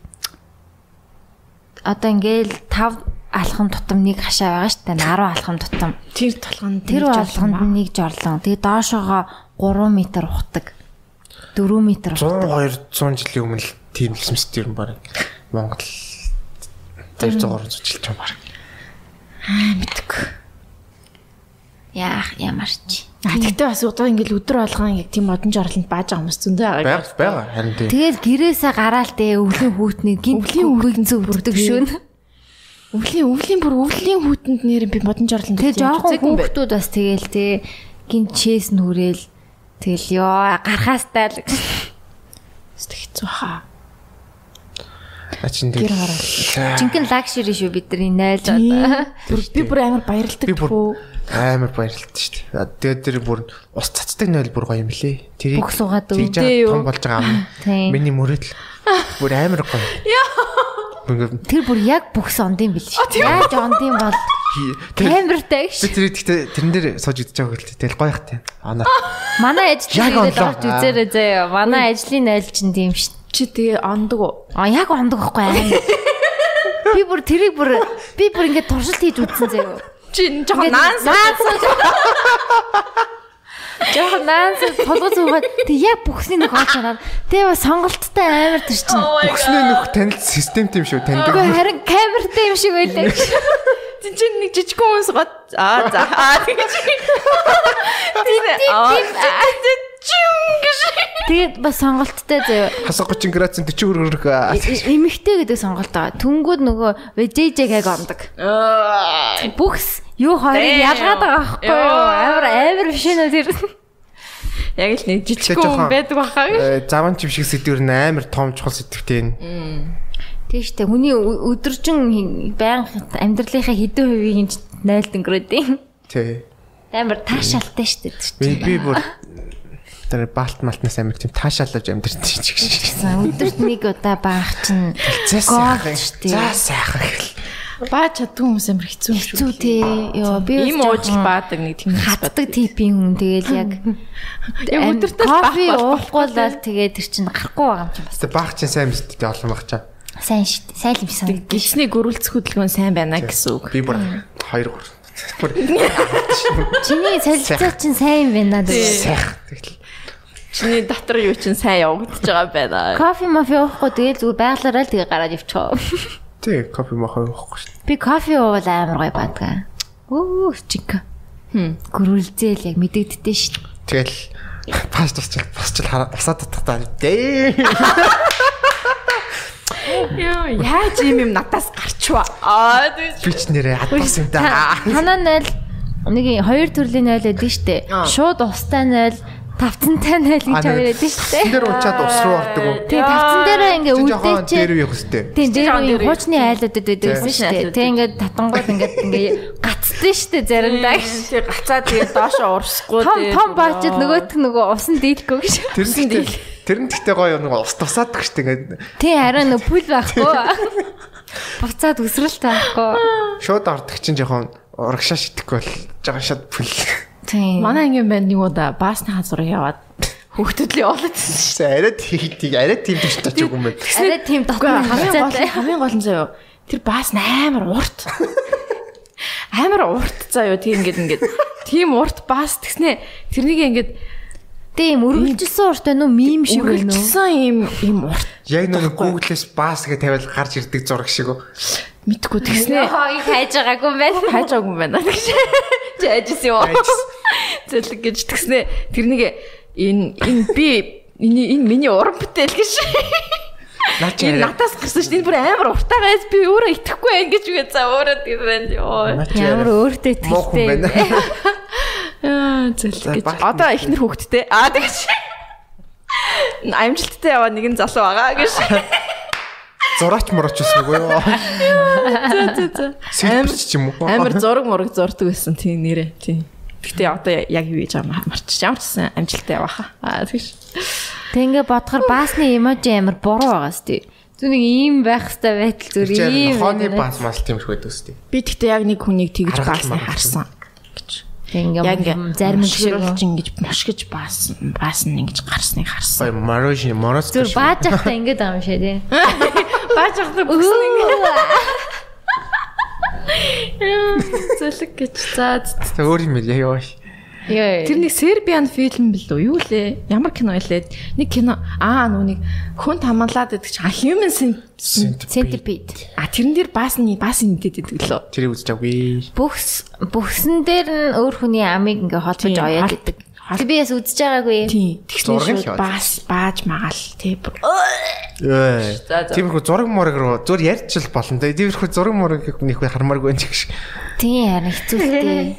одоо ингээл тав алхам тутам нэг хашаа байгаа штэ арван алхам тутам тэр толгонд тэр алхамд нэг жорлон тэг доошоогоо гурван метр ухдаг дөрвөн метр зуун хоёр зуун жилийн өмнө тийм л мэт юм баг Монгол хоёр зуун жилч юм баг аа мэдгүй яах ямар ч а тэгтээ бас одоо ингээл өдөр болгон яг тийм модон жорлонд бааж байгаа хүмүүс зөндөө байгаа байгаа байгаа харин тийм тэгэл гэрээсээ гараал дээ өвлийн хүүтний гинт өвлийн зүг бүрдэг шүүн өвлийн өвлийн бүр өвлийн хүүтэнд нэр би модон жорлонд тэг жоохон хүүхдүүд бас тэгэл те гинт чээс нүрэл тэгэл ёо гарахаастай л хэцүү хаа. Ачин тэгэл жинхэнэ лакшери шүү бидний найлж байна. Би бүр амар баярлдаг хөө. Амар баярлалтай шүү дээ. Тэгээд тэр бүр ус цацдаг нойл бүр гоё юм лээ. Тэрийг бүх суугаад өвдөө том болж байгаа юм. Миний мөрөдл бүр амар гоё. Тэр бүр яг бүх сондын бил шүү. Яаж ондын бол камертай гэж. Би тэр ихтэй тэрэн дээр сууж идэж байгаа хөлтэй. Тэгэл гоё хат. Анаа. Манай ажлын ирээд орж үзээрэй заяа. Манай ажлын найл чинь тийм шүү. Чи тэгээ ондог уу? А яг ондог байхгүй аа. Би бүр тэрийг бүр би бүр ингээд туршилт хийж үзсэн заяа. Чи жоохон наанс. Жоохон наанс толгой зуугаад тэг яг бүхсний нэг олж хараад тэг бас сонголттой амар тэр чинь. Бүхсний нөх танил системтэй юм шүү таньдаг. Харин камертай юм шиг байлаа. Тин чинь нэг жижиг хүмүүс гот аа за аа тэгэж. Тэгээд бас сонголттой заяа. Хасаа гочин градус дөрвөн хөргөх. Эмэгтэй гэдэг сонголт байгаа. Түнгүүд нөгөө вэжэжэг яг ондог. Бүхс юу хоёрыг ялгаад байгаа байхгүй юу? Амар амар биш нэ тэр. Яг л нэг жижиг хүн байдаг бахаа. Заван чив шиг сэдвэр нь амар том чухал сэдвтэй энэ. Тийм шүү дээ. Хүний өдөржин байнга амьдралынхаа хэдэн хувийг найлт өнгөрөөд. Тий. Амар таашаалтай шүү дээ. Би би бүр тэр балт малтнаас амар тийм таашаалж амьдрсан ч гэсэн. Өдөрт нэг удаа баах чинь сайхан шүү дээ. За сайхан гэл. Баа чадгүй хүмүүс амар хэцүү юм шүү. Хэцүү тий. Йоо би ийм уужил баадаг нэг тийм хатдаг типийн хүн тэгэл яг өдөртөө кофе уухгүй л тэгээд тэр чинь гарахгүй байгаа юм чинь бас. Тэгээ баах чинь сайн мэдтэй олон баг чаа. Сайн шүү дээ. Сайн л юм санагдав. Гисний гөрүүлцэх хөдөлгөөн сайн байна гэсэн үг. Би бүр хоёр гур. Чиний солилцоо чинь сайн байна дээ. Сайхан тэгэл. Чиний дотор юу чинь сайн явагдаж байгаа байна. Кофе мафи уухгүй тэгэл зүгээр байглаараа л тэгээ гараад явчихоо. Тэг кофе мохоо уухгүй шүү. Би кофе уувал амар гоё бадгаа. Оо чик. Хм. Гөрүүлзээл яг мэдэгддээ шүү. Тэгэл паст тусчил босчил усаа татахтаа. Дээ. Яа, яаж юм юм надаас гарчваа. Аа би ч нэрээ хадас юм да. Танаа нойл нэг хоёр төрлийн нойл байдаг штэ. Шууд устай нойл, тавцантай нойл гэж хоёр байдаг штэ. Тэр уучаад ус руу ордог уу? Тэгээ тавцан дээрээ ингээ үлдээч. Тэр үе хөстэй. Тийм дээр үе хуучны айлуудад байдаг штэ. Тэгээ ингээ татангууд ингээ ингээ гацдээ штэ заримдаа. Тэгээ гацаа тэгээ доошоо урсахгүй тэгээ. Том том баачд нөгөөтг нөгөө усан дийлэхгүй гэж. Тэрэн дийл. Тэрэн тэгтээ гоё нэг ус тусаадаг штэ ингээ. Тий хараа нэг пүл байхгүй. Буцаад өсрэлт байхгүй. Шууд ордог чинь жоохон урагшаа шитгэхгүй бол жоохон шат пүл. Тийм. Манай ангийн банд нэг удаа баасны хазуур яваад хүүхдүүдлийн олоод ирсэн. Арай тийх арай тийм төч тач юм байна. Арай тийм дотор хацаатай. Хамгийн гол нь заяа. Тэр баас амар урт. Амар урт заяа. Тийм ингээд ингээд тийм урт баас тэгснэ. Тэрнийг ингээд тийм өргөлжилсэн урт байна уу? Мим шиг байна уу? Өргөлжилсэн ийм ийм урт. Яг нэг Google-с баас гэж тавиал гарч ирдэг зураг шиг үү? Мэдгүй тэгснэ. Хойг хайж байгаагүй юм байна. Хайж байгаагүй юм байна. Жаажс юу. Зэлэг гэж тэгснэ. Тэрнийг энэ энэ би энэ энэ миний уран бүтээл гэж. Наач надаас гарсан шүү дээ. Энэ бүр амар уртаагаас би өөрөө итгэхгүй ингэж үгээ за өөрөө тийм байна. Ямар өөртөө итгэвтэй. Аа зэлэг гэж. Одоо ихнэр хүүхэдтэй. Аа тэгэж. Амжилттай яваа нэгэн залуу байгаа гэж. Зураач мураач гэсэн үгүй юу? За за за. Сэлбэрч ч юм уу? Амар зураг мураг зурдаг байсан тийм нэрээ. Тийм. Гэхдээ одоо яг юу гэж байгаа марч. Ямар ч гэсэн амжилттай яваа. Аа тэгш. Тэг ингээ бодохоор баасны эможи амар буруу байгаа сте. Зүг нэг ийм байх хэвээр байтал зүр ийм. Хооны баас мас тиймэрхүү байдаг сте. Би тэгтээ яг нэг хүнийг тэгж баасны харсан гэж. Тэг ингээ зарим шиг ингэж мошгиж баасан. Баасан ингэж гарсныг харсан. Бай марож мороз зүр бааж ахтай ингээ байгаа юм шээ тий. Бааж ахтай бүсэн ингээ. Зэлэг гэж заа. Тэ өөр юм яа яаш. Тэр нэг Сербиан фильм бил үү? Юу лээ? Ямар кино илээ? Нэг кино аа нүг хүн хамгаалаад байдаг чинь Human Centipede. А тэрэн дээр баасны баасны нэтэд байдаг лөө. Тэрийг үзэж авгүй. Бүхс бүхсэн дээр нь өөр хүний амийг ингээ холбож оёад байдаг. Би яс үзэж байгаагүй. Тийм. Тэгснээр баас бааж магаал тий. Тиймэрхүү зураг мураг руу зур ярьж л болно. Тиймэрхүү зураг мураг нэг хармааргүй юм чи. Тийм харин хэцүүтэй.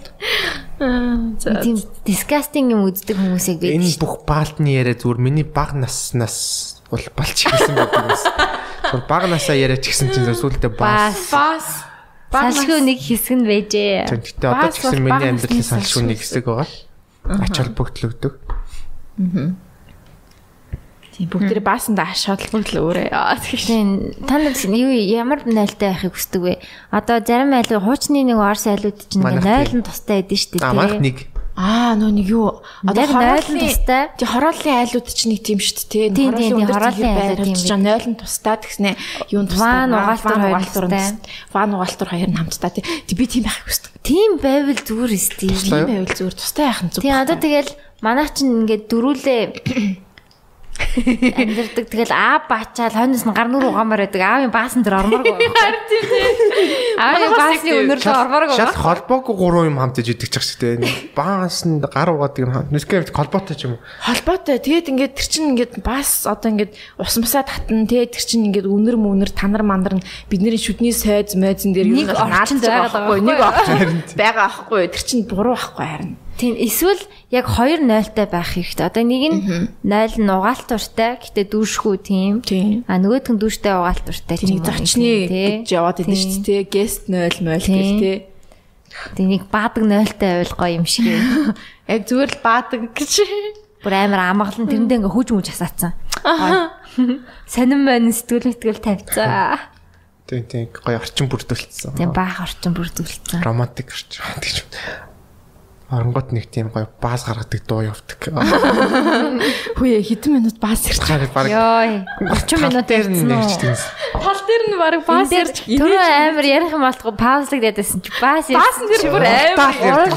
Тийм disgusting юм үздэг хүмүүсийг би. Энэ бүх баалтны яриа зүгээр миний баг наснаас бол балч хэлсэн байдаг. Зүгээр баг насаа яриач гэсэн чинь сүүлдээ баас. Баас. Салшгүй нэг хэсэг нь байжээ. Тэгтээ одоо ч гэсэн миний амьдралын салшгүй нэг хэсэг байгаа. Ач холбогдлогддог. Аа. Тийм бүгд тэр баасанда ач холбогдол өөрөө. Тийм та нар юу ямар найлтай байхыг хүсдэг вэ? Одоо зарим айлуу хуучны нэг орс айлууд чинь нойлон тустай байдэн шүү дээ. Аа манайх нэг. Аа нөө нэг юу одоо нойлон тустай. Тий хорооллын айлууд чинь нэг тийм шүү дээ. Тийм тийм хорооллын айлууд тийм чинь нойлон тустай тэгснэ юун тустай. Ван угаалтар хоёр тустай. Ван угаалтар хоёр нь хамтдаа тий. Би тийм байхыг хүсдэг. Тийм байвал зүгээр өстэй. Тийм байвал зүгээр тустай байх нь зүг. Тийм одоо тэгэл манайх чинь ингээд дөрүүлээ амьдэрдэг. Тэгэл аа баачаал хойноос нь гар нүр угаамаар байдаг. Аавын баасан дээр ормооргүй. Тийм тийм. Аавын баасны өнөр дээр ормооргүй. Шал холбоогүй гурван юм хамтаж идэх ч гэсэн баасанд гар угаадаг юм. Нүскэвт холбоотой ч юм уу. Холбоотой. Тэгээд ингээд тэр чинь ингээд баас одоо ингээд ус мусаа татна. Тэгээд тэр чинь ингээд үнэр мүнэр танар мандар нь бидний шүдний сойз мойзон дээр юу наалж байгаа байхгүй. Нэг орчин байгаа байхгүй. Тэр чинь буруу байхгүй харин. Тийм эсвэл яг хоёр нойлтой байх хэрэгтэй. Одоо нэг нь нойл нь угаалтуртай, гэтээ дүүшгүй тийм. А нөгөөх нь дүүштэй угаалтуртай тийм. Зочны гэж яваад идэв шүү дээ. Гест нойл мойл гэх тий. Тийм нэг баадаг нойлтой байвал гоё юм шиг. Яг зүгээр л баадаг гэж. Бүр амар амгалан тэрэндээ ингээ хүж мүж хасаацсан. Сонин мөн сэтгэл мэтгэл тавьцаа. Тийм тийм гоё орчин бүрдүүлсэн. Тийм баах орчин бүрдүүлсэн. Романтик орчин гэж. Оронгот нэг тийм гоё баас гаргадаг дуу явдаг. Хөөе хэдэн минут баас ирж байгаа. Йой. орчим минут ирсэн үү? Тал дээр нь баг баас ирж түрүү амар ярих юм болтгоо паузлаг дэдсэн чи баас ирсэн. Баас нэр бүр амар.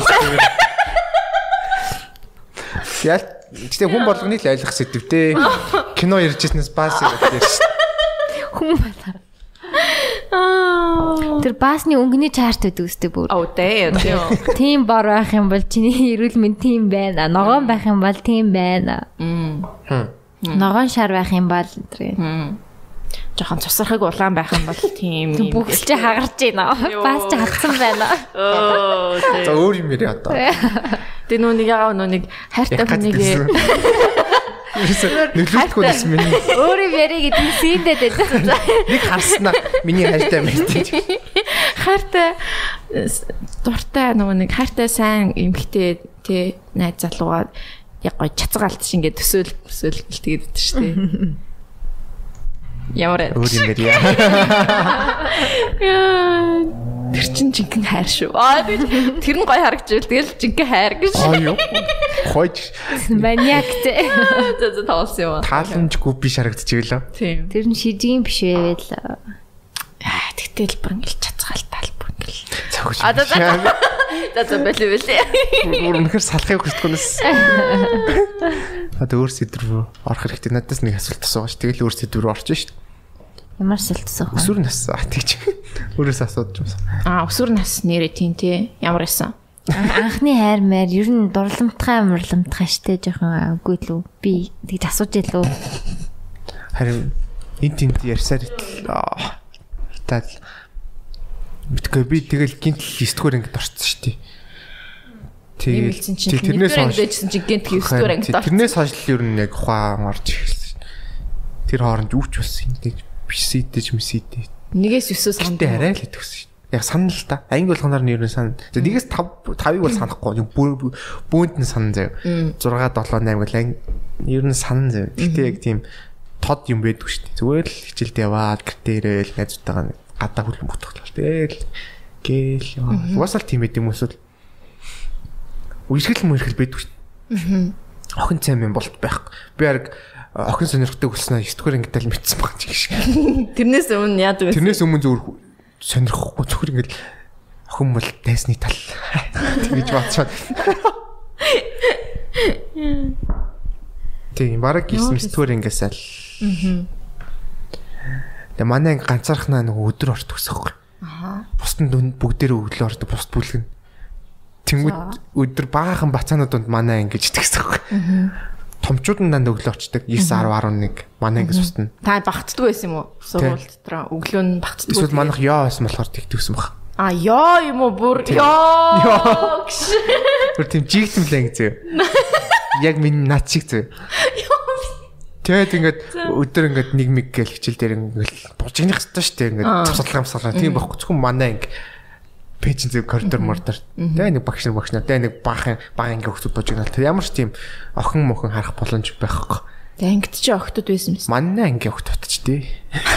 Яа, тэгтээ хүн болгоны л ойлгох сэдвтэй. Кино ярьж ирснээс баас ирэх ярьж. Хүн болоо. Аа. Тэр баасны өнгөний чарт байдаг үстэй бүр. Oh damn. Тим бор байх юм бол чиний эрүүл мэнд тийм байна. Ногоон байх юм бол тийм байна. Мм. Ногоон шар байх юм бол тэр. Мм. Жохон цусрахыг улаан байх юм бол тийм юм. Бүгд чи хагарч байна. Баас чи хатсан байна. Оо. За өөр юм ярь одоо. Тэ нүг ягаа нүг хайртай хүнийг нөлөөлөхгүй байсан миний. Өөр юм яри гэдэг синдэд байдаг. Нэг харснаа миний хайртай мэт. Хайртай дуртай нөгөө нэг хайртай сайн эмхтэй тэ найз залуугаа яг гоо чацгаалт шиг ингээд төсөөл төсөөл гэлтэгээд байдаг шүү дээ. Ямар өөр юм ярь. Тэр чин жинхэнэ хайр шүү. Аа тэр нь гоё харагч ивэл тэгэл жинхэнэ хайр гэж. Аа юу. Хойч маниактэй. За за тоолсон юм аа. Тааламжгүй биш харагдчихлаа. Тийм. Тэр нь шижгийн биш байвал. Аа тэгтэл бүр ингээл чацгаалтаал бүр ингээл. Цогж. А за за. За за бэлээ бэлээ. Бүр үнэхээр салахыг хүсдэггүйс. Одоо өөр сэдв рүү орох хэрэгтэй. Надаас нэг асуулт асуугач. Тэгэл өөр сэдв рүү орчих шүү дээ. Ямар сэлтсэн хөө. Өсвөр нас тийч. Өөрөөс асуудаж юмсан. Аа өсвөр нас нэрээ тийм те. Ямар байсан? Анхны хайр маяр ер нь дурламтгай мурламтгай штэ жоохон үгүй лүү. Би тэгж асууж илүү. Харин энэ тент ярьсаар итэл тал битгүй би тэгэл гинт листгээр ингэж орцсон шүү дээ. Тэгээд тэрнээс хойшсон чи гинт листгээр ингэж орцсон. Тэрнээс хойш л ер нь яг ухаан орж ирсэн. Тэр хооронд юу ч болсон юм бисидэж мисидэж. Нэгээс өсөө сандаа арай л идэвсэн шүү. Яг санал л та. Анги болгоноор нь ер нь сан. Нэгээс тав тавыг бол санахгүй. Бүүнд нь санан заяа. зурга долоо восемь гэл ер нь санан заяа. Гэтэ яг тийм тод юм байдгүй шүү дээ. Зүгээр л хичээлд яваад гэртээ ирээл найзуудтайгаа гадаа хүлэн бүтгэл. Тэгэл гээл яа. Уусаал тийм байд юм эсвэл үерхэл мөрхөл байдгүй шүү дээ. Охин цайм юм болт байхгүй. Би яг охин сонирхдаг болсноо ертгээр ингээл мэдсэн баг ч шиг. Тэрнээс өмнө яадаг вэ? Тэрнээс өмнө зөвхөн сонирхгүй зөвхөн ингээл охин бол дайсны тал тэгэж бодсоо. Тийм бараг гисэн ертгээр ингээсэл. Аа. Тэгээ манай анги ганцаархнаа нөгөө өдөр ордог гэсэн. Аа. Бусдын дүнд бүгдээрээ өглөө ордог бусд бүлгэн. Тэнгүүд өдөр багахан бацаанууд донд манай анги гэж итгэсэн. Аа. Томчууд нь дандаа өглөө очдог девять десять eleven манай ангис устна. Та багтдаг байсан юм уу? Сургууль дотроо өглөө нь багтдаг. Эсвэл манайх ёо байсан болохоор тэгдэгсэн баг. А ёо юм уу бүр ёо. Тэр тийм жигтэн лэн зөө. Яг миний над шиг зөө. Тэгээд ингээд өдөр ингээд нэг миг гэл хичээл дээр ингээд бужигнах хэрэгтэй шүү дээ. Ингээд цуцлах юмсалаа тийм байхгүй. Зөвхөн манай анги пэйжин зөв коридор мордор. Тэгээ нэг багш нар багш нар тэгээ нэг баахан баа ингээ хөвгүүд божигнал. Тэр ямар ч тийм охин мохон харах боломж байхгүй. Тэгээ ангид чи охтууд байсан юм. Манай анги охтууд ч тий.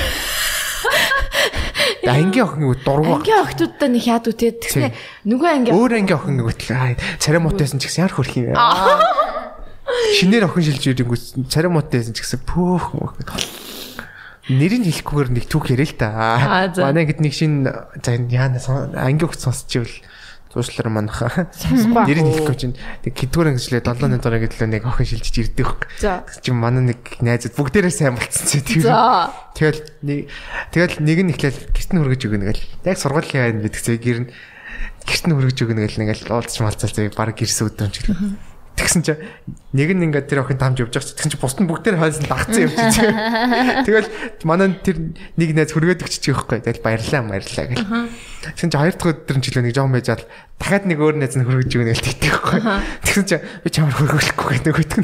Тэгээ анги охин дургу. Анги охтуудтай нэг яад үтэй. Тэгснэ нөгөө анги өөр анги охин нөгөө тэл царамуутайсан ч гэсэн яар хөрх юм. Шинээр охин шилж ирэнгүүт царамуутайсан ч гэсэн пөөх нэрийг хэлэхгүйгээр нэг түүх ярил л та. Манай гэд нэг шин за яана анги өгч сонсчихвэл зуушлаар манах. Нэрийг хэлэхгүй чинь тэг хэдгээр ангижлээ долоо нэрээр гэдлээ нэг охин шилжиж ирдэг хөөх. Чи манай нэг найзууд бүгдээрээ сайн болцсон чи тийм. Тэгэл нэг тэгэл нэг нь ихлээл гэрт нь хөргөж өгнө гэл. Яг сургуулийн хайр гэдэг зэ гэр нь гэрт нь хөргөж өгнө гэл нэг л уулзч малцал зэ баг гэрсэн өдөр ч гэлээ. Тэгсэн чи нэг нь ингээд тэр охин тамж явж байгаа чи тэгсэн чи бусд нь бүгдээр хойсон дагцсан юм чи. Тэгэл манай тэр нэг найз хөргөөд өгчих байхгүй. Тэгэл баярлаа баярлаа гэл. Тэгсэн чи хоёр дахь өдөр нь жилөө нэг жоон байжаад дахиад нэг өөр найз нь хөргөж өгнө гэл тэгдэг байхгүй. Тэгсэн чи би чамаар хөргөхгүй гэх нэг өгдөг.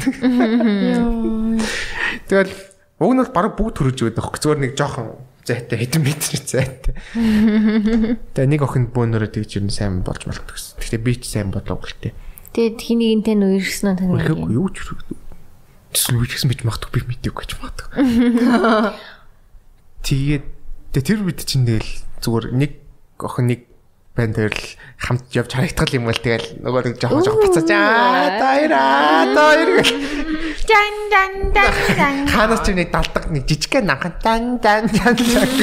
Тэгэл уг нь баг бүгд хөргөж өгдөг байхгүй. Зүгээр нэг жоохон зайтай хэдэн метр зайтай. Тэгээ нэг охин бөөнөрөө тэгж юу сайн болж болдог гэсэн. Гэхдээ би ч сайн бодлоо гэлтэй. Тэгээд хинийг энэ тань үерсэн нь тань. Үгүй юу ч эсвэл үерсэн бич магадгүй би мэдээгүй гэж магадгүй. Тэгээд тэр бид чинь тэгэл зүгээр нэг охин нэг банд төрл хамт явж харагдтал юм бол тэгэл нөгөө нэг жоохон жоохон бацаач аа тайра тайр дан дан дан дан ханаас ч нэг далдаг нэг жижигхэн намхан дан дан дан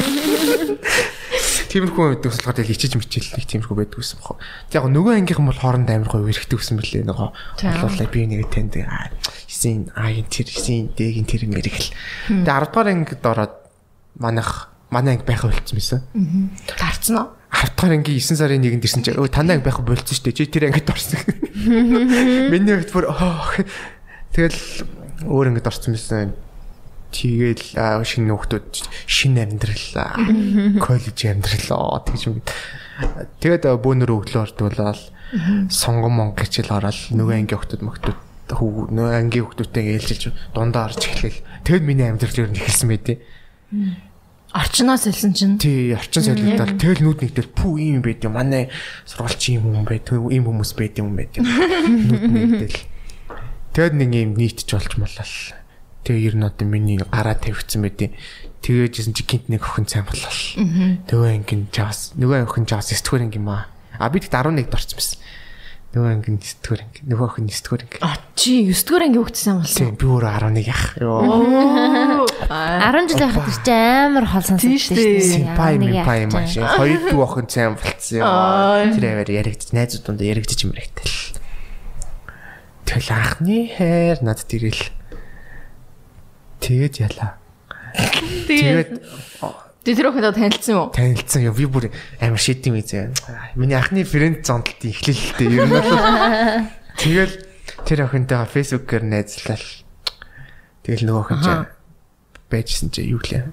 тиймэрхүү байдаг болохоор тэгэл ичиж мичэл нэг тиймэрхүү байдаг гэсэн бохоо. Тэг яг нөгөө ангийнхан бол хооронд амар гоё өрхдөг гэсэн бэлээ нөгөө болоолаа би нэг танд исэн аа энэ тэр исэн дэгийн тэр мэрэгэл. Тэг арав дахь ангид ороод манайх манай анги байх болцсон байсан. Аа. Гарцсан уу? Хавтгаар анги девять сарын нэгэн дэрсэн чи өө танаа анги байх болцсон шүү дээ. Чи тэр ангид орсон. Миний хувьд бүр тэгэл өөр ангид орсон байсан. Тэгэл шинэ хүүхдүүд шинэ амьдрал коллеж амьдрал тэгж юм. Тэгээд бөөнөр өглөө ордуулаад сонгон монгол хичээл ороод нөгөө анги хүүхдүүд мөхтүүд нөгөө анги хүүхдүүдтэй ээлжилж дундаа орж эхлэв. Тэгэд миний амьдрал ер нь ихэлсэн байдیں۔ Орчноос хэлсэн чинь. Тий, орчин солиулаад тэгэл нүд нэгдэл пүү ийм байд юм. Манай сургуульч ийм хүн байд, ийм хүмүүс байд юм байд юм. Нүд нэгдэл. Тэгэд нэг юм нийтж болж молол. Тэгээ ер нь одоо миний гараа тавигдсан байдیں۔ Тэгээжсэн чи гинт нэг охин сайн болол. Нөгөө ангийн жаас, нөгөө охин жаас сэтгүүр анги юм аа. А бид дөрөв нэгд орсон байсан. Нөгөө ангийн сэтгүүр анги, нөгөө охин сэтгүүр анги. А чи сэтгүүр анги хөгжсөн болсон. Тийм, би өөрөө дөрөв нэг яах. Йоо. десять жил байхад ч амар хол сонссон шүү дээ. Симпай мимпай маш. Хоёр дүү охин сайн болцсон ёо. Тэр аваар яригдчих, найзууд донд яригдчих юм хэрэгтэй л. Тэгэл анхны хайр надад ирэл. Тэгээд ялаа. Тэгээд тэр охиндоо танилцсан юу? Танилцсан ёо. Би бүр амар шидэм ээ. Миний анхны фрэнд зондолт эхлэлтэй ер нь бол. Тэгэл тэр охинтойгоо фэйсбүүкээр найзлал. Тэгэл нөгөө охин чинь байжсэн чи юу гэлээ.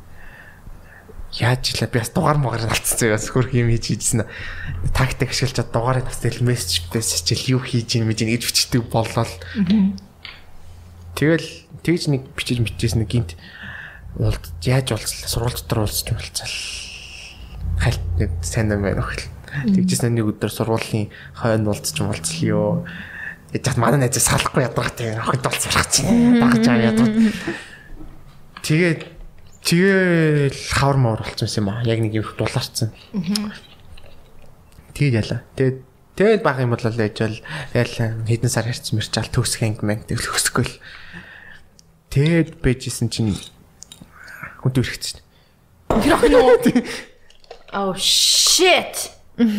Яаж ила би бас дугаар могаар алдсан заяас хөрх юм хийж хийжсэн. Тактик ашиглаж чад дугаарыг бас тэл мессеж бэсчил юу хийж юм гэж ингэж бичдэг боллоо. Тэгэл тэгж нэг бичиж мичсэн нэг гинт уулд яаж уулзлаа сургууль дотор уулзч болцол. Хальт нэг сайн юм байна өхөл. Тэгжсэн нэг өдөр сургуулийн хойно уулзч болцлоо. Яж манай найз салахгүй ядрахтай охид болцорох чинь. Дагж аа ядрах. Тэгээд тэгэл хавар муур болцсон юм аа. Яг нэг юм дулаарцсан. Тэгээд яла. Тэгээд тэгээд баг юм болол яжал ял хэдэн сар харьцсан мэрчаал төгсөх анги мэн тэгэл өсгөл. Тэгээд бэжсэн чинь хүнд өрхөцсөн. Тэр охин уу? Oh shit.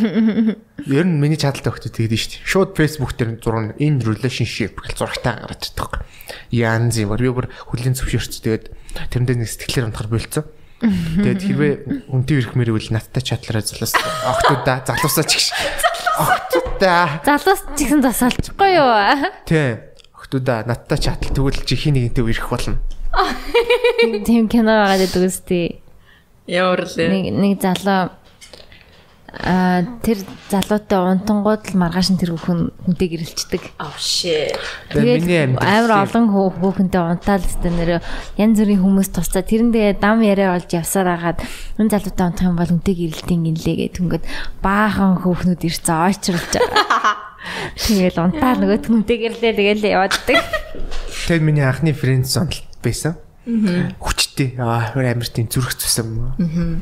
Ер нь миний чадaltaй хөхтэй тэгдэж шүү дээ. Шууд Facebook дээр зураг in relationship гэж зурагтай гараад байдаг. Янз юм. Би бүр хүлэн зөвшөөрч тэгээд тэрэндээ нэг сэтгэлээр унтахаар болцсон. Тэгээд хэрвээ үнтэй ирэх мэрвэл надтай чатлаараа залуус охтуудаа залуусаа ч гэж. Охтуудаа. Залуус ч гэсэн засалчихгүй юу? Тий. Охтуудаа надтай чатл тэгвэл чи хин нэгэнтэй ирэх болно. Тийм кино гараад байдаг үстэй. Яорлээ. Нэг нэг залуу а тэр залуутай унтангууд л маргааш нь тэр хүн хүнтэй гэрэлцдэг. Oh shit. Тэгээд амар олон хүүхэнтэй унтаал өстэй нэр янз бүрийн хүмүүс тусцаа тэрэндээ дам яриа болж явсаар хагаад энэ залуутай унтах юм бол хүнтэй гэрэлтийн гинлээ гэд түнгээд баахан хүүхнүүд ирцээ ойчруулж байгаа. Тэгэл унтаал нөгөө хүнтэй гэрлээ тэгэл явааддаг. Тэгээд миний анхны фрэнд зонд байсан. Хүчтэй. Аа амар тийм зүрх зүсэм.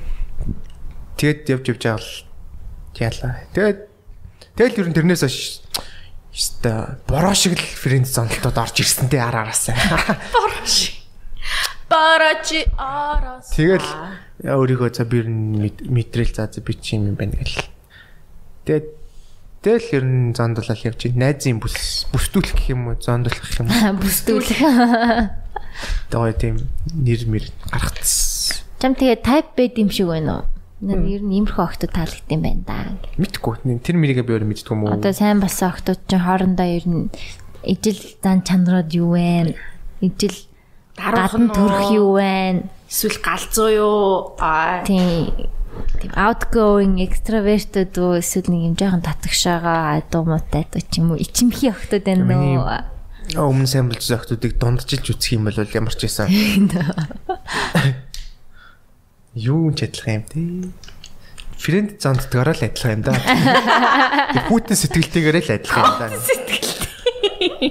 Тэгээд явж явж байгаа л яалаа. Тэгээд тэгэл ер нь тэрнээс хойш ёстой бороо шиг л фрэнд зондолтод орж ирсэнтэй ар араасаа. Бороо шиг. Борочи араас. Тэгэл өөрийгөө за би ер нь мэдрэл за би чи юм байна гэл. Тэгээд тэгэл ер нь зондолол явж найзын бүс бүстүүлэх гэх юм уу зондолох гэх юм уу. Бүстүүлэх. Тэгээ тийм нэр мэр гаргацсан. Чам тэгээ type bed юм шиг байна уу? Нэг ер нь иймэрхүү охтод таалагдсан юм байна да. Мэдгүй. Тэр мэрийгээ би өөр мэддэг юм уу? Одоо сайн болсон охтод чинь хоорондоо ер нь ижил зан чанарууд юу вэ? Ижил гадна төрөх юу вэ? Эсвэл галзуу юу? Аа. Тийм. Тийм outgoing extroverted уу эсвэл нэг юм жоохон татагшаага дуу муутай дуу ч юм уу ичимхий охтод байна уу? Өмнө сайн болж охтуудыг дунджилж үсэх юм бол ямар ч байсан. Юу ч адилхан юм те. Фрэнд зонддгаараа л адилхан юм да. Хүүтэн сэтгэлтэйгээрээ л адилхан юм да. Сэтгэлтэй.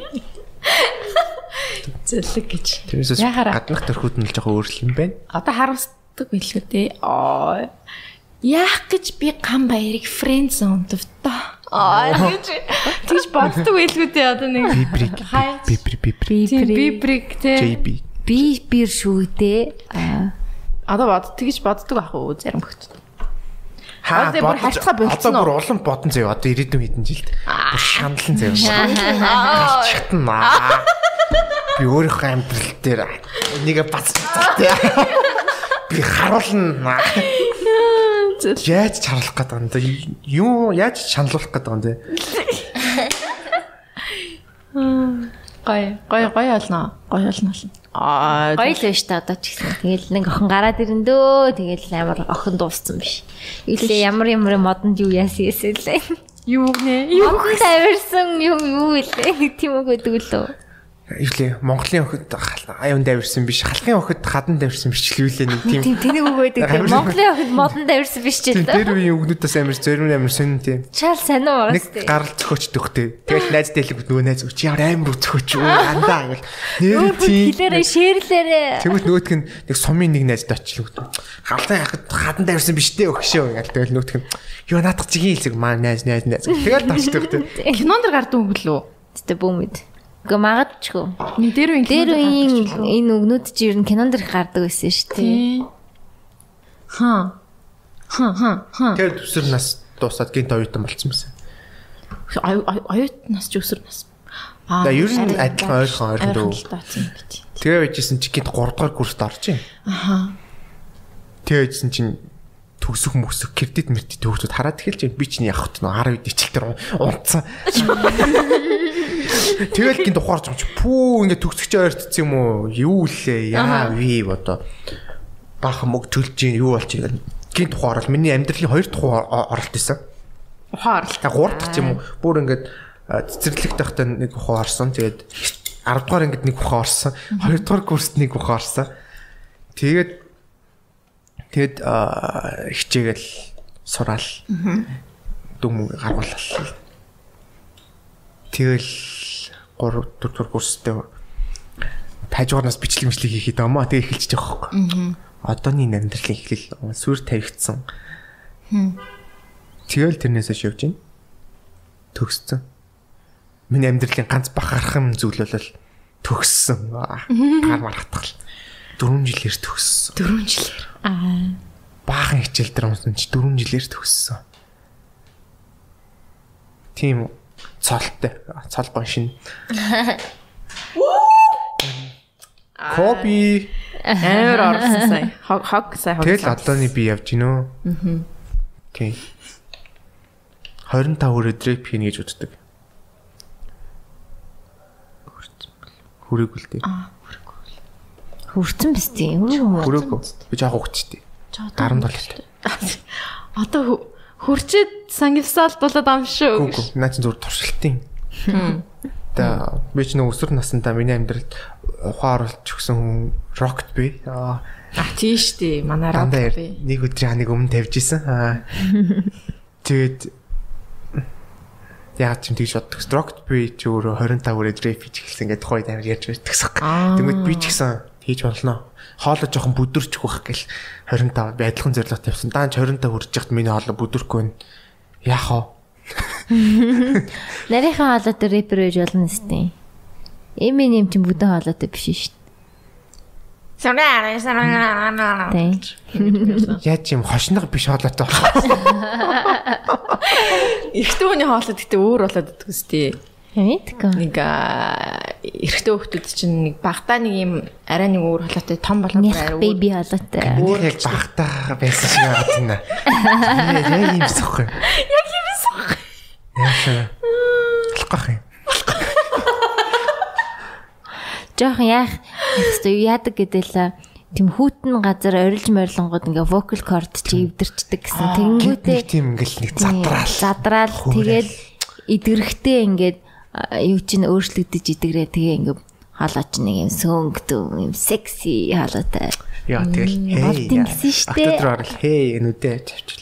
Зэлэг гэж. Тэрээс гаднах төрхүүд нь л жоохон өөрчлөлт юм байна. Одоо харамсдаг билүү те. Аа. Яах гэж би гам баярыг фрэнд зондвтаа. Аа тэгж тэгж боддог байлгүй те одоо нэг бибрик бибрик бибрик бибрик те. Би бир шүү те. Аа. Одоо бод тэгж боддог ах уу зарим хөлт. Хаа бодож одоо бүр улам бодон заяа одоо ирээдүйн хэдэн жилд бүр шаналсан заяа. Чатна. Би өөрийнхөө амьдрал дээр энийг бацчихсан тий. Би харуулна. Яаж чарлах гэдэг юм те. Юу яаж шаналуулах гэдэг юм те. Гой гой гой олно. Гой олно. Аа гоё л байж та одоо ч гэсэн. Тэгэл нэг охин гараад ирэндөө тэгэл амар охин дууссан биш. Илээ ямар ямар модонд юу яасан эсэлээ. Юу нэ? Юу тавирсан юм юу илээ. Нэг тийм үг гэдэг лөө. Ивлээ Монголын охид аюун давирсан биш, халахын охид хадан давирсан биш ч лүүлээ нэг тийм. Тийм тэнийг үг байдаг. Монголын охид модон давирсан биш ч тийм. Тэр үеийн үгнүүдээс амар зорим амар сонин тийм. Чаал сайн уу нэг гарал цөхөч төхтэй. Тэгэл найз дэлэг нөгөө найз чи ямар амар цөхөч үү андаа гэл. Нэр тийм. Хэлээрээ шээрлээрээ. Тэгвэл нөгөөх нь нэг сумын нэг найзд очлоо. Халахын охид хадан давирсан биш дээ өгшөө гэл. Тэгэл нөгөөх нь юу наадах чигийн хэлсэг маа найз найз найз. Тэгэл тачдаг тийм. Кинонд дэр гардаг үг лөө. Тэ бөөмэд. Гэхдээ магадчгүй. Нэг дээр үеийн дээр үеийн энэ өгнүүд чи ер нь кинонд дэр гардаг байсан шүү дээ. Ха. Ха ха ха. Тэр төсөр нас дуусаад гинт оюутан болцсон байсан. Оюут нас ч өсөр нас. Аа ер нь адилхан ойрхон ойрхон дөө. Тэгээ Тэгээ байжсэн чи гинт гурав дахь курст орж ийн. Аха. Тэгээ байжсэн чинь төгсөх мөсөх кредит мэрдит төгсөд хараад эхэлж би чинь явах гэдэг нөө хар үед ичил тэр унтсан. Тэгэл гинт ухаарч байгаа чи пүү ингээд төгсөгч ойртсон юм уу? Юу лээ? Яа ви одоо бахан мөг төлж ийн юу болчих юм. Гинт ухаарал миний амьдралын хоёр дахь оролт исэн. Ухаарал. Та гурав дахь юм уу? Бүр ингээд цэцэрлэг тахтай нэг ухаа орсон. Тэгээд арав дахь ингээд нэг ухаа орсон. хоёр дахь курст нэг ухаа орсон. Тэгээд Тэгэд хичээгээл сураал. Дүм гаргууллаа. Тэгэл гурав дөрөв курстэй хажуугаас бичлэг мэтлэг хийхэд амаа тэгээ эхэлчихэж байгаа байхгүй. Одооний амьдралын эхлэл сүр тавигдсан. Тэгэл тэрнээс хойш явж байна. Төгссөн. Миний амьдралын ганц бахархам зүйл бол төгссөн. Гар маргатгал. дөрвөн жилээр төгссөн. дөрвөн жилээр. Аа. Баахан хичээл дээр унсан чи дөрвөн жилээр төгссөн. Тийм цолтой. Цол гоншин. Коби амар орсон сая. Хог хог сая хог. Тэгэл одооний би явж гинөө. Аа. Тийм. двадцать пять өдрөө пин гэж үздэг. Хүрээгүй л дээ. Аа. Хүрсэн биз дээ. Хүрээгүй. Би жаа хөвчтэй. Гарам толтой. Одоо хурчээд сангивсаал болоод ам шүү. Үгүй. Наа чи зүгээр туршилтын. Та би ч нэг өсвөр насндаа миний амьдралд ухаан оруулж өгсөн хүн Rocket би. Аа тийш дээ. Манай Rocket би. Нэг өдрийн ханыг өмнө тавьж исэн. Аа тэгээд яг ч юм тийш боддог. Rocket би ч өөрөө двадцать пять өрөө дрейф хийж эхэлсэн гэдэг тухайд амар ярьж байсан. Тэгмэд би ч гэсэн хийж болно. Хоолой жоохон бүдэрч байх гэл двадцать пять би адилхан зорилго тавьсан. Даанч двадцать пять хүрж яхад миний хоолой бүдэрхгүй нь яах вэ? Нарийнхаа хоолойтой рэпер байж болно сте. Эмин юм чинь бүдэн хоолойтой биш шүү дээ. Сараа сараа. Яаж юм хошног биш хоолойтой болох. Эрэгтэй хүний хоолой гэдэг өөр болоод иддэг үстэй. Мэдгүй. Нэг эрэгтэй хүмүүс чинь нэг багтаа нэг юм арай нэг өөр хоолойтой том болоод арай беби хоолойтой. Өөр яг багтаа байсан шиг байна. Яг юм сохоо. Яг юм сохоо. Яашаа. Алхах юм. Жохон яах хэвчээ яадаг гэдэл тийм хүүтэн газар орилж морилонгод ингээ vocal cord чи эвдэрчдэг гэсэн. Тэнгүүтээ тийм ингээл нэг задраал. Задраал тэгээд эдгэрхтээ ингээд юу чинь өөрчлөгдөж идэгрээ тэгээ ингээ хаалаач нэг юм сөнгөдөө юм секси хаалаатай. Яа тэгэл болтин гэсэн штэ. Ахтар орол хей энүүдээ тавьчихлаа.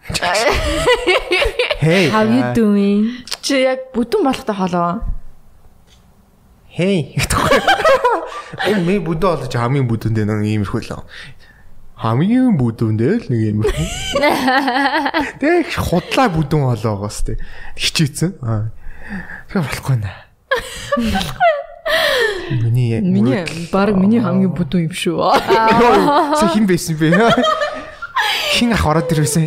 Hey, how you doing? Чи яг бүдүүн болохтой хоолоо. Hey. Энэ ми бүдүүн болж хамгийн бүдүүн дээр нэг иймэрхүү л. Хамгийн бүдүүн дээр л нэг иймэрхүү. Тэг худлаа бүдүүн хоолоогоос тэг хичээсэн. Аа. Тэр болохгүй наа. Болохгүй. Миний миний баг миний хамгийн бүдүүн юм шүү. Чи хин байсан бэ? Хин ах ороод ирсэн.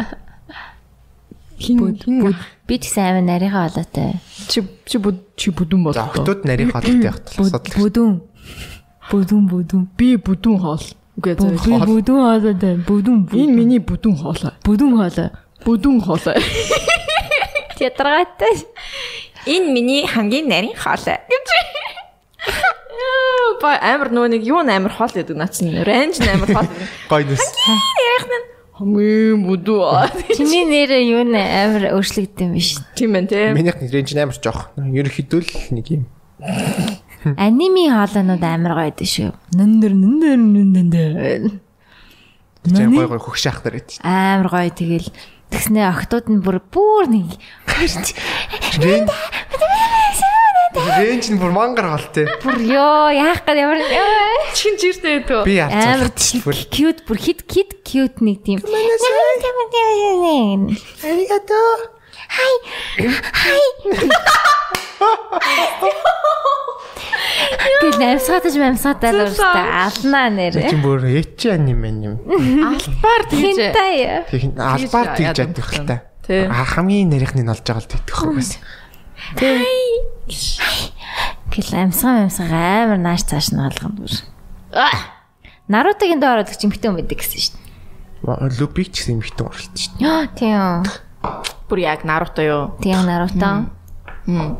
Хин би ч сайн нарийнхаа хоолойтой. Чи чи чи бүдүүн болоо. Охтууд нарийн хоолойтой явах талаас бодлоо. Бүдүүн. Бүдүүн бүдүүн. Би бүдүүн хоол. Үгүй зөө. Бүдүүн хоолой дээ. Бүдүүн. Энэ миний бүдүүн хоолой. Бүдүүн хоолой. Бүдүүн хоолой. Театраатай. Энэ миний хамгийн нарийн хоолой. Ба амар нөгөө нэг юу амар хоол гэдэг наацсан. Ранж амар хоол. Гой нүс. Хамгийн бүдүү. Чиний нэр юу нэ амар өөрчлөгдсөн биш. Тийм байна те. Минийх рейнж амар жоох. Ерөнхийдөө л нэг юм. Аними хоолойнууд амар гоё дээ шүү. Нөндөр нөндөр нөндөр. Тэг гой гой хөх шахтар гэдэг. Амар гоё тэгэл тэгснэ охтууд нь бүр бүр нэг рейнж рейнж нь бүр мангар голтой. бүр ёо яах гээд ямар Чин жиртэй дөө. Би амар яцсан. cute бүр хит хит cute нэг тийм. Аригато. Хай. Хай. Гэл амсгаатаж амсгаатай л өөртөө алнаа нэр. Чин бүр эч аним юм. Албаар тэгж. Хинтай. Тэг албаар тэгж яддаг л та. А хамгийн нарийнхны нь олж байгаа л тэгдэх хүмүүс. Гэл амсгаа амсгаа амар нааш цааш нь алганд бүр. Нарутагийн доор ордог чинь битэн мэддэг гэсэн шүү дээ. Лупик ч гэсэн битэн оролт шүү дээ. Яа тийм. Бүр яг Наруто юу? Тийм Наруто. Хм.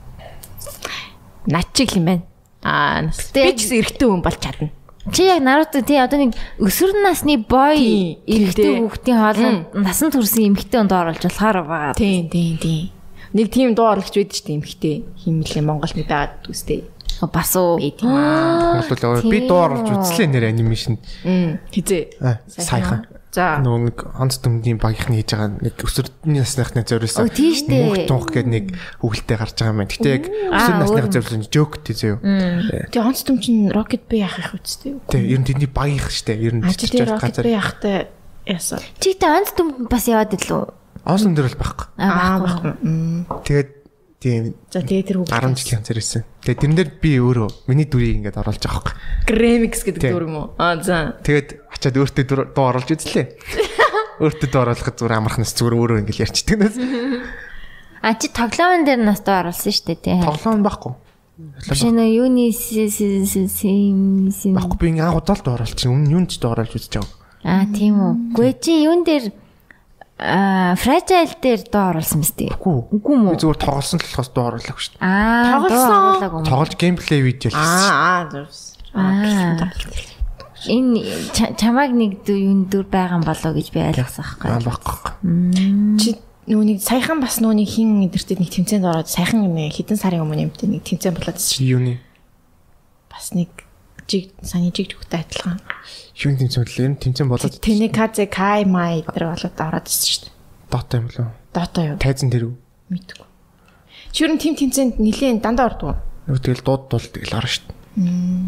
Начиг юм байна. Аа, би ч гэсэн эрэгтэй хүн болж чадна. Чи яг Наруто тий одоо нэг өсвөр насны бой эрэгтэй хүүхдийн хоолойд насан турсан эмэгтэй онд оруулж болохоор байгаа. Тийм, тийм, тийм. Нэг тийм дуу оруулж байдаг шүү дээ эмэгтэй. Химэлээ Монгол нэг дагаад үстэй. Бас уу. Монголоо би дуу оруулж үзлээ нэр анимашн. Мм, хизээ. Сайхан. За. Нөгөө нэг онц төмгийн багийнхны хийж байгаа нэг өсвөрний насныхны зориулсан. Мөнгө тунх гэдэг нэг хүүхэлтэй гарч байгаа юм байна. Гэтэ яг өсвөр насныхны зориулсан жоок тий зөө. Тэгээ онц төм чин Rocket Bay яах их үстэй. Тий, ер нь тэний багийнх штэ. Ер нь тийч Rocket Bay яахтай яасан. Чи тэ онц төм бас яваад илүү. Онцон дээр бол байхгүй. Аа байхгүй. Тэгээд тийм. За тэгээ тэр хүүхд гарам жилийн зэрэгсэн. Тэгээд тэрэн дээр би өөрөө миний дүрийг ингээд оруулж байгаа байхгүй. Gramix гэдэг дүр юм уу? Аа за. Тэгээд очиад өөртөө дуу оруулж үзлээ. Өөртөө дуу оруулахад зүгээр амархнаас зүгээр өөрөө ингээд ярьчдаг нас. А чи тоглоомн дээр нас дуу оруулсан шүү дээ тий. Тоглоом байхгүй. Биш нэ юуны сим сим. Баггүй би анх удаа л дуу оруулсан. Өмнө юунд ч дуу оруулж үзэж байгаа. Аа тийм үү. Гүй чи юун дээр а fragile дээр дуу оруулсан мэт. Үгүй. Үгүй мүү. Би зүгээр тоглосон л болохоос дуу оруулаагүй шүү дээ. Аа тоглосон. Тоглож геймплей видео л хийсэн. Аа аа. Энэ чамааг нэг юун дүр байгаа юм болоо гэж би ойлгосон Аа байхгүй. баггүй. Чи нөгөө нэг саяхан бас нөгөө нэг хин эдэртээ нэг тэмцээнд ороод саяхан нэг хэдэн сарын өмнө юмтэй нэг тэмцээн болоод шүү. Юуны? Бас нэг жиг саний жиг жүгтэй адилхан. Юуны тэмцээн л ер нь тэмцээн болоод Тэнеказе Кай Май дээр болоод ороод ирсэн шүү дээ. Дота юм лөө. Дота юу? Тайзан тэр үү? Мэдгүй. Чи ер нь тим тэмцээнд нилээн дандаа ордог уу? Нөгөө тэгэл дууд дул тэгэл орно шүү дээ.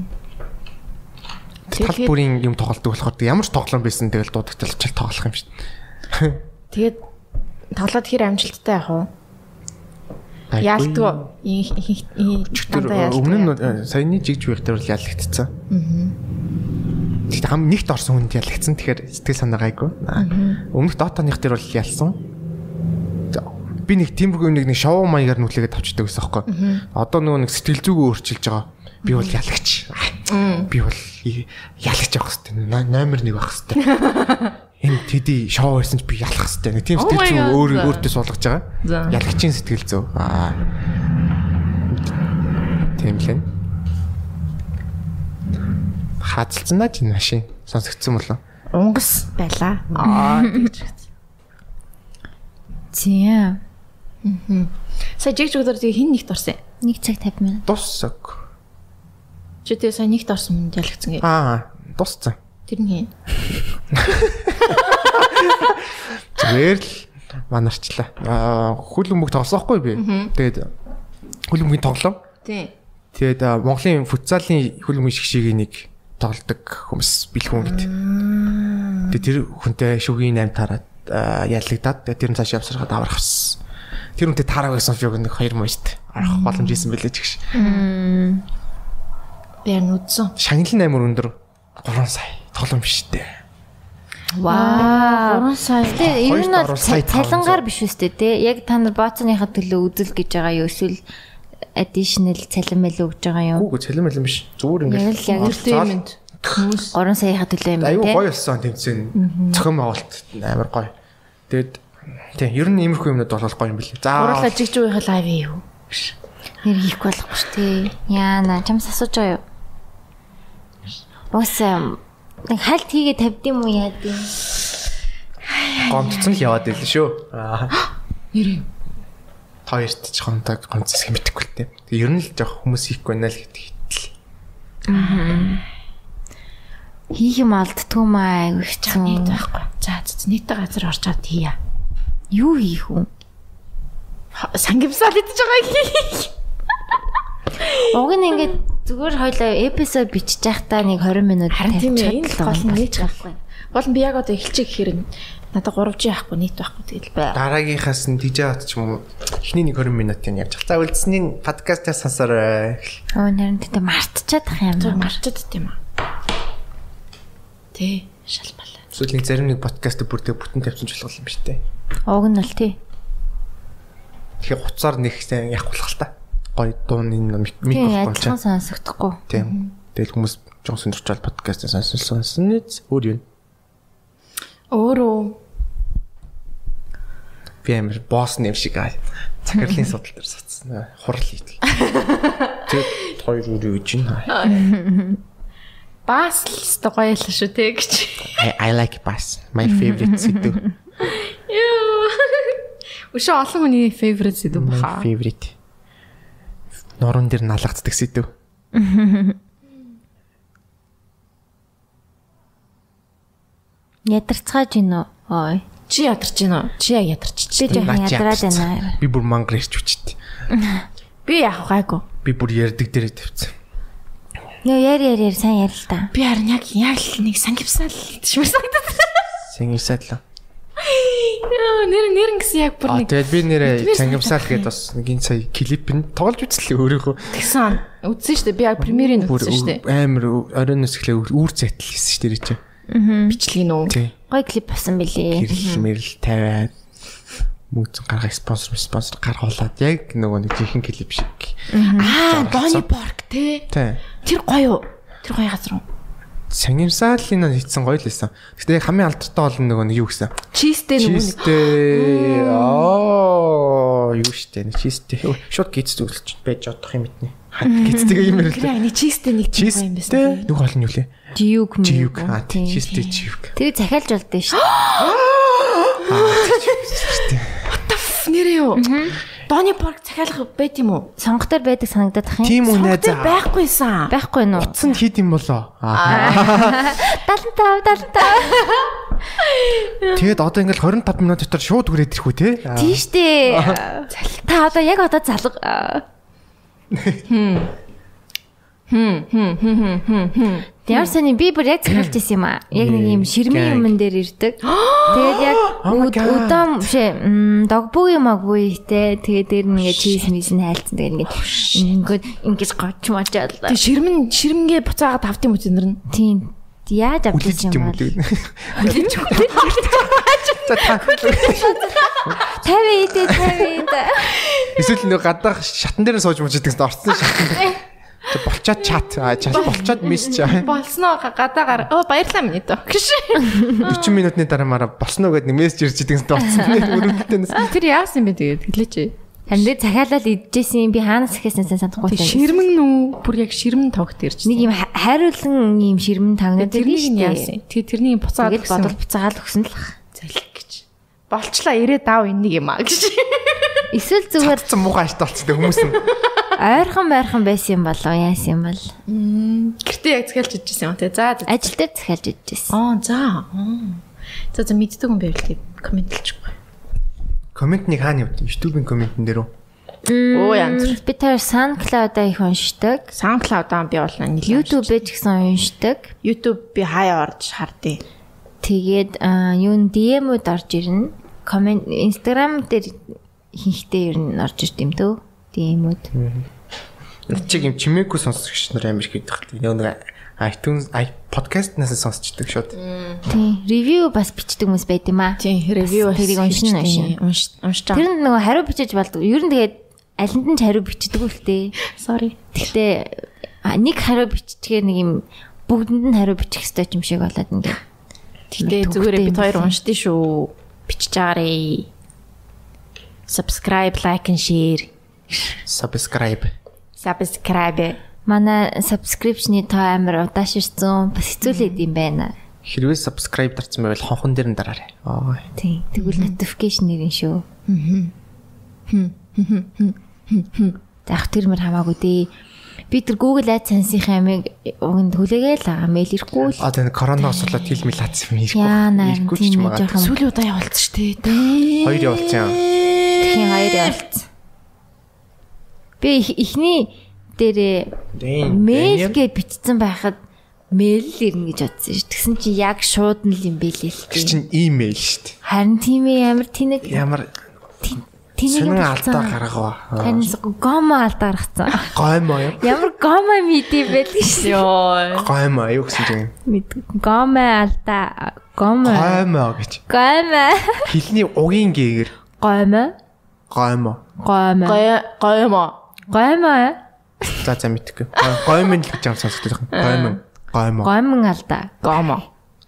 Тал бүрийн юм тоглолдог болохоор ямар ч тоглоом байсан тэгэл дуудагтал чил тоглох юм шүү дээ. Тэгээд тоглоод хэр амжилттай яах вэ? Яалтгүй ийм дандаа яалтгүй. Өмнө нь саяны жигж үеийнээр бол ялагдцсан. Аа. Тэгтээ хам нэгт орсон хүнд ялагдсан. Тэгэхээр сэтгэл санаа гайгүй. Өмнөх дотооных дээр бол ялсан. Би нэг тиймэрхүү нэг нэг шоу маягаар нүлээгээд авчдаг гэсэн юм байна. Одоо нөгөө нэг сэтгэл зүгөө өөрчилж байгаа. Би бол ялагч. Би бол ялагч авах хэвээр номер нэг авах хэвээр. Энэ тэди шоу байсан ч би ялах хэвээр. Тийм сэтгэл зүй өөр өөртөө суулгаж байгаа. Ялагчийн сэтгэл зүй. Аа. Тийм л энэ. Хазалцсан наа чинь машин. Сонсогдсон болов. Унгас байлаа. Аа тэгж. Тийм. Мм. Сая жиг жигдэр тэгээ хин нэгт орсон. Нэг цаг тавь минут. Дуссаг. Чи тэгээ сая нэгт орсон юм ялгцсан гээ. Аа, дууссан. Тэр нь. Зүгээр л манарчлаа. Аа, хөл бөмбөг тоглосоохгүй би. Тэгээд хөл бөмбөгийн тоглоом. Тийм. Тэгээд Монголын футзалын хөл бөмбөгийн шигшгийг нэг тоглодог хүмүүс бэлгүүн гэдэг. Тэгээд тэр хүнтэй шүгийн найм тараад ялагдаад тэгээд тэр нь цааш явсараад аврах авсан. Тэр үнтэй таараа байсан фиг нэг хоёр мөшт арах боломж исэн бэлээ ч гэж. Би нүдсэн. Шагналын аймаг өндөр гурван сая тоглоом штэ. Ваа. гурван сая. Тэгээ ер нь бол цалингаар биш үстэй те. Яг та нар бооцооныхаа төлөө үзэл гэж байгаа юу эсвэл additional цалин мэл өгж байгаа юм. Үгүй цалин мэл биш. Зүгээр ингээд яг л яг л payment. Хүмүүс гурван саяхаа төлөө юм Аюу байна гоё болсон тэмцээн. Цохим авалт амар гоё. Тэгээд тийм ер нь иймэрхүү юмнууд бол гоё юм билээ. За. Гурлаа жигжүүгийнхаа лайв юу? нэр хийхгүй болохгүй шүү дээ. Яана чамс асууж байгаа юу? Уусаа нэг хальт хийгээ тавьдсан юм уу яа дээ. Гомдсон л яваад ирлээ шүү. Аа. Нэр юм. Хоёрт ч гомдог гомцс хэмэтгэхгүй л дээ. Тэг ер нь л жоох хүмүүс хийхгүй байна л гэдэг хэтэл. Аа. Хийх юм алддгүй маа айгүй хэцүү нийт байхгүй. За за нийтээ газар орж чад хийя. Юу хийх үү? Сангивсаал идэж байгаа. Уг нь ингээд зүгээр хойлоо эпизод бичиж байхдаа нэг тwenty минут харин тийм ээ. Энэ гол нь нийт байхгүй. Гол нь би яг одоо эхэлчих гэхээр надад three G ахгүй нийт байхгүй тэгэл бай. Дараагийнхаас нь тийж аваад ч юм уу эхний нэг twenty минутын явж. За үлдсэний подкастаа сонсорой. Оо нэрнэ тэ мартчихад ах юм. Зүг марчад тийм аа. Тэ шалбалаа. Сүүлийн зарим нэг подкаст бүрдээ бүтэн тавьсан ч болох юм биш үү? Уг нь л тий. Тэгэхээр хуцаар нэг сайн явах болох л та. Гой дууны микрофон ч сонсогдохгүй. Тийм. Тэгэл хүмүүс жоо сонирчвал подкастаа сонссон сонсныз өөр юм. Өөрөө Би амар босс нэм шиг аа. Захирлын судал дээр суудсан. Хурал хийдэл. Тэг хоёр өөр үеж байна. Бас л өстой гоё л шүү те гэж. I like bass. My favorite сэдв. Юу. Өшөө олон хүний favorite сэдв баха. Favorite. Норон дээр налгацдаг сэдв. Ядарцгааж гинөө. Ой. Чи ядарч гинөө? Чи яг ядарч чи. Би жоохон ядраад байна. Би бүр мангар ирч үчтэй. Би яг гайгүй. Би бүр ярддаг дээрээ тавьсан. Йоо яар яар яар сайн яар л та. Би харин яг яг л нэг сангивсаал идчихмээр санагдаад. Сангивсаал. Яа нэр нэр гэсэн яг бүр нэг. Тэгээд би нэрээ сангивсаал гэдээ бас нэг энэ сая клип нь тоглож үзлээ өөрийнхөө. Тэгсэн. Үзсэн шүү дээ. Би яг премьерийг үзсэн шүү дээ. Амар оройноос эхлээ үүр зайтал хийсэн шүү дээ чи. Аа. Бичлэг нөө. Гой клип басан билээ. Гэрэл мэрэл тавиад мөнгө гаргах спонсор спонсор гаргуулад яг нөгөө нэг жихэн клип шиг. Аа, Bonnie Park те. Тэр гоё юу? Тэр гоё газар уу? Сангимсаалын нь хийсэн гоё л байсан. Гэтэ хамгийн алдартай бол нөгөө нэг юу гэсэн? Чизтэй нөгөө нэг. Чизтэй. Аа, юу штэ нэг чизтэй. Шууд гиз зүйлж байж чадах юм битнэ. Хат гизтэй юм ярил. Тэр нэг чизтэй нэг тийм гоё юм байсан. Нөгөө хол нь юу лээ? Жиюг мэ. Жиюг. Аа, тийм чизтэй жиюг. Тэр захиалж болдсон шүү. Нэрээ юу? Bonnie Park захиалах байт юм уу? Сонгохоор байдаг санагдаад ах юм. Тийм үү нэ за. Байхгүйсэн. Байхгүй нөө. Утсан хит юм болоо. seventy-five seventy-five. Тэгээд одоо ингээл twenty-five минут дотор шууд хүрээд ирэх үү те? Тийш дээ. Та одоо яг одоо залга. Хм. Хм хм хм хм хм. Ямар сони би бүр яг захиалж ирсэн юм аа. Яг нэг юм ширмийн юмн дээр ирдэг. Тэгээд яг удаан бишээ догбогийн маггүй те. Тэгээд дээр нэгээ чиз мисн хайлтсан. Тэгээд ингээд ингээд гоч мочаал. Тэг ширмэн ширмгээ буцаагаад тавтын мөч нэр нь. Тийм. Яаж авчих юм бол. За та тавь идэ тавь идэ. Эсвэл нэг гадаах шатан дээр сууж мужид гэсэн орцсон шатан. Болчоод чат чат болчоод мессеж болсноо гадаагаар оо баярлалаа минь дөө гэж forty минутны дараа мараа болсноо гэдэг мессеж ирж идэгсэн орцсон өрөвдөлтөөс тэр яасан бэ тэгээд хэлээч харин дээр захиалал идчихсэн би хаанаас ихээсэн санахгүй тань ширмэн нүү бүр яг ширмэн тогт ирж нэг юм хариулсан юм ширмэн тагнаад тэрнийг нь яасан тэгээд тэрний буцаад бодол буцаагаад өгсөн л залх гэж болчлаа ирээ дав энийг юм аа гэж эсвэл зүгээр цацсан муухай аштай болцсон хүмүүс нь ойрхон байрхан байсан юм болоо яасан юм бол гэртээ яг захиалж идчихсэн юм тий за ажил дээр захиалж идчихсэн аа за за за мэддэг юм байвал тий комент хэлчихгүй комментник хаана явд YouTube-ийн комментэн дээр үү оо янз би тэр SoundCloud-аа их уншдаг SoundCloud-аа би бол нэг YouTube-ээ ч гэсэн уншдаг YouTube би хаяа орж хардیں۔ Тэгээд юун ди эм-үүд орж ирнэ коммент Instagram дээр хийхдээ ер нь орж ирд юм дөө ди эм-үүд чиг юм чимээгүй сонсогч нар амар их гэдэг хэлээ нэг iTunes i podcast-наас сонсчдаг шууд тий ревю бас бичдэг хүмүүс байд юм аа тий ревю тэрийг уншин уншин уншиж тэр нь нөгөө хариу бичиж болдог ер нь тэгээд алинд нь хариу бичдэг үлтэй sorry гэхдээ нэг хариу биччихээр нэг юм бүгдэнд нь хариу бичих ёстой юм шиг болоод ингээд. Тэгтээ зүгээр бид хоёр уншдээ шүү. Бичиж байгаарэ. Subscribe, like and share. Subscribe. Subscribe. Манай subscription-ы тоо амар удааширсан бас хэцүүлээд юм байна. Хэрвээ subscribe дарсан байвал хонхон дээр нь дараарай. Аа. Тийм. Тэгвэл notification нэрэн шүү. Заах тэр мөр хамаагүй дээ. Би тэр Google AdSense-ийн амиг уганд хүлээгээл байгаа. Мэйл ирэхгүй л. А тэр коронавирус болоод хэлмэл хатсан юм ирэхгүй. Ирэхгүй ч юм аа. Сүүлийн удаа явуулсан шүү дээ. Хоёр явуулсан. Тэхийн хоёр явуулсан. Би ихний дээрээ мэйл гэж бичсэн байхад мэйл л ирнэ гэж бодсон шүү. Тэгсэн чи яг шууд нь л юм бэлээ л. Тэр чинь имэйл шүү дээ. Харин тийм ээ ямар тэнэг. Ямар тэнэг алдаа гаргава. Харин гомо алдаа гаргацсан. Гомо юу? Ямар гомо мэдээ байлээ шүү. Йоо. Гомо юу гэсэн юм? Гомо алдаа. Гомо. Гомо гэж. Гомо. Хилний угийн гээгэр. Гомо. Гомо. Гомо. Гомо. Гомо. За за мэдгүй. Гомын л гэж юм сонсдог юм. Гомон. Гомон. Гомон алдаа. Гомо.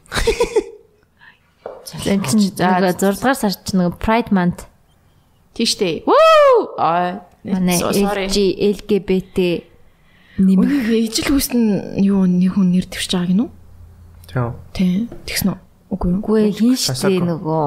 За чинь нэг зураг сард чинь нэг Pride Month тийштэй. Вуу! Аа. Манай эл жи эл гэ бэ тэ нэмэх ижил хүсн юу нэг хүн нэр дэвшиж байгааг нь үү? Тийм. Тийм. Тэгсэн үү? Үгүй юу. Үгүй хин штэ нөгөө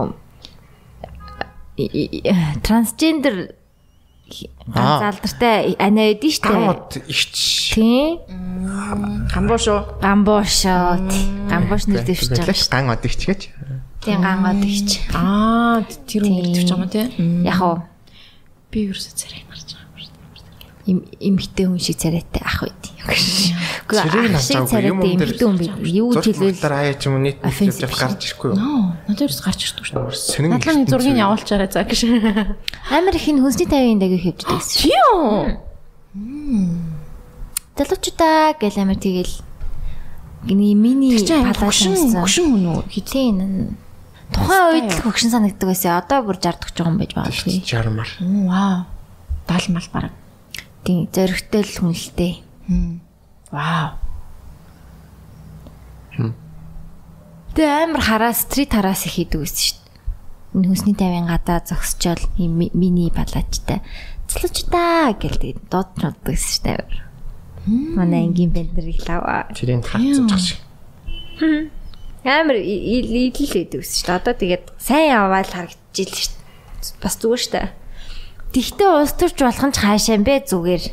трансгендер ганцалдартай анаа байдэн штэ. Гамбот ихч. Тийм. Гамбоош уу? Гамбоош. Гамбоош нэр дэвшиж байгаа штэ. Ган од ихч гэж. Тийм ган од ихч. Аа тэр нэр дэвшиж байгаа юм тий. Яг уу. Би ерөөсөө царай гарч байгаа юм шүү дээ. Им имхтэй хүн шиг царайтай ах байд. Царай шиг царайтай имхтэй хүн бид юу хэлвэл дараа яа ч юм уу нийт хэлж гарч ирэхгүй юу? Ноо, надад ерөөс гарч ирдэг шүү дээ. Сэнэн Надлын зургийг явуулчаарай за гэж. амар их энэ хүнсний тавийн даг хэвчдэг гэсэн. Тийм. Залуучуудаа гэл амар тэгэл гний мини палаш гүшин гүшин хүн үү? Хитэн тухайн үед л хөгшин санагддаг байсан. Одоо бүр жардах жоохон байж байгаа шүү. Жармар. Вау. даал мал бараг. Тийм зөрөгтэй л хүнэлтэй. Вау. Тэ амар хараа стрит хараас их хийдэг байсан шүү дээ. Энэ хүнсний тавийн гадаа зогсчоол ийм мини балаачтай. Залуучдаа гэлээ дууд ноддаг байсан шүү дээ. Манай ангийн бэлдэрийг лаваа. Тэрийн хацж шиг. Амар ийлэл байдаг шүү дээ. Одоо тэгээд сайн яваал харагдчихжээ л шүү дээ. Бас зүгээр шүү дээ. Тэгтээ уус төрч болох нь ч хаашаа юм бэ зүгээр.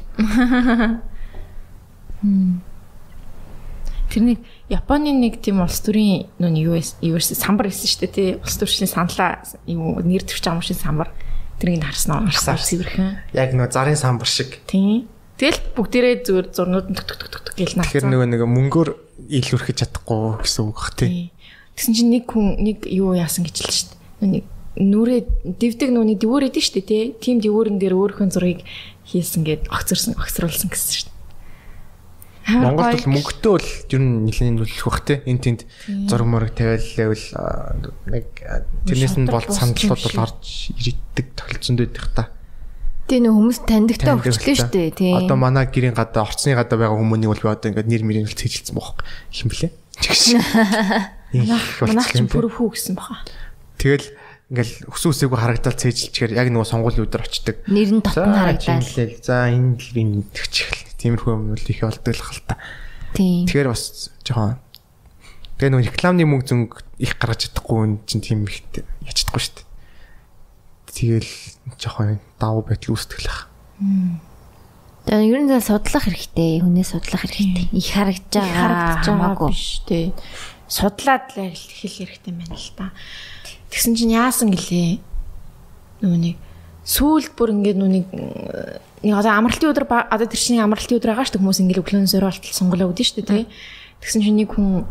Тэрний Японы нэг тийм улс төрийн нүг юу юу самбар байсан шүү дээ тий. Улс төрчний саналаа юу нэр дэвч байгаа юм шиг самбар. Тэрийг харсан уу? Харсан цэвэрхэн. Яг нөө зарын самбар шиг. Тий. Тэгэл бүгдээрээ зүгээр зурнууд тг тг тг тг гэл наацсан. Тэгэхээр нөгөө нэг мөнгөөр илүүрхэж чадахгүй гэсэн үг бах тий. Тэгсэн чинь нэг хүн нэг юу яасан гэж л шүү дээ. Нүг нүрээ дэвдэг нүуний дивөр эдэн шүү дээ тий. Тим дивөрөн дээр өөрийнхөө зургийг хийсэн гээд огцорсон огцруулсан гэсэн шүү дээ. Монголд бол мөнгөтэй бол ер нь нэлээд нөлөөлөх бах тий. Энд тэнд зураг мөрөг тавиалал нэг тэрнээс нь бол саналууд бол орж ирдэг тохиолдсон байдаг та. Тэ нөх хүмүүс таньдагтай өгчлөө шүү дээ тий. Одоо манай гэрийн гадаа орцны гадаа байгаа хүмүүнийг бол би одоо ингээд нэр мөрийг л цэжилсэн бохоо. Их юм блэ? Чигш. Манайх ч бүрхүү гэсэн баха. Тэгэл ингээл өсөө өсөөгөө харагдал цээжилчихээр яг нөгөө сонгуулийн өдөр очдөг. Нэр нь дотн харагдал. За энэ л би мэдчих чихэл. Тиймэрхүү юм бол их болдог л хал та. Тийм. Тэгэхээр бас жоохон тэгээ нөгөө рекламны мөнгө зүнг их гаргаж чадахгүй юм чинь тийм их яж чадахгүй шүү дээ. Тэгэл жоохон давуу байдал үүсдэг л байна. Тэгээ ер нь судлах хэрэгтэй, хүнээс судлах хэрэгтэй. Их харагдаж байгаа хамаагүй биш тий. Судлаад л хэл хэрэгтэй байна л та. Тэгсэн чинь яасан гэлээ. Нөгөө нэг сүүлд бүр ингээд нүг нэг одоо амралтын өдөр одоо тэр чинь амралтын өдөр байгаа шүү дээ хүмүүс ингээд өглөөний зориултал сонголоо өгдөн шүү дээ тий. Тэгсэн чинь нэг хүн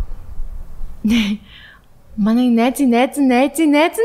манай найз найз найз найз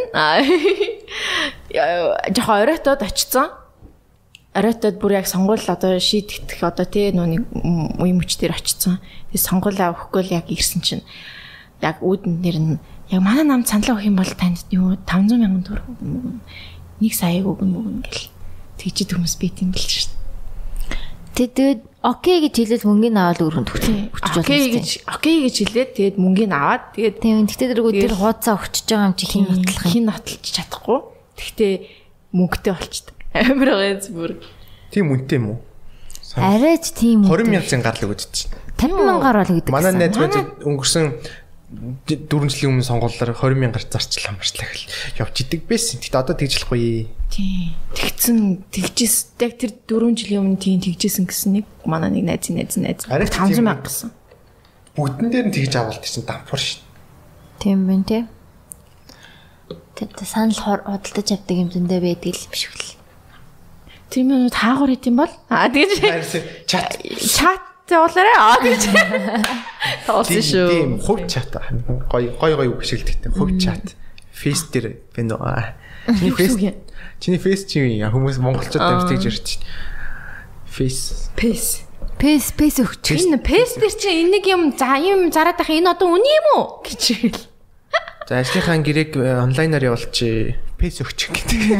жоо оройтод очсон. Оройтод бүр яг сонгуул одоо шийдэх одоо тий нүг үе мөчтөр очсон. Тэгээ сонгуулаа өгөхгүй л яг ирсэн чинь яг үүдэн нэр нь яг манай намд саналаа өгөх юм бол танд юу таван зуун мянган төгрөг нэг саяг өгнө мөгнө гэл тэгжид хүмүүс бит юм бэл шүү дээ. Тэгээд окей гэж хэлээд мөнгөний аваад өргөнд хүчиж болно. Окей гэж окей гэж хэлээд тэгээд мөнгөний аваад тэгээд тийм гэхдээ тэргүү тэр хуудасаа өгчөж байгаа юм чи хин нотлох хин нотлж чадахгүй. Гэхдээ мөнгөтэй болчдөг. Амар ганц бүр. Тийм үнэтэй юм уу? Арайч тийм двадцать мянган гарал өгöd чинь. пятьдесят мянгаар бол гэдэг. Манай найз байж өнгөрсөн дөрвөн жилийн өмнө сонгуулиар двадцать мянгаар зарчлаа марчлаа гэл явж идэг байсан. Тэгэхдээ одоо тэгж болохгүй. Тийм. Тэгсэн тэгжээс яг тэр дөрвөн жилийн өмнө тийм тэгжсэн гэсэн нэг манай нэг найз найз найз five hundred мянга гэсэн. Бүгдэн дээр нь тэгж авалт чинь дампур шин. Тийм байна тий. Тэд санал худалдаж авдаг юм зөндөө байдаг л биш үү? Тийм юм таагаар идэм бол аа тэгж чат чат уулаарай аа тэгж тоолсон шүү. Тийм хувь чат гой гой гой үг шилдэгтэй хувь чат фейс дээр байна уу? Чиний фейс чиний фейс чи хүмүүс монголчууд амьд тэгж ярьж чинь фейс фейс фейс фейс өгч. Энэ фейс дээр чи энийг юм за юм зараад байх энэ одоо үний юм уу гэж хэл. За ажлынхаа гэрээг онлайнаар явуулчих фейс өгч гэдэг.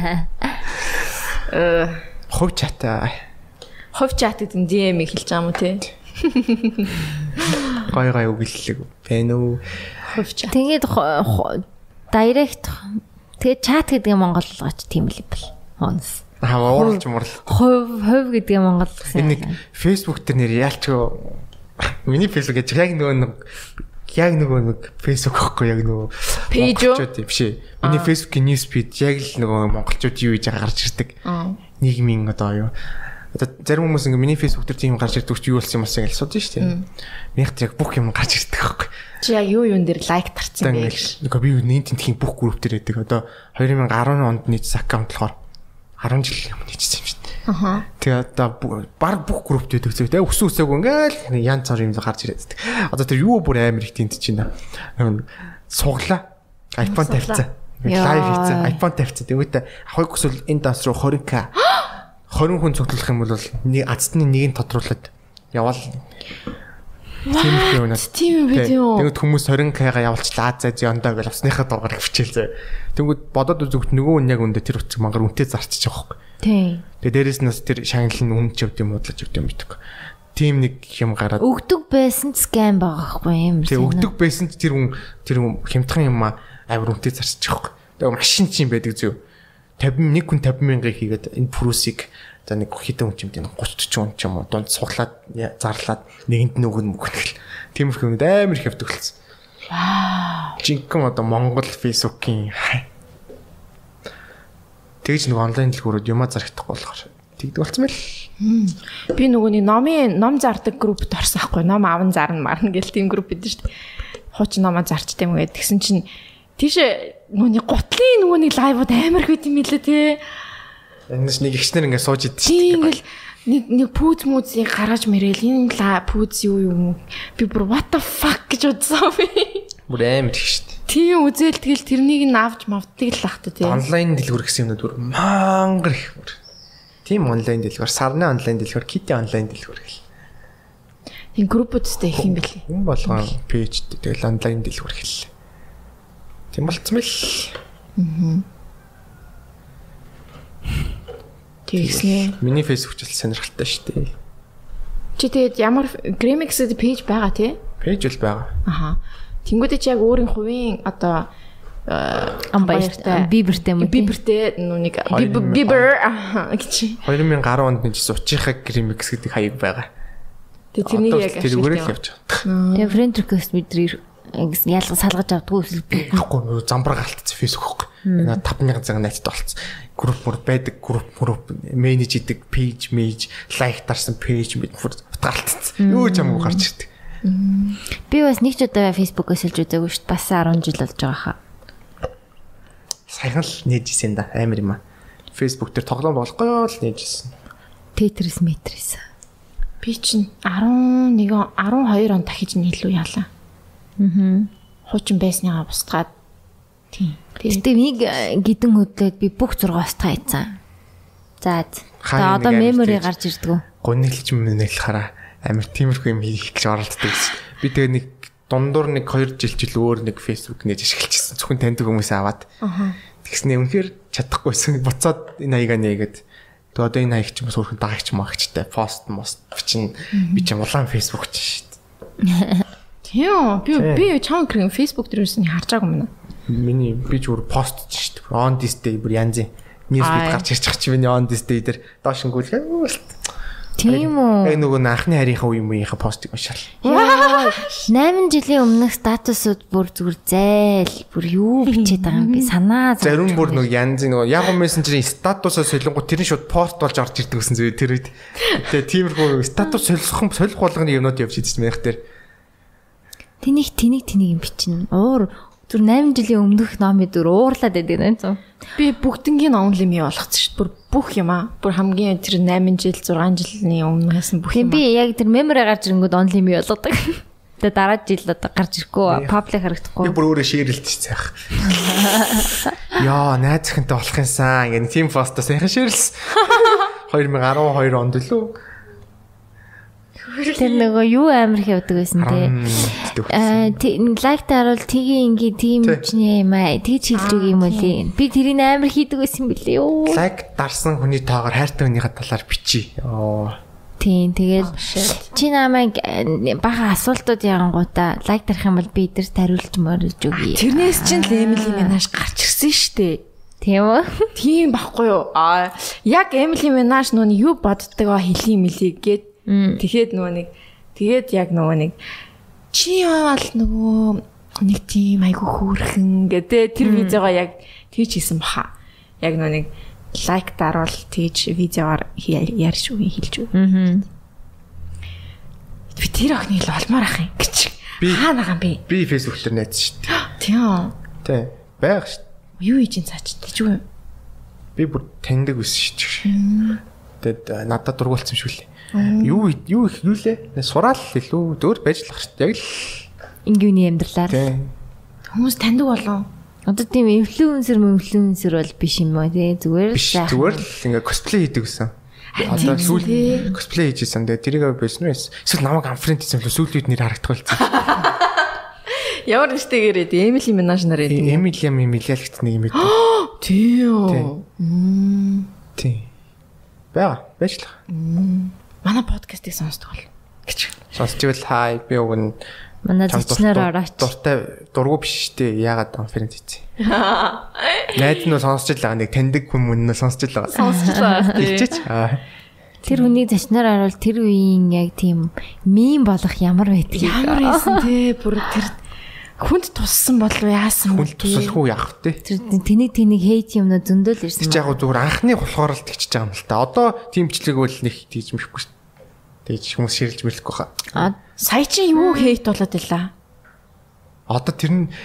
Э хувь чат хувь чат гэдэг нь ди эм-ийг хэлж байгаа юм уу те? Гой гой үгэллэг байна уу? Хувь чат. Тэгээд директ тэгээд чат гэдэг нь монголгоч тийм л бол. Хонс. Аа ууралж мурал. Хувь хувь гэдэг нь монгол гэсэн. Энэ нэг Facebook дээр нэр яалчгүй миний Facebook гэж яг нөгөө нэг яг нөгөө нэг Facebook гэхгүй яг нөгөө монголчууд биш ээ. Миний Facebook-ийн newsfeed яг л нөгөө монголчууд юу гэж гарч ирдэг. Нийгмийн одоо юу. Одоо зарим хүмүүс ингээ миний Facebook дээр тийм гарч ирдэг ч юу болсон юм асаа гэж судаж шүү дээ. Минийх тэр яг бүх юм гарч ирдэг байхгүй. Чи яг юу юун дээр лайк тарцсан бэ гэж. Нэг би нийт тентхийн бүх групп дээр байдаг. Одоо two thousand ten онд нийцсэн аккаунт болохоор ten жил юм нийцсэн юм шүү дээ. Аха. Тэгээ одоо баг бүх группт байдаг зэрэг. Тэгээ өсөө өсөөг ингээл янз бүр юм гарч ирээд. Одоо тэр юу бүр амар их тент чинь. Суглаа. iPhone тавьцаа. Лайв хийцээ. iPhone тавьцаа. Тэгвэл авахыг хүсвэл энэ данс руу twenty K twenty хүн цуглуулах юм бол нэг азтны нэгийг тодруулаад яваал. Тийм юм уу? Тийм видео. Тэгээд хүмүүс twenty K-га явуулчлаа. За зөндөө гэж авсныхаа дугаар хвчээл зөө. Тэнгүүд бодоод үзэгт нөгөө хүн яг өндө тэр утсыг мангар үнтэй зарчиж байгаа байхгүй. Тийм. Тэгээд дээрээс нь тэр шагнал нь үн ч явд юм удлаж явд юм битэг. Тийм нэг юм гараад өгдөг байсан скам байгаа байхгүй юм. Тэгээ өгдөг байсан ч тэр хүн тэр хямдхан юм амар үнтэй зарчиж байгаа байхгүй. Тэгээд машин чинь байдаг зөө. fifty нэг хүн fifty мянгаыг хийгээд энэ прусыг за нэг хитэн хүчмд энэ thirty ч хүн ч юм уу дунд суглаад зарлаад нэгэнд нөгөө мөгнөл. Тиймэрхүү юмд амар их явдаг болсон. Вау. Жинхэнэ одоо Монгол Facebook-ийн тэгж нэг онлайн дэлгүүрүүд юмаа зарагдахгүй болохоор тэгдэг болсон байл. Би нөгөө нэг номын ном зардаг группт орсон хгүй ном аван зарна марна гэл тийм групп байдаг шүү дээ. Хуучин номоо зарчтай юм гээд тэгсэн чинь тийш нөгөө гутлын нөгөө нэг лайвууд амар их байт юм лээ те. Энэс нэг ихснэр ингэ сууж идэв шүү дээ. Ингээл нэг нэг пүүз мүзийг гаргаж мэрэл энэ пүүз юу юм би бүр what the fuck гэж бодсон би. Бүр амар их шүү дээ. Тийм үзэл тэгэл тэрнийг нь авч мавдаг л ахта те. Онлайн дэлгүүр гэсэн юмнууд бүр мангар их бүр. Тийм онлайн дэлгүүр, сарны онлайн дэлгүүр, кити онлайн дэлгүүр гэл. Тийм группүүдтэй их юм бэлээ. Хүн болгон пэйж тэгэл онлайн дэлгүүр гэл. Тийм болцсон бэл. Аа. Тэгснэ. Миний Facebook ч сонирхолтой шүү дээ. Чи тэгээд ямар Gramix-д пэйж байгаа тий? Пэйж л байгаа. Аха. Тэнгүүдээ чи яг өөрийн хувийн одоо амбаяртай бибертэй юм уу? Бибертэй нүг бибер гэж. two thousand ten онд нэг суучихаа Gramix гэдэг хаяг байгаа. Тэгээд тэрнийг яг тэр үгээр л явж байгаа. Тэгээ friend request бидний ялгаж салгаж авдгүй эсвэл би ахгүй замбар галтцсан Facebook. Энэ five thousand цаг найттай болцсон. Групп мөр байдаг групп групп менеж идэг пэйж мэж лайк дарсан пэйж мэд утгаалтцсан. Юу ч амгүй гарч ирдэг. Би бас нэг ч удаа Facebook-аас хэлж үзээгүй шүү дээ. Бас ten жил болж байгаа хаа. Саяхан л нээжсэн да амар юм аа. Facebook дээр тоглоом болгоо л нээжсэн. Tetris Matrix. Би чинь eleven twelve он дахиж нь илүү яалаа. Аа. Хуучин байсныгаа бусгаад тийм. Гэтэ нэг гидэн хөдлөөд би бүх зургаас тайцсан. За. За одоо memory гарч ирдэг. Гонилж мэнэлхараа амар тиймэрхүү юм хийх гэж оролддог. Би тэгээ нэг дундуур нэг two жил жил өөр нэг Facebook нээж ашиглажсэн. Зөвхөн таньдаг хүмүүс аваад. Аа. Тэгснээ үнэхээр чадахгүйсэн. Буцаад энэ аяга нээгээд Тэгээ одоо энэ хаягч юм суурхан дагагч магчтай пост мост бичин би ч улаан Facebook ч шүү дээ. Тийм би би чам гэрэн Facebook дээрээс нь харж байгаа юм байна. Миний би ч өөр пост ч шүү дээ. On this day бүр янзын ньюс бит гарч ирчих чи миний on this day дээр доошингүүл. Тийм үү. Яг нөгөө анхны харийнхаа үе мууийнхаа постыг уншаал. восемь жилийн өмнөх статусууд бүр зүгээр зайл бүр юу бичээд байгаа юм би санаа зарим бүр нөгөө янзын нөгөө Yahoo Messenger-ийн статусаа солингууд тэр нь шууд пост болж орж ирдэг гэсэн зүйл тэр үед. Тэгээ тиймэрхүү статус солихсон солих болгоны юмнууд явж идэж байх тэр. Тэнийг тэнийг тэнийг юм бичнэ. Уур зүр восемь жилийн өмнөх номыг зүр уурлаад байдаг нэ. Би бүгднгийн онли ми болгоцсон шүү дээ. Бүр бүх юм аа. Бүр хамгийн тэр восемь жил шесть жилийн өмнөөс нь бүх юм. Би яг тэр memory гарч ирэнгүүт онли ми болгодог. Тэгээ дараа жил одоо гарч ирэхгүй паблик харагдахгүй. Би бүр өөрөө шеэрлэлт цаах. Яа, найз захинтай болох юмсан. Ингээ тийм постоо сайхан шеэрлсэн. две тысячи десять онд лөө. Тэр нөгөө юу амар их явдаг байсан те. Аа лайктаар бол тгий ингээ тийм ч юм аа. Тэгж хэлж үг юм уу те. Би тэрийг амар хийдэг байсан билээ ёо. Лайк дарсан хүний тоогоор хайртай хүнийхээ талаар бичиж. Оо. Тийм тэгэл чи намайг бага асуултууд янгуудаа лайк дарах юм бол би эдэрт хариулж мөрөж өгье. Тэрнээс чинь Emily Minaj гарч ирсэн штэ. Тийм үү? Тийм байхгүй юу? Аа яг Emily Minaj нөө юу боддгоо хэлий мэлий гээд тэгэхэд нөгөө нэг тэгээд яг нөгөө нэг чи бол нөгөө нэг тийм айгу хөөрхөн гэдэг тэр видеогоо яг тийч хийсэн баха. Яг нөгөө нэг лайк дарвал тийч видеоор ярьж үгүй хэлж үгүй. Аа. Би тэр охиныг л олмоор ах юм гэж. Хаа нагаан би? Би Facebook дээр найз шүү дээ. Тийм. Тий. Байх шүү дээ. Юу хийж ин цаач тийч үү? Би бүр таньдаг байсан шүү дээ. Тэгээд надад дургуулсан шүү лээ. Юу юу их юу лээ? Сураал илүү дөр байж л шүү дээ. Яг л ингүүний амьдралаар. Хүмүүс таньдаг болов. Одоо тийм инфлюенсер инфлюенсер бол биш юм аа тий зүгээр л зүгээр л ингээ косплей хийдэг гэсэн. Одоо сүүл косплей хийжсэн. Тэгээ тэрийг байсан уу? Эсвэл намайг амфрент хийсэн л сүүлийн үед нэр харагдах болсон. Ямар нэштэйгээрээ Emily Minaj нар яа. Emily Minaj нэг юм ээ. Тийм. Тийм. Бага бачлаа. Манай подкастыг сонсдог бол гэж. Сонсчихвол хай би уг нь манай зочноор орооч. Дуртай дургу биш штэ. Яагаад конференц хийцээ. Найд нь сонсч л байгаа нэг таньдаг хүн мөн сонсч л байгаа. Сонсч л байгаа тийм. Аа. Тэр хүний зочноор оруулал тэр үеийн яг тийм мим болох ямар байдгийг. Ямар байсан те бүр тэр хүнд туссан болов яасан бэ? Хүнд туслах уу яах вэ? Тэр тэнийг тэнийг хейт юмнаа зөндөл ирсэн. Тэр яг зүгээр анхны болохоор л тэгчихэж байгаа юм л та. Одоо тийм бичлэг бол нэг тийж мэхгүй шүү. Тэгж хүмүүс ширэлж мэрлэхгүй хаа. А сая чи юу хейт болоод илаа? Одоо тэр нь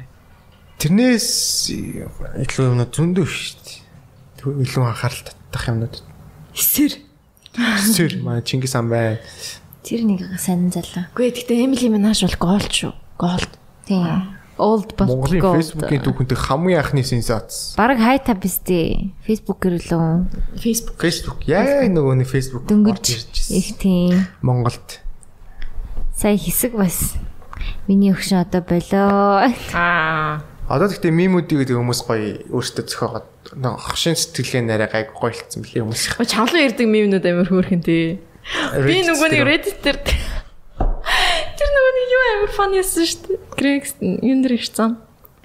тэрнээс илүү юмнууд зөндөө шүү дээ. Илүү анхаарал татах юмнууд. Эсэр. Эсэр маа Чингис хаан бай. Тэр нэг сайн залуу. Үгүй гэхдээ Emily Minaj бол голд шүү. Голд. Тийм. Old but Монголын Facebook-ийн түүхэнтэй хамгийн анхны сенсац. Бараг хайта бистэй. Facebook-ээр лөө. Facebook. Facebook. Яг нөгөө нэг Facebook дөнгөж их тийм. Монголд. Сая хэсэг бас. Миний өгшин одоо болоо. Аа. Одоо гэхдээ мемүүдийг гэдэг хүмүүс гоё өөртөө зохиогоод хошин сэтгэлгээ нарай гайг гоё хэлсэн билээ хүмүүс. Чавлан ярддаг мемнүүд амар хөөрхөн тий. Би нөгөө нэг Reddit дээр тэр нөгөө нэг юу амар фан яасан шүү дээ. Грекс юм дээр ирсэн.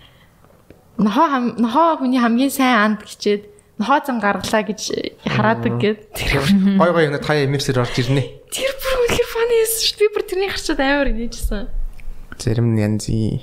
Нохоо нохоо хүний хамгийн сайн анд гिचээд нохоо зам гаргалаа гэж хараадаг гэд. Гой гой нэг хаяа имерсээр орж ирнэ. Тэр бүр үнэхээр фан яасан шүү дээ. Би бүр тэрний харчаад амар инээжсэн. Зарим нь янзын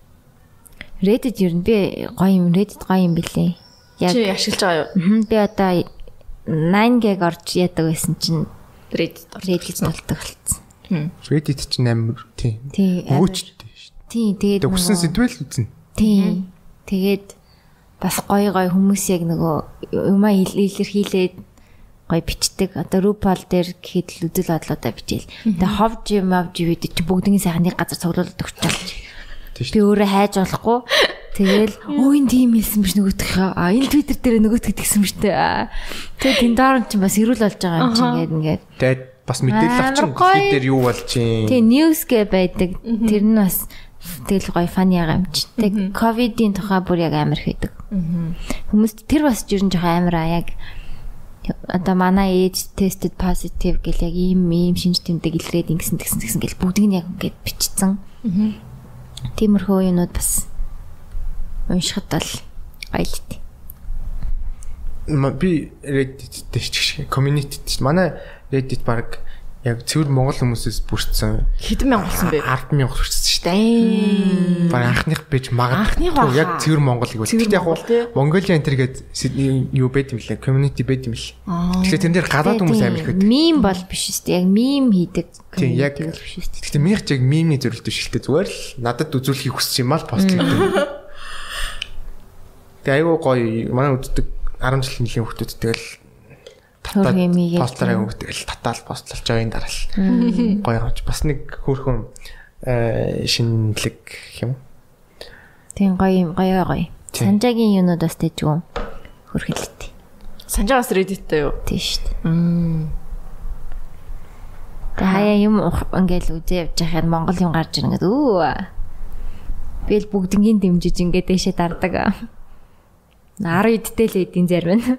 Reddit юу би гоё юм Reddit гоё юм билээ. Яг чи ашиглаж байгаа юу? Би одоо nine gig орж яадаг байсан чинь Reddit Reddit болдог болсон. Reddit чинь амар тийм. Өвчтэй шүү дээ. Тийм тэгээд өгсөн сэдвэл үзнэ. Тийм. Тэгээд бас гоё гоё хүмүүс яг нөгөө юмаа илэрхийлээд гоё бичдэг. Одоо RuPaul дээр гэхэд л үдэл бодлоодаа бичээл. Тэгээд ховж юм авж ивэд чи бүгдний сайхны газар цуглуулдаг өгчөөл. Би өөрөө хайж болохгүй. Тэгэл өө энэ тийм хэлсэн биш нөгөөтгөө. А энэ Twitter дээр нөгөөтгөө тэгсэн биш үү. Тэгээд энэ доор нь ч бас ирүүл болж байгаа юм чинь ингээд ингээд. Тэгээд бас мэдээлэл авчин дэлхий дээр юу болж чинь. Тэгээ news гэ байдаг. Тэр нь бас тэгэл гоё фан яга юм чи. Тэг ковидын тухай бүр яг амар хэдэг. Хүмүүс тэр бас жирэн жоохон амар аа яг одоо манай ээж tested positive гэл яг ийм ийм шинж тэмдэг илрээд ингэсэн тэгсэн тэгсэн гэл бүгдийг нь яг ингээд бичсэн. Тиймэрхүү юмуд бас уншихад бол айлт. Би Reddit дээр ч community ч манай Reddit баг яг цэвэр монгол хүмүүсээс бүрдсэн. Хэдэн мянган болсон бэ? ард мянга хүрсэн шүү дээ. Баг анхных бэж магадгүй яг цэвэр монгол гэвэл. Тэгтээ яг Mongolia Enter гэдэг юу байд юм лээ. Community байд юм л. Тэгэхээр тэн дээр гадаад хүмүүс амир их байдаг. Мим бол биш шүү дээ. Яг мим хийдэг. Тийм яг биш шүү дээ. Тэгтээ минийх ч яг мимний зөвлөлт шилдэг. Зүгээр л надад үзүүлэхийг хүсэж юм аа пост хийдэг. Тэгээ аюу гоё манай үздэг арван жилийн нэлийн хүмүүс тэгэл постлаа өгдөг л татаал постлж байгаа дараал. Гоё гооч бас нэг хөөрхөн шинэлэг юм. Тийм гоё гоё гоё. Санжаагийн юунууд бас тэжгүй хөрхөлтэй. Санжаагаас Reddit-тэй юу? Тийм шүү дээ. Тэгээ хаяа юм ингээл үзээ явж байхад Монгол юм гарч ирнэ гэдэг. Өө. Би л бүгднгийн дэмжиж ингээд дэшээ дардаг. Ар идтэй л эдийн зарим байна.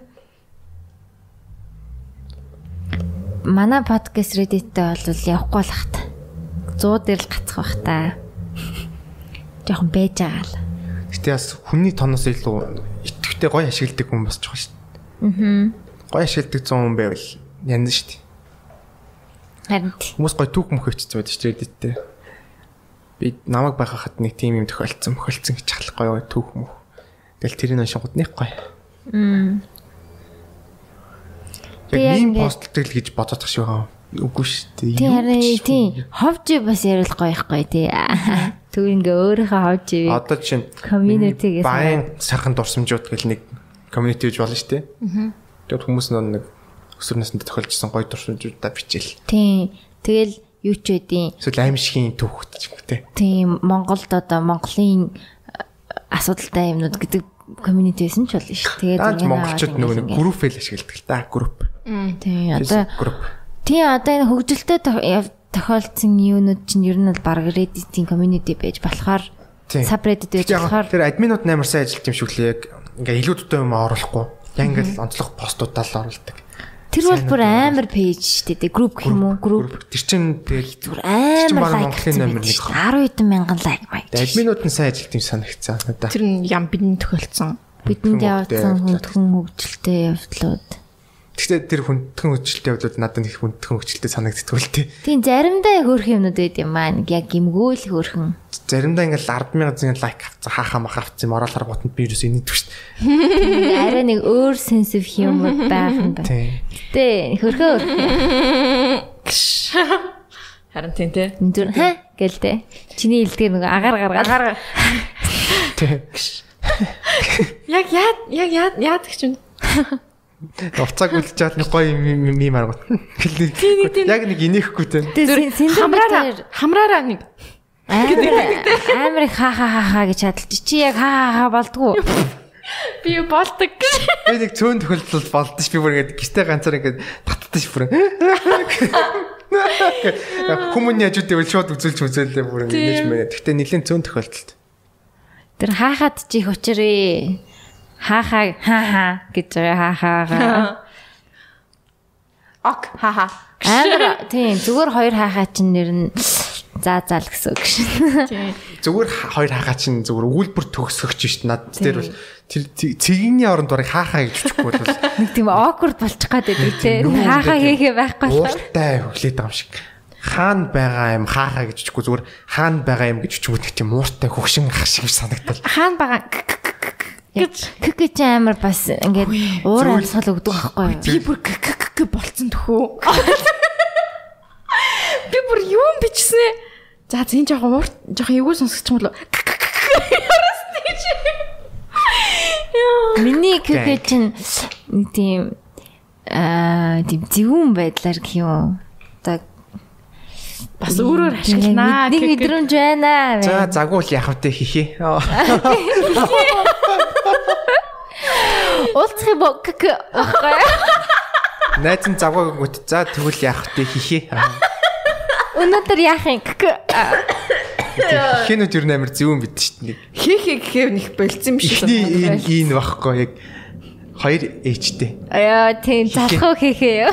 Манай подкаст Reddit-тэй бол явахгүй л хат. сто дээр л гацх бах та. Жохон байж байгаа л. Гэтэ бас хүний тоноос илүү итгэвтэй гоё ашигладаг хүн бас жоо шүү дээ. Аа. Гоё ашигладаг зүүн хүн байвал янз шүү дээ. Харин хүмүүс гоё түүх мөх хөвчсөн байдаг шүү дээ Reddit-тэй. Би намайг байхад нэг тим юм тохиолдсон мөхөлдсөн гэж халах гоё түүх мөх. Тэгэл тэрийн ашигууд нэг гоё. Аа. Яг ийм постлдаг л гэж бодож тах шүү. Үгүй шүү дээ. Тийм тийм. Ховж бас ярил гоёхгүй тий. Түр ингээ өөрийнхөө ховж ивэ. Одоо чинь community-гээс баян сархан дурсамжууд гэл нэг community гэж болно шүү дээ. Аа. Тэгвэл хүмүүс нэг өсвөр наснд тохиолжсэн гоё дурсамжуудаа бичээл. Тийм. Тэгэл юу ч үдийн. Эсвэл аимшигын түүхт ч юм те. Тийм. Монголд одоо Монголын асуудалтай юмнууд гэдэг community байсан ч болно шүү. Тэгээд ингэ монголчууд нөгөө нэг групп л ашигладаг л та групп. Тийм одоо тий одоо энэ хөгжилтэй тохиолдсон юунууд чинь ер нь бол баг Reddit-ийн community байж болохоор subreddit байж болохоор тэр админууд амар сайн ажиллаж юм шиг л яг ингээ илүү дутуу юм оруулахгүй яг ингээл онцлог постуудаа л оруулдаг. Тэр бол бүр амар пэйж шүү дээ. Групп гэх юм уу? Групп. Тэр чинь тэгэл зүгээр амар Монголын номер нэг десять хэдэн мянган лайк маяг. Админууд нь сайн ажиллаж юм санагцсан надаа. Тэр нь ям бидний тохиолдсон. Бидэнд явуулсан хүндхэн хөгжилтэй явдлууд. Гэхдээ тэр хүндхэн хөгжилтэй явдлууд надад их хүндхэн хөгжилтэй санагддаг л тээ. Тийм заримдаа хөөрхөн юмнууд байд юм аа. Нэг яг гимгүүл хөөрхөн. Заримдаа ингээл ард мянган зэн лайк авцсан хаахаа мах авцсан орол харгуутанд би юус инээдэг шүү дээ. Арай нэг өөр sense of humor байх юм байна. Гэтэ хөрхөө. Харин тийм те. Нүр ха гэлтэй. Чиний илдгээр нэг агаар гаргаад агаар. Тэг. Яг яа яг яа яадаг ч юм. Уцааг үлдэж чад нэг гоё мим аргууд. Яг нэг инехгүй те. Хамраараа хамраараа нэг амар ха ха ха ха гэж чадалж чи яг ха ха ха болдгоо. Би болдог. Би нэг цөөн тохиолдол болдож би бүр ингэ гистэй ганцаар ингэ татдаж бүр. Хүмүүний хажууд ивэл шууд үзүүлж үзээлээ бүр ингэж мэ. Гэхдээ нэлийн цөөн тохиолдолд. Тэр хаахад чи их учрээ. Ха ха ха ха гэж ха ха ха. Ок ха ха. Амар тийм зүгээр хоёр хаахаа чинь нэр нь заа заа л гэсэн үг шин. Зүгээр хоёр хаахаа чинь зүгээр өгүүлбэр төгсгөж шít над дээр бол тэр цэгийн оронд барыг хаахаа гэж үчихгүй бол нэг тийм awkward болчих гээд байдаг те. Хаахаа хийхээ байхгүй л. Ууртай хөглээд байгаа юм шиг. Хаана байгаа юм хаахаа гэж үчихгүй зүгээр хаана байгаа юм гэж үчиггүй нэг тийм ууртай хөгшин ах шиг санагдал. Хаана байгаа гэж амар бас ингээд уур амьсгал өгдөг байхгүй юу? Би бүр к болцсон төхөө. Би бүр юу бичсэн. За зин жоохон уур жоохон эвгүй сонсогч юм болоо. Миний к чинь тийм аа тийм зөвүүн байдлаар гэх юм. Одоо бас өөрөөр ашигланаа. Нэг мэдрэмж байна. За загуул яах вэ хихи. Уулзах юм уу? Найз нь загваа гүт. За тэгвэл яах вэ хихи. Өнөөдөр яах юм? Хинүүд юу нээр зөвөн бид шүү дээ. Хихи гэхээ нэг болцсон юм шиг. Ихний ийн байхгүй яг Хоёр H-тэй. Яа тийм залхуу хийхээ.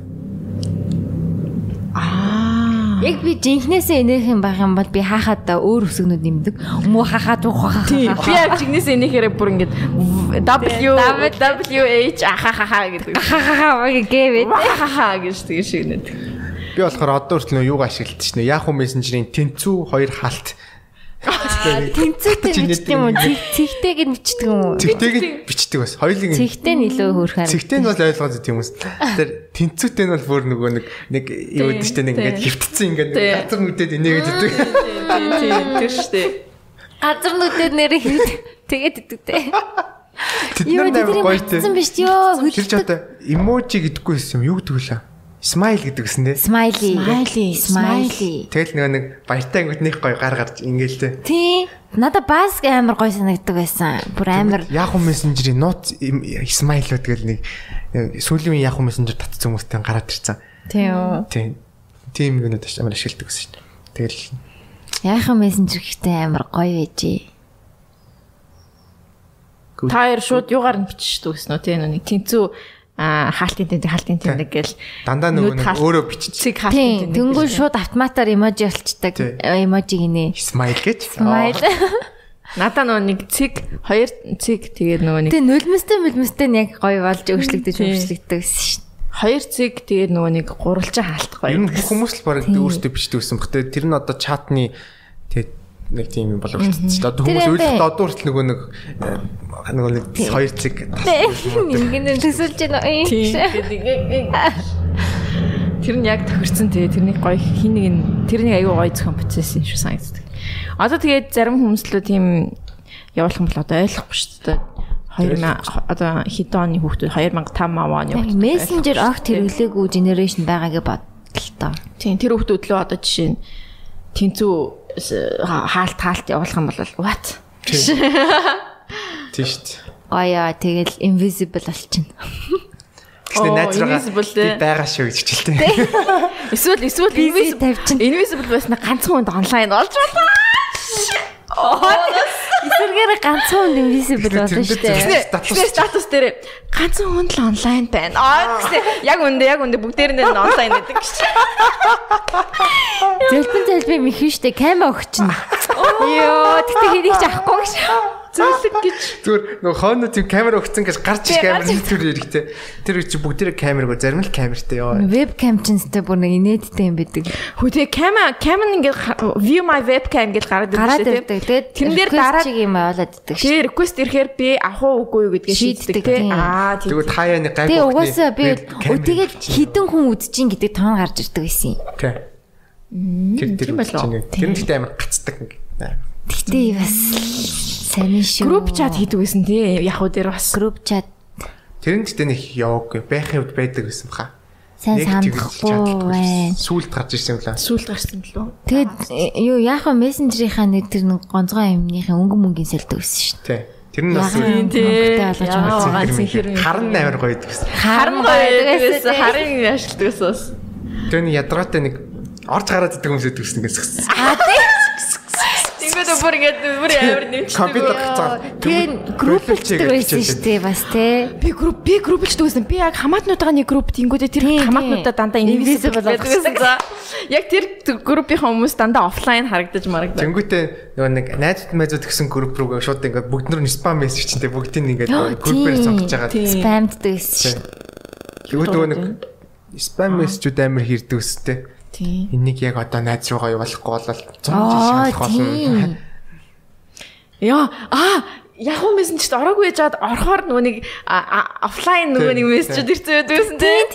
Аа. Яг би жинхнээсээ энийх юм байх юм бол би хаахад өөр өсгнүүд нэмдэг. Муу хахаад ухаа. Би яг жигнэсээ энийхээрээ бүр ингээд W W H ахахаа гэдэг. Хахаа гэвээ. Ахахаа гэж тэгээ шигнэд. Би болохоор одоо хүртэл нөө юуг ашигладаг чинь Yahoo Messenger-ийн тэнцүү хоёр халт. Тэнцүүтэй бичдэг юм уу? Цэгтэйг нь бичдэг юм уу? Цэгтэйг бичдэг бас. Хоёулыг цэгтэй нь илүү хөөрхөн. Цэгтэй нь бол ойлгоод тийм хүмүүс. Тэр тэнцүүтэй нь бол бүр нөгөө нэг нэг юу гэдэг чинь нэг ингээд хөвтцэн ингээд газар нүдэд инээгээд идэг. Тийм тэр штэ. Газар нүдэд нэрээ тэгээд идэгтэй. Юу гэдэг гоё тийм биш ёо. Тэр ч одоо эможи гэдэггүй юм юу гэдэг вэ? Smile гэдэг гэсэн дээ. Smiley. Smiley. Smiley. Тэгэл нөгөө нэг баяртай ангууд нэг гоё гар гарч ингээл дээ. Тий. Надад бас амар гоё санагддаг байсан. Бүр амар. Yahoo Messenger-ийн нууц Smile-ууд гэл нэг сүүлийн Yahoo Messenger татсан хүмүүстэй гараад ирсэн. Тий юу. Тийм. Тийм юмнууд амар ашигладаг гэсэн шин. Тэгэл Yahoo Messenger гэхдээ амар гоё байжээ. Таар шууд юугаар нь биччихдэг гэсэн үү? Тийм нэг тэнцүү а хаалтын тэнэг хаалтын тэнэг гэл дандаа нөгөө нэг өөрөө биччих. Тийм тэнгүүл шууд автоматар эможи болчдаг. Эможи гинэ. Smile гэж. Smile. Надаа нөгөө нэг цэг хоёр цэг тэгээд нөгөө нэг тэг нулимстай нулимстай нь яг гоё болж өөрчлөгдөж өөрчлөгддөг гэсэн шин. Хоёр цэг тэгээд нөгөө нэг гурвалжин хаалт гоё. Ер нь хүмүүс л бараг өөртөө бичдэг гэсэн баг. Тэр нь одоо чатны тэгээд нэг тийм юм болов уу ч одоо хүмүүс үйлдэл одоо хүртэл нөгөө нэг нөгөө нэг хоёр цэг ингэнэ төсөлж байна. Тэр нь яг тохирсон тэгээ тэрний гоё хин нэг нь тэрний аюу гоё зохион процесс юм шүү санагддаг. Одоо тэгээд зарим хүмүүс л тийм явуулах юм бол одоо ойлгохгүй шүү дээ. хоёр мянга одоо хэдэн оны хүүхдүүд хоёр мянга таван оны хүүхдүүд мессенжер огт хэрэглээгүй генерашн байгаагээ бодлоо. Тийм тэр хүүхдүүд лөө одоо жишээ нь тэнцүү хаалт хаалт явуулах юм бол what? Тийм шүү дээ. Аяа тэгэл invisible болчихно. Тэгснэ найзраагаа би байгаа шүү гэж хэлдэг. Эсвэл эсвэл invisible тавьчихна. Invisible байснаа ганцхан хүнд онлайн болж байна. Эсвэргээр ганцхан хүнд invisible болно шүү дээ. Тэгэхээр статус дээр ганцхан хүнд л онлайн байна. Аа гэсэн яг үндэ яг үндэ бүгдээрээ нь онлайн гэдэг гэж. Зэлбэн зэлбэн мэх шүү дээ. Камера өгчихнэ. Йоо тэгтээ хэнийг ч авахгүй гэж. Зөвлөг гэж. Зүгээр нөгөө хооно тийм камера өгцөн гэж гарч иж камер хэлтүр эрэхтэй. Тэр үчи бүгдээрээ камергүй зарим л камертай ёо. Вебкам чинстэй бүр нэг инээдтэй юм байдаг. Хөө тэгээ камера камер ингээд view my webcam гэж гараад ирдэг тийм. Тэрэн дээр дараа чиг юм явуулаад иддэг шүү. Тэгээ request ирэхээр би авах уугүй юу гэдгээ шийддэг тийм. Аа тийм. Тэгвэл та яа нэг гайгүй. Тэгээ угаасаа би тэгээд хідэн хүн үдчихин гэдэг тоон гарч ирдэг байсан юм. Тийм. Тэр тэр чинь тэр нь тэгтээ амар гацдаг. Тэгтээ бас сайн шүү. Group chat хийдэг байсан тий. Яг уу дээр бас group chat. Тэр нь тэгтээ нэг яваагүй. Байхын үед байдаг байсан баха. Сайн санахгүй байна. Сүулт гарч ирсэн юм лээ. Сүулт гарсан лөө. Тэгээд юу яах вэ мессенжерийнхаа нэг тэр нэг гонцгой юмныхын өнгө мөнгөний сэлдэг байсан шүү. Тий. Тэр нь бас тий. Харан амар гоё гэдэг гэсэн. Харан гоё гэсэн. Харын ашигладаг гэсэн. Тэр нь ядраатай нэг орж гараад идэг хүмүүс гэдэг гэсэн гэсэн. Аа тий. Тэгвэл бүр ингэж бүр амар нэмчихсэн. Компьютер гацаа. Тэгээ групп хийдэг байсан шүү дээ бас тий. Би групп би групп хийдэг байсан. Би яг хамаатнуудаа нэг групп тэнгүүдээ тэр хамаатнуудаа дандаа invisible болгосон. Яг тэр группийн хүмүүс дандаа офлайн харагдаж марагдав. Тэнгүүтээ нөгөө нэг найзууд найзууд гэсэн групп рүү шууд ингээд бүгд нөр спам мессеж чинь бүгдийг ингээд группээр сонгож байгаа. Спамддаг байсан шүү. Тэгвэл нөгөө нэг спам мессежүүд амар хэрдэг өстэй. Энийг яг одоо найз руугаа явуулахгүй болол зам жишээ болох болно. Яа, аа, Yahoo Messenger-т ороогүй яжгаад орохоор нөгөө нэг офлайн нөгөө нэг мессежүүд ирсэн байдаг байсан тийм.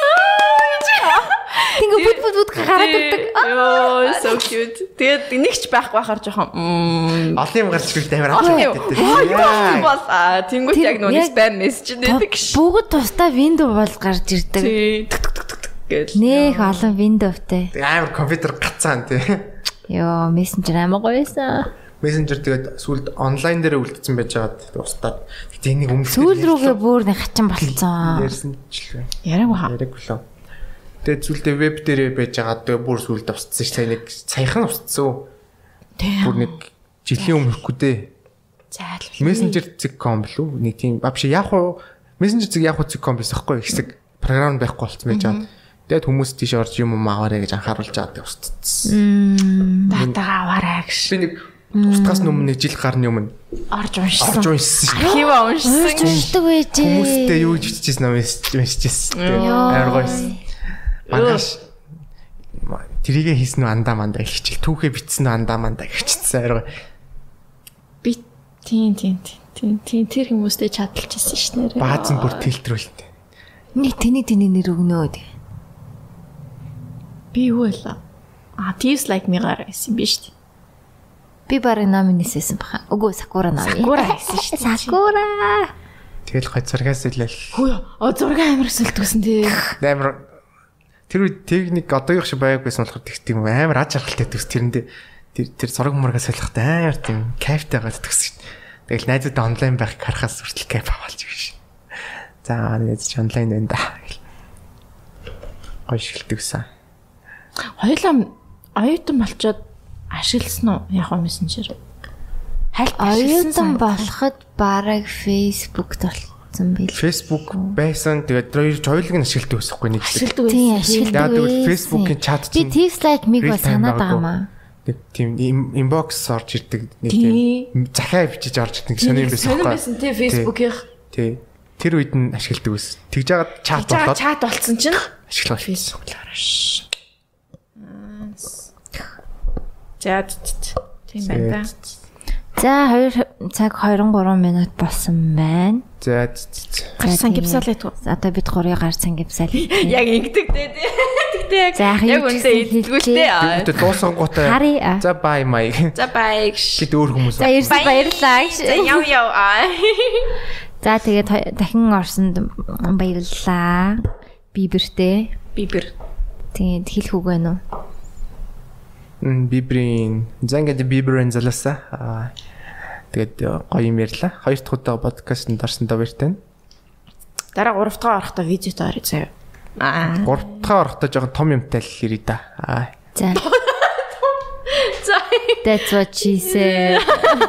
Тэнгүү бүд бүд бүд гараад ирдэг. Йоо, so cute. Тэгээд нэгч байхгүй байхаар жоохон олон юм гарч ирэх амар аваад байдаг. Яа, бол аа, тэнгүүт яг нөгөө spam message нээдэг ш. Бүгд тусдаа window бол гарч ирдэг. Гэл. Нэх олон Windows-тэй. Амар компьютер гацаан тий. Йоо, Messenger амар гоёсан. Messenger тэгээд сүүлд онлайн дээр үлдсэн байж байгаад устдаад. Гэтэ энийг өмнө сүүл рүүгээ бүр нэг хачин болцсон. Ярьсан ч л. Яриаг хаа. Яриаг лөө. Тэгээд сүүлдээ веб дээр байж байгаа тэгээд бүр сүүлд устсан ш. Сайн нэг саяхан устсан. Бүр нэг жилийн өмнөхгүй дээ. Зайлвал. Messenger.com билүү? Нэг тийм вообще яг уу Messenger зэг яг үzik комбис байхгүй хэсэг програм байхгүй болцсон байж байгаа. Тэгээд хүмүүс тийш орж юм уу аваарэ гэж анхааруулж байгаа устцсан. Датагаа аваарай гэж. Би нэг устгаас өмнө жил гарны өмнө орж уншсан. Орж уншсан шүү. Архив уншсан. Уншдаг байжээ. Хүмүүстэй юу жижигчсэн ном уншижсэн. Амар гойс. Магаш тэрийгэ хийсэн нь андаа мандаа ихчил. Түүхээ битсэн нь андаа мандаа ихчсэн амар гой. Би тийм тийм тийм тийм тэр хүмүүстэй чадалчихсан ш нэрээ. Бааз нь бүр тэлтрүүлтэй. Нэг тэний тэний нэр өгнөө. Би юу вэ? А Thieves Like Me-гаар байсан биш үү? Би барыг номинэссэн баха. Үгүй Sakura ном. Sakura байсан шүү дээ. Sakura. Тэгэл гой зургаас илээл. Хөөе. О зураг амар өсөлтгсөн тий. Амар тэр үед техник одоогийнх шиг байгаагүйсэн болохоор тийм амар аж аргалтай төс тэрэндээ тэр тэр зураг мургаас солихтай амар тийм кайфтай байгаад төссөн. Тэгэл найзууд онлайн байх харахаас хүртэл кайф авалж биш. За найз ч онлайн байна да. Гой шилтгсэн. Хоёулаа оюутан болчоод ашигласан уу? Яг уу мессенжер. Хальт оюутан болоход бараг Facebook толцсон байл. Facebook байсан. Тэгээд хоёр хоёулыг нь ашигладаг байсахгүй нэг. Ашигладаг байсан. Тийм ашигладаг. Яа тэгвэл Facebook-ийн чат Би Thieves Like Me-г санаад байгаа маа. Нэг тийм inbox орж ирдэг нэг тийм захиа бичиж орж ирдэг сони юм байсан байхгүй. Сони байсан тий Facebook-ийн. Тий. Тэр үед нь ашигладаг байсан. Тэгж жагаад чат болоод чат болцсон чинь ашиглах Facebook-аар. За тийм байна. За хоёр цаг двадцать три минут болсон байна. За гарсан гипсал итгүү. Одоо бид гурыг гарсан гипсал. Яг ингэдэг дээ. Тэгтээ яг үндэ хэлгүүлтэй. Тэгтээ дуусан гутаа. За бай май. За бай гэж. Гэт өөр хүмүүс. За ирсэн баярлалаа. Яв яв аа. За тэгээд дахин орсонд баярлалаа. Бибертэй. Бибер. Тэгээд хэлэх үг байна уу? Бибрийн зангад бибрийн залуусаа. Аа тэгээд гоё юм ярьлаа. Хоёр дахь удаа подкастт орсондоо баяртай. Дараа гурав дахь орохдоо видеот орё заяа. Аа. гурав дахь орохдоо жоохон том юмтай л ирээ да. Аа. За. За. That's what she said.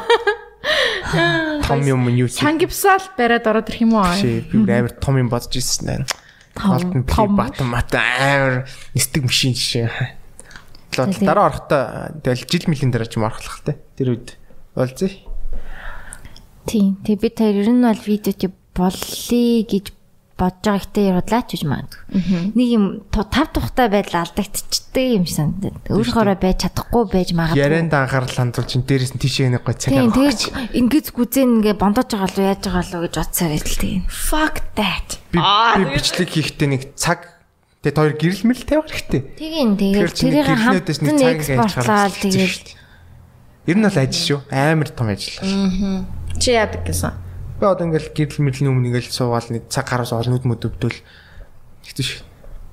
Том юм юу? Сангипсал бариад ороод ирэх юм уу? Ши би амар том юм бодож ирсэн нэ. Том том батан мата амар нисдэг машин жишээ. Дараа орохдоо тэгэл жил мөлийн дараа ч юм орхлох те. Тэр үед болзээ. Тийм. Тэг би тэр ер нь бол видеот боллоо гэж бодож байгаа ихтэй ярлаач гэж магадгүй. Нэг юм тав тухтай байдал алдагдчихдаг юм санагдав. Өөрөөрөө байж чадахгүй байж магадгүй. Ярианд анхаарал хандуулж ин дээрээс нь тийшээ нэг гой цаг авах. Тийм. Тэгж ингэж гүзэн ингээ бондож байгаа л яаж байгаа л гэж бодсоор идэл тийм. Fuck that. Би бичлэг хийхдээ нэг цаг тэгээд хоёр гэрэлмэл тавих хэрэгтэй. Тийм тэгээд тэрийг хамтдаа нэг экспортлаад тэгээд ер нь бол ажил шүү. Амар том ажил. Аа. Чи яадаг гэсэн? Би одоо ингээл гэрэл мэрлийн өмнө ингээл суугаал нэг цаг гараас олнууд мөд өвдөл хэвчээ шүү.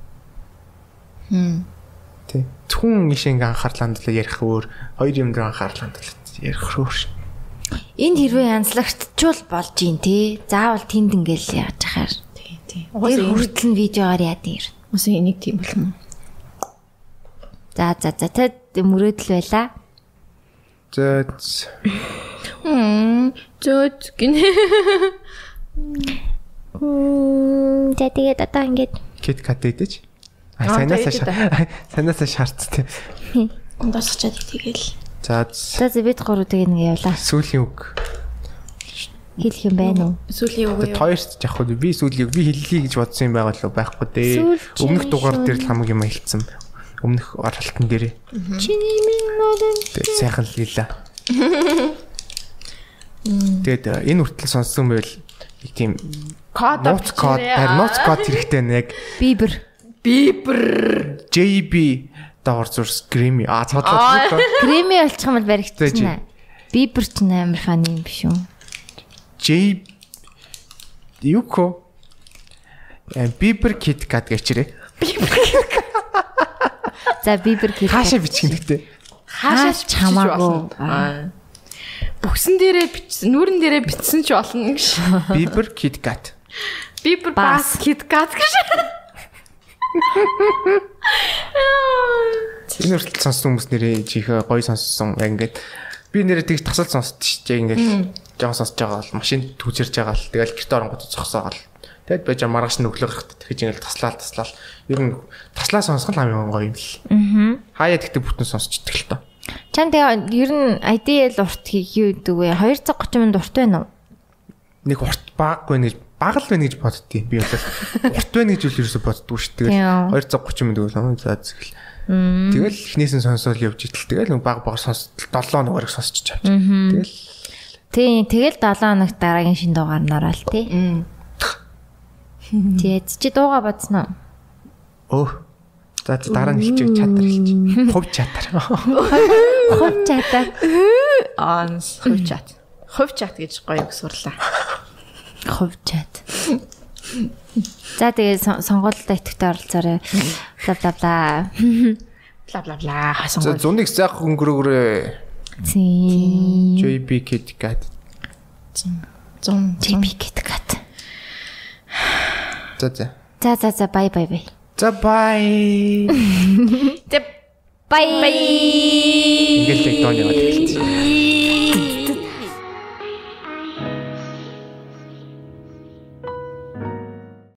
Хм. Тэ. Зөвхөн ишээ ингээ анхаарал хандуулаад ярих өөр, хоёр юм дээр анхаарал хандуулаад ярих өөр. Энд хэрвээ янзлагччул болж ийн те. Заавал тэнд ингээл яаж хахаар. Тий, тий. Угаасаа хүртэл видеогоор яадаг юм. Угаасаа энийг тийм болно. За за за тэд мөрөөдөл байла. За. Хм. Зөт гинэ. Мм, за тэгээд одоо ингээд кит кат идэж. А санаасаа санаасаа шаардсан. Ондосчаад тэгэл. За. За бид гурав тэгээд нэг явлаа. Сүүлийн үг. Хэлэх юм байна уу? Сүүлийн үг юу? Хоёрт яг хөө би сүүлийн үг би хэллий гэж бодсон юм байгаа л байхгүй дээ. Өмнөх дугаар дээр л хамаг юм хэлсэн. Өмнөх оролтон дээр. Чиний минь нөлөө. Тэгээд сайхан л хэлээ. Тэгээд энэ хүртэл сонссон байвал нэг тийм код нууц код, нууц код хэрэгтэй нэг Бибер. Бибер. джей би доор зурс Грэми. А цаадлаа. Грэми олчих юм бол баригдчихна. Бибер ч амар фаны юм биш үү? J юко Бибер кит кат гэчрээ. За Бибер кит. Хаашаа бичих нэгтэй. Хаашаа чамаагүй. Бүгсэн дээрээ бичсэн, нүүрэн дээрээ бичсэн ч болно гэж. Бибер кит кат. Бибер бас кит кат гэж. Энэ хүртэл сонссон хүмүүс нэрээ чихээ гоё сонссон. Ингээд би нэрээ тэгж тасал сонсдог шүү дээ. Ингээд жоон сонсож байгаа бол машин түүчэрж байгаа л тэгэл гэрт оронгууд зогсоогоо л Тэгэд байж маргааш нь өглөө гарахад тэгж ингээл таслаа таслаа. Ер нь таслаа сонсох л амин гоё юм л. Аа. Хаяа тэгтээ бүтэн сонсчдаг л тоо. Чам тэгээ ер нь ай ди эл урт хийе гэдэг вэ? two thirty минут урт байна уу? Нэг урт баггүй гэж бага л байна гэж боддتي. Би бол урт байна гэж үл ерөөсө боддгоо шүү. Тэгэл two thirty минут өгөл за зэхэл. Тэгэл эхнээс нь сонсоол явж итэл тэгэл нэг баг баг сонс seven хоног сонсчих авч. Тэгэл тий тэгэл seven хоног дараагийн шин дуугаар нараа л тий. Тэгээд чи дууга бодсноо? Өө. За дараа нь хэлчих чатар хэлчих. Хувь чатар. Хувь чатар. Аа, хувь чат. Хувь чат гэж гоё сурлаа. Хувь чат. За тэгээд сонгуультай идэвхтэй оролцоорой. Бла бла бла. Бла бла бла. За зуныг заах өнгөрөөрэй. Зин. джей би KitKat. Зун. джей би KitKat. За за. За за за бай бай бай. За бай. За бай. Ингээл яг дооны яваад хэлчихсэн.